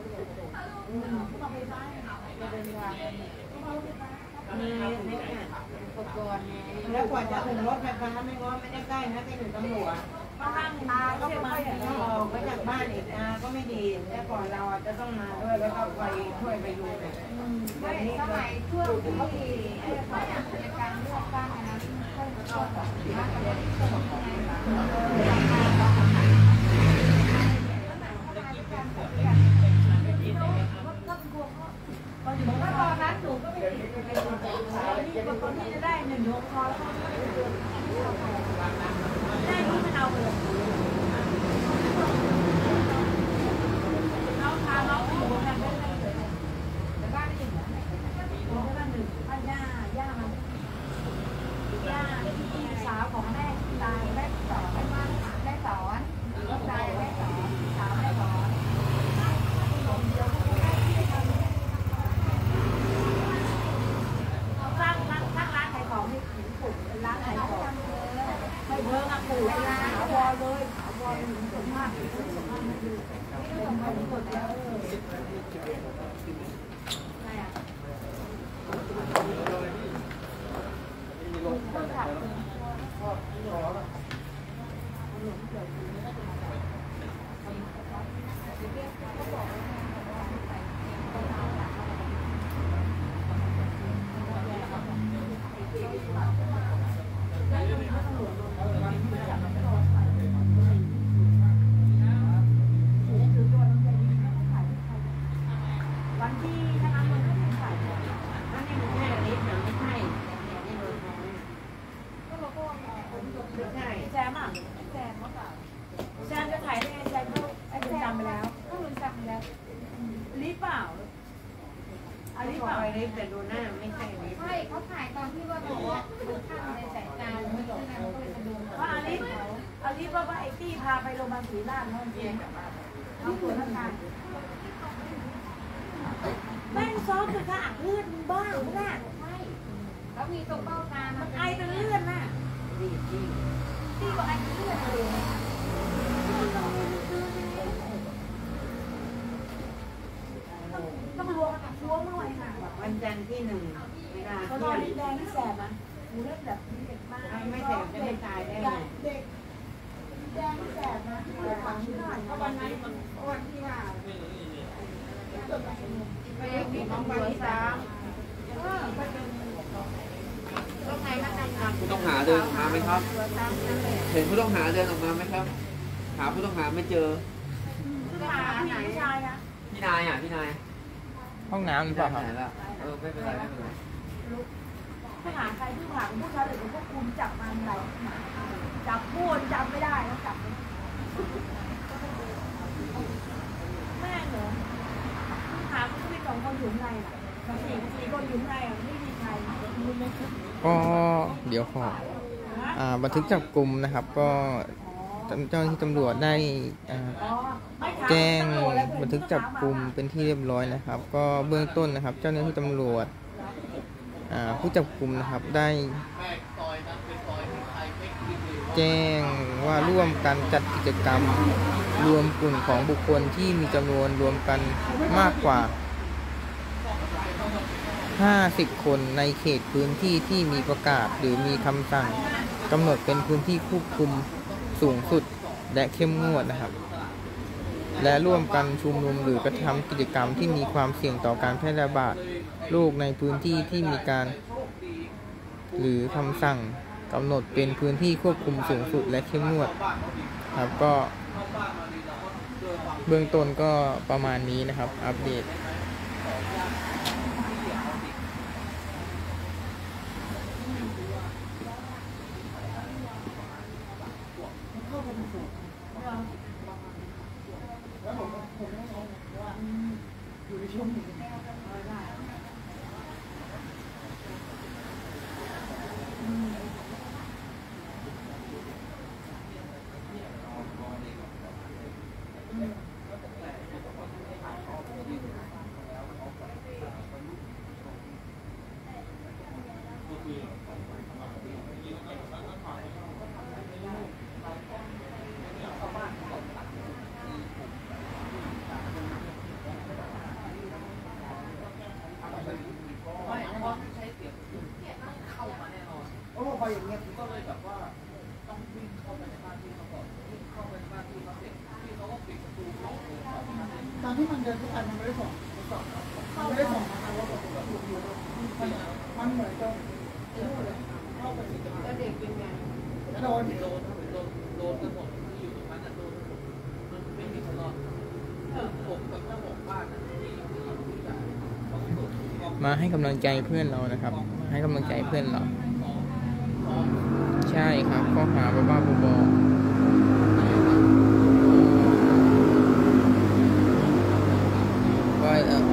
มีอุปกรณ์แล้วกว่าจะถึงรถไฟฟ้าไม่ว่าไม่ได้ใกล้นะไปถึงตำรวจก็นั่งก็ไม่ค่อยออกมาจากบ้านอีกก็ไม่ดีแต่ก่อนเราจะต้องมาด้วยแล้วก็ไปช่วยไปดูเลยสมัยช่วงที่เขาอยากในการเลือกตั้งนะค่อยชอบมากเลยตอนนั้นหนูก็ไม่ติดเลยนี่บางคนที่จะได้1 ยกพอแล้วได้ที่มันเอาเลยน้องพาน้องไปอยู่บนนั้นได้เลยแต่บ้านไม่อยู่นะบ้าน1บ้านย่ามันย่าพี่สาวของแม่ตายแม่สอนแม่สอนลูกชายแม่สอนสาวแม่สอนร้านขายของนี่ถึงปลูกเป็นร้านขายของไม่เพิ่งปลูกร้านถาวรเลยถาวรถึงสมมากเป็นคนกดแล้วอะไรอ่ะต้องขับวันที่ธนาคารไม่ขายอันนี้มันแค่นิดหนึ่งไม่ใช่นี่เลยก็เราก็ไม่ใช่แซมอ่ะแซมก็แบบแซมจะขายได้ไงแซมก็จำไปแล้วก็ลืมจำไปแล้วลิปเปล่าลิปเปล่าลิปแต่ดูหน้าไม่ใช่ลิปใช่เขาถ่ายตอนที่ว่าบอกว่ามันข้ามในสายตาไม่ตรงนั้นก็เลยจะดูว่าลิปว่าไอ้ตี้พาไปโรงพยาบาลศรีราชนั่นเองเอาตัวท่านทานแม่งซ้อมคือขนาดเลือดบ้าหรือเปล่าใช่แล้วมีตรงเบ้าตามันไอเป็นเลือดน่ะที่บอกไอเป็นเลือดเลยต้องรวมเมื่อไหร่ค่ะวันจันทร์ที่1เวลาเขานอนแดงที่แสบนะหูเลือดแบบเด็กมากไม่แสบจะไม่ตายได้เลยเด็กแดงที่แสบนะฝังที่ไหนวันนั้นวันที่ว่าไปมีน้องใบสามผู้ต้องหาเดินออกมาไหมครับเห็นผู้ต้องหาเดินออกมาไหมครับหาผู้ต้องหาไม่เจอผู้ต้องหาไหนชายคะพี่นายพี่นายห้องน้ำหรือเปล่าครับไหนล่ะไม่เป็นไรไม่เป็นไรผู้หาใครผู้หาผู้ชายหรือพวกคุณจับมันไหนจับพูดจำไม่ได้แล้วจับแม่เหรอหาผู้ที่2 คนอยู่ในน่ะ4 คนอยู่ในไม่มีใครก็เดี๋ยวขอบันทึกจับกลุ่มนะครับ ก็เจ้าหน้าที่ตำรวจได้แจ้งบันทึกจับกลุ่มเป็นที่เรียบร้อยนะครับ ก็เบื้องต้นนะครับ เจ้าหน้าที่ตำรวจผู้จับกลุ่มนะครับได้แจ้งว่าร่วมกันจัดกิจกรรมรวมกลุ่มของบุคคลที่มีจำนวนรวมกันมากกว่า50 คนในเขตพื้นที่ที่มีประกาศหรือมีคำสั่งกำหนดเป็นพื้นที่ควบคุมสูงสุดและเข้มงวดนะครับและร่วมกันชุมนุมหรือกระทำกิจกรรมที่มีความเสี่ยงต่อการแพร่ระบาดโรคในพื้นที่ที่มีการหรือคำสั่งกำหนดเป็นพื้นที่ควบคุมสูงสุดและเข้มงวดครับก็เบื้องต้นก็ประมาณนี้นะครับอัปเดตโอ้พออย่างเงี้ยก็เลยแบบว่าต้องวิ่งเข้าไปในบ้านที่เขาก่อนวิ่งเข้าไปในบ้านที่เขาเสร็จที่เขาก็ปิดประตูล็อกเลยตอนที่มันเดินเข้าไปมันไม่ได้ส่องมันไม่ได้ส่องมาว่าประตูอยู่มันเหมือนจะเข้าไปแล้วเด็กเป็นไงโดนกันหมดที่อยู่ตรงนั้นโดนมันไม่มีทะเลาะผมกับเจ้าของบ้านที่มาให้กำลังใจเพื่อนเรานะครับ ให้กำลังใจเพื่อนเราใช่ครับข้อหาบ้าๆบอๆไป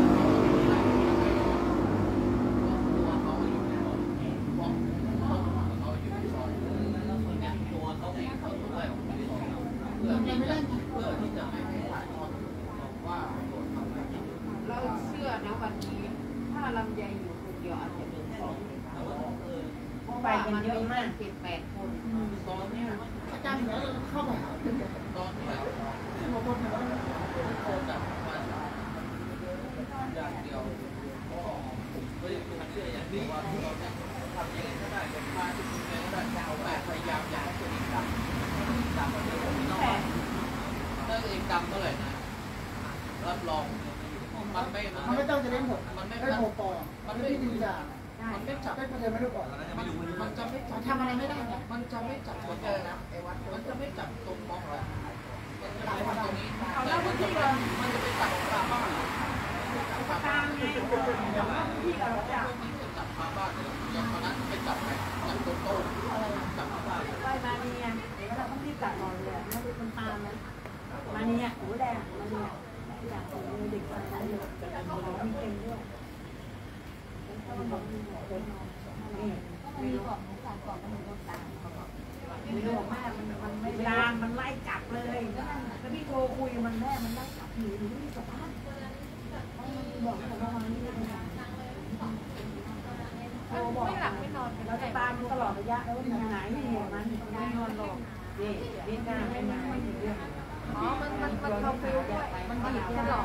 เราเชื่อนะวันนี้ถ้าลำไยอยู่คนเดียวอาจจะเป็นสองเพราะว่ามันเยอะมาก7-8 คนตอนนี้อาจารย์เดี๋ยวเราเข้าไปตอนนี้เราคนเดียวโคจับมาอย่างเดียวก็ยังเป็นเชื่ออย่างนี้ว่าเราจะทำยังไงก็ได้จะมาที่คุณแม่ก็ได้จะเอาแบบพยายามอยากให้ตัวเองดำมันจะผมไม่ต้องถ้าตัวเองดำเมื่อไหร่นะรับรองมันไม่ต้องจะเล่นผมมันไม่โผล่ปอมันไม่ดีจ้ะมันไม่จับไม่ประเดี๋ยวไม่รู้ก่อนมันจะไม่จับทำอะไรไม่ได้มันจะไม่จับหัวใจนะไอ้วัดมันจะไม่จับตรงมองเลยมันจะไม่จับตรงนี้แล้วพื้นที่เรามันจะไปจับของเราบ้างตามไงที่เราจับจับขาบ้านอย่างวันนั้นไปจับจับโต๊ะจับขาบ้านไปมาเนี่ยเดี๋ยวเราต้องรีบจับก่อนเลยไม่ได้คนตามนะมาเนี่ยหูแดงมาเนี่ยอยากเป็นเด็กคนนั้นเลยมีเก่งด้วยมีก่อนก่อนมันโดนตามมีบอกแม่มันไม่ตามมันไล่จับเลยแล้วพี่โทรคุยมันแม่มันไล่จับหนีที่สะพานบอกเขาว่ามันไม่หลับไม่นอนเราจะตามตลอดระยะแล้วว่ามันไหนไม่เห็นมันไม่นอนหรอกนี่หน้าไม่มาเรื่องอ๋อมันเขาฟิวด้วยมันดีตลอด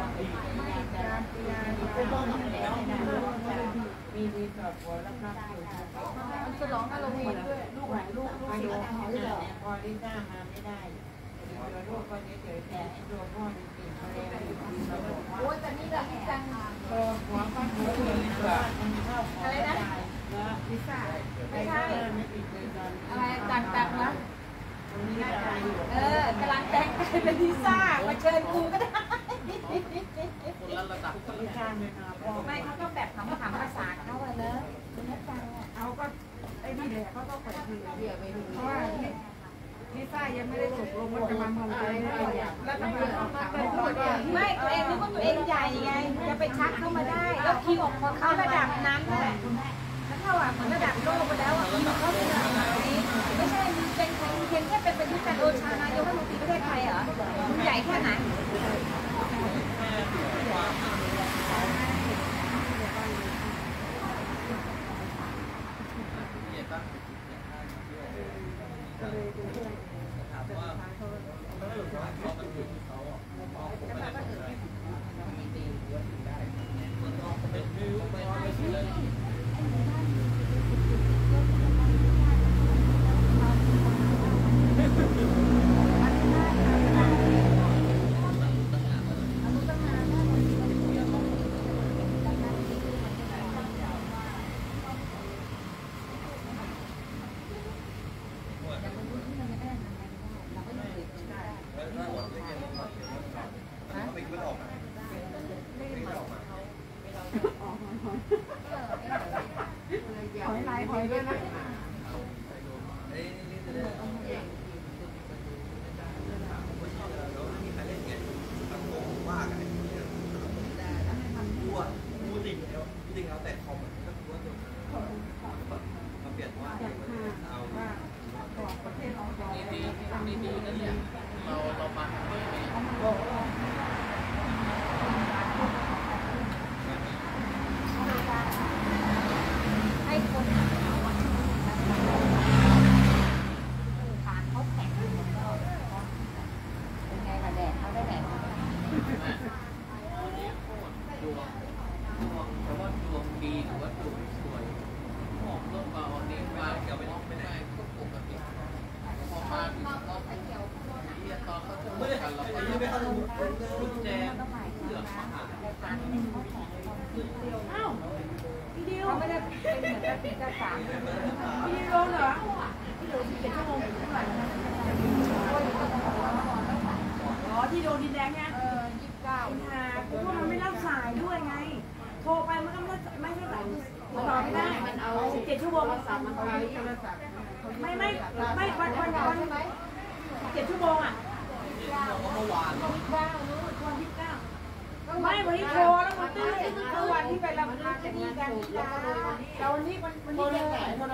เป็นบ้านแล้วมีกับหัวแล้วก็มันฉลองฮาโลวีนด้วยลูกหลานลูกอยู่พอลิซ่ามาไม่ได้ลูกก็เฉยๆแต่ตัวพ่อจริงๆเขาเรียกโอ้ยแต่นี่เราจังหัวฟันหัวอะไรนะลิซ่าไม่ใช่อะไรต่างๆนะกำลังแต่งเป็นลิซ่ามาเชิญกูก็ได้คนละระดับลิซ่าไม่เขาก็แบบถามภาษาเขาเลยเอาก็ไอ้นี่เดี๋ยวเขาก็เปิดทีเดียวไปดูเพราะว่าลิซ่ายังไม่ได้ตกลงว่าจะมาเมืองไทยแล้วก็ไม่ตัวเองนึกว่าตัวเองใหญ่ไงจะไปชักเข้ามาได้แล้วคิวของเขาระดับนั้นแหละแล้วถ้าว่าเหมือนระดับโลกไปแล้วคิวเขาเป็นแบบนี้ไม่ใช่เป็นเพียงแค่เป็นประยุทธ์จันทร์โอชานายกรัฐมนตรีประเทศไทยเหรอใหญ่แค่ไหนเป็นเหมือนกับปีกับสามพี่โดนเหรอพี่โดน17 ชั่วโมงเท่าไหร่นะอ๋อที่โดนดินแดงเนี่ย 29 คุณหาคุณว่ามันไม่รับสายด้วยไงโทรไปมันก็ไม่สายตอบไม่ได้มันเอา17 ชั่วโมงมันสามมันไม่วัน7 ชั่วโมงอ่ะไม่วันนี้โทรแล้วมันตื้อเมื่อวันที่ไปรับงานจะมีกันเราวันนี้วันนี้จะไหนจ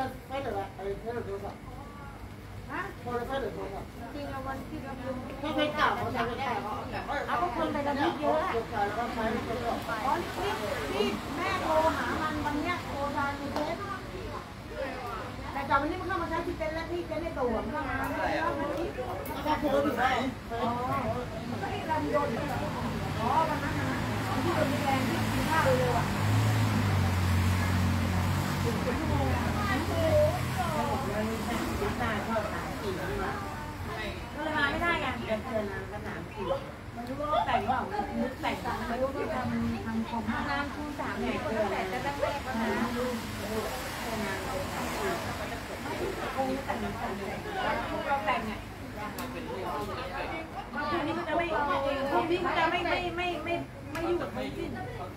ริงๆวันที่เราไม่ไปเก่าเขาจะไม่ได้เอาพวกคนไปรับเยอะอ๋อที่แม่โทรหามันวันนี้โทรทางในเฟซแต่ก่อนวันนี้มันเข้ามาใช้ที่เป็นแล้วที่เป็นในตัวมันเข้ามาแล้ววันนี้ก็โทรอยู่ไหนอ๋อก็ที่เราโดนอ๋อวันนั้นนะที่โดนแรงที่กินข้าวเร็วอ่ะก็เลยมาไม่ได้ไงเดินนานก็หนามกินมันรู้ว่าแต่งว่านึกแต่งมันรู้ว่าทำของน้ำคูณ3เนี่ยแต่จะตั้งแรกก็นะคงแต่งเราแต่งเนี่ยบางทีนี้มันจะไม่พวกนี้มันจะไม่อยู่กับไม่สิ้น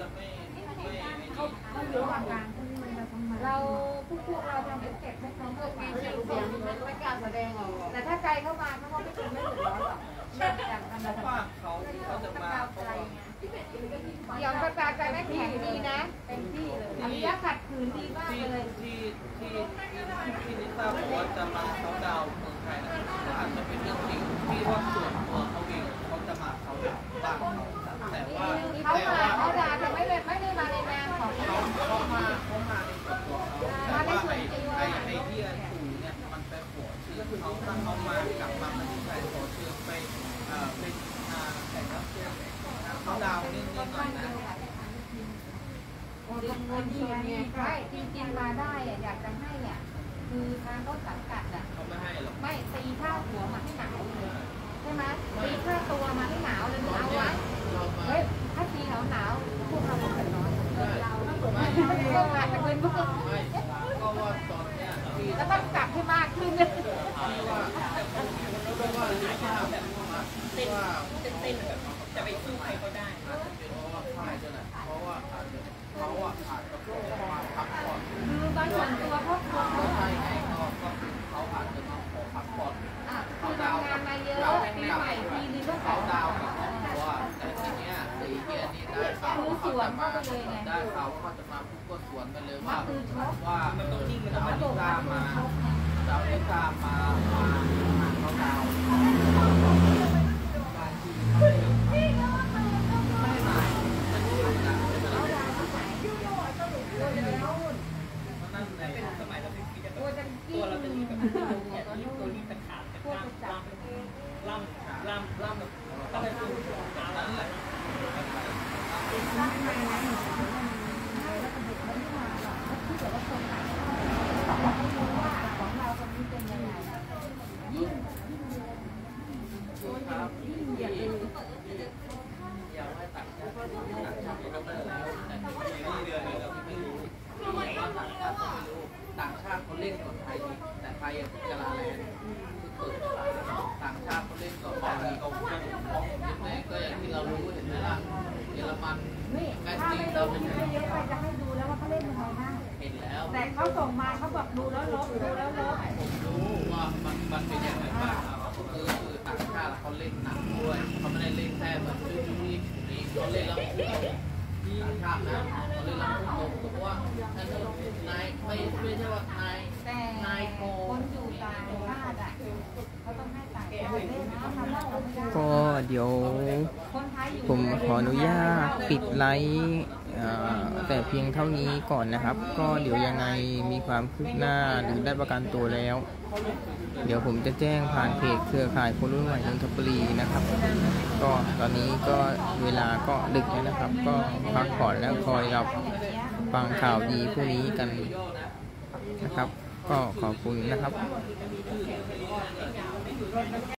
เขาอยู่ระหว่างกลางเราพวกเราทำเป็นเก็บให้เขาเกิดมีชื่อเสียงไม่กล้าแสดงออกแต่ถ้าไกลเข้ามาเขาไม่เป็นไม่เดือดร้อนหรอกจากกันนะว่าเขาจะมาอย่างประกาศใจแม่แข็งดีนะเต็มที่เลยอนุญาตขัดขืนดีมากเลยที่นิต้าบอกว่าจะมาเขาดาวเมืองไทยนะอาจจะเป็นเรื่องจริงที่ว่าส่วนตัวเขาเองเขาจะมาเขาดาวบ้างแต่ว่าเขาด่าแต่ไม่ได้มาในนามของเขามาในส่วนตัวเขาแต่ว่าไอ้ที่ถูเนี่ยมันไปหัวชื่อเขาถ้าเขามากลับมาที่ไทยขอเชิญไปเป็นแขกรับเชิญเขาดาวนิดหน่อยนะใช่จริงๆมาได้อยากจะให้อ่ะคือทางรถสังกัดอ่ะเขาไม่ให้หรอกไม่ตีค่าหัวมาให้หนาวเลยใช่ไหมตีค่าตัวมาให้หนาวเลยเอาไว้เฮ้ยถ้าตีหนาวพวกเราเป็นน้อยเราก็อาจจะเป็นพวกไม่ก็ว่าตอนเนี้ยก็ต้องกลับให้มากขึ้นว่าเต้นแบบจะไปสู้ใครก็ได้อาจจะเป็นเพราะว่าค่ายจะไหนเพราะว่าอาจจะเขาอาจจะมาพักผ่อนคือบางส่วนตัวครอบครัวเขาใช่ไงก็เขาอาจจะมาขอพักผ่อนเขาดาวงานมาเยอะปีใหม่ทีนึงก็เขาดาวกับครอบครัวแต่ทีเนี้ยสีเกียร์นี่ได้ข่าวว่าเขาจะมาได้ข่าวว่าเขาจะมาพูดก็สวนกันเลยว่าจะเอาลิซ่ามาเขาดาวตัวเราจะมีแบบตัวนี้เป็นขาดเป็นล่ำแบบก็เลยคือนั้นแหละของเราคนนี้เป็นยังไงยิ่งอยากให้ตัดต่างชาติเขาเล่นก่อนไทยแต่ไทยกระลาแลนต่างชาติเขาเล่นก่อนบอลเขาก็อย่างที่เรารู้เห็นไหมล่ะเยอรมันแมตช์จริงเราเป็นเยอะไปจะให้ดูแล้วว่าเขาเล่นยังไงบ้างเห็นแล้วแต่เขาส่งมาเขาบอกดูแล้วลบผมรู้ว่ามันเป็นอย่างไรบ้างคือต่างชาติเขาเล่นหนักด้วยเขาไม่ได้เล่นแค่แบบชื่อนี้เขาเล่นแล้วต่างชาตินะเขาเล่นแล้วเพราะว่านายไม่ใช่ว่านายโกคนอยู่ต่างชาติเขาต้องให้ต่างประเทศนะทำได้เราไม่ได้ก็เดี๋ยวผมขออนุญาตปิดไลฟ์แต่เพียงเท่านี้ก่อนนะครับ ก็เดี๋ยวยังไงมีความคืบหน้าหรือได้ประกันตัวแล้ว เดี๋ยวผมจะแจ้งผ่านเพจเครือข่ายคนรุ่นใหม่นนทบุรีนะครับ ก็ตอนนี้ก็เวลาก็ดึกแล้วนะครับ ก็พักผ่อนแล้วคอยรับฟังข่าวดีพวกนี้กันนะครับ ก็ขอบคุณนะครับ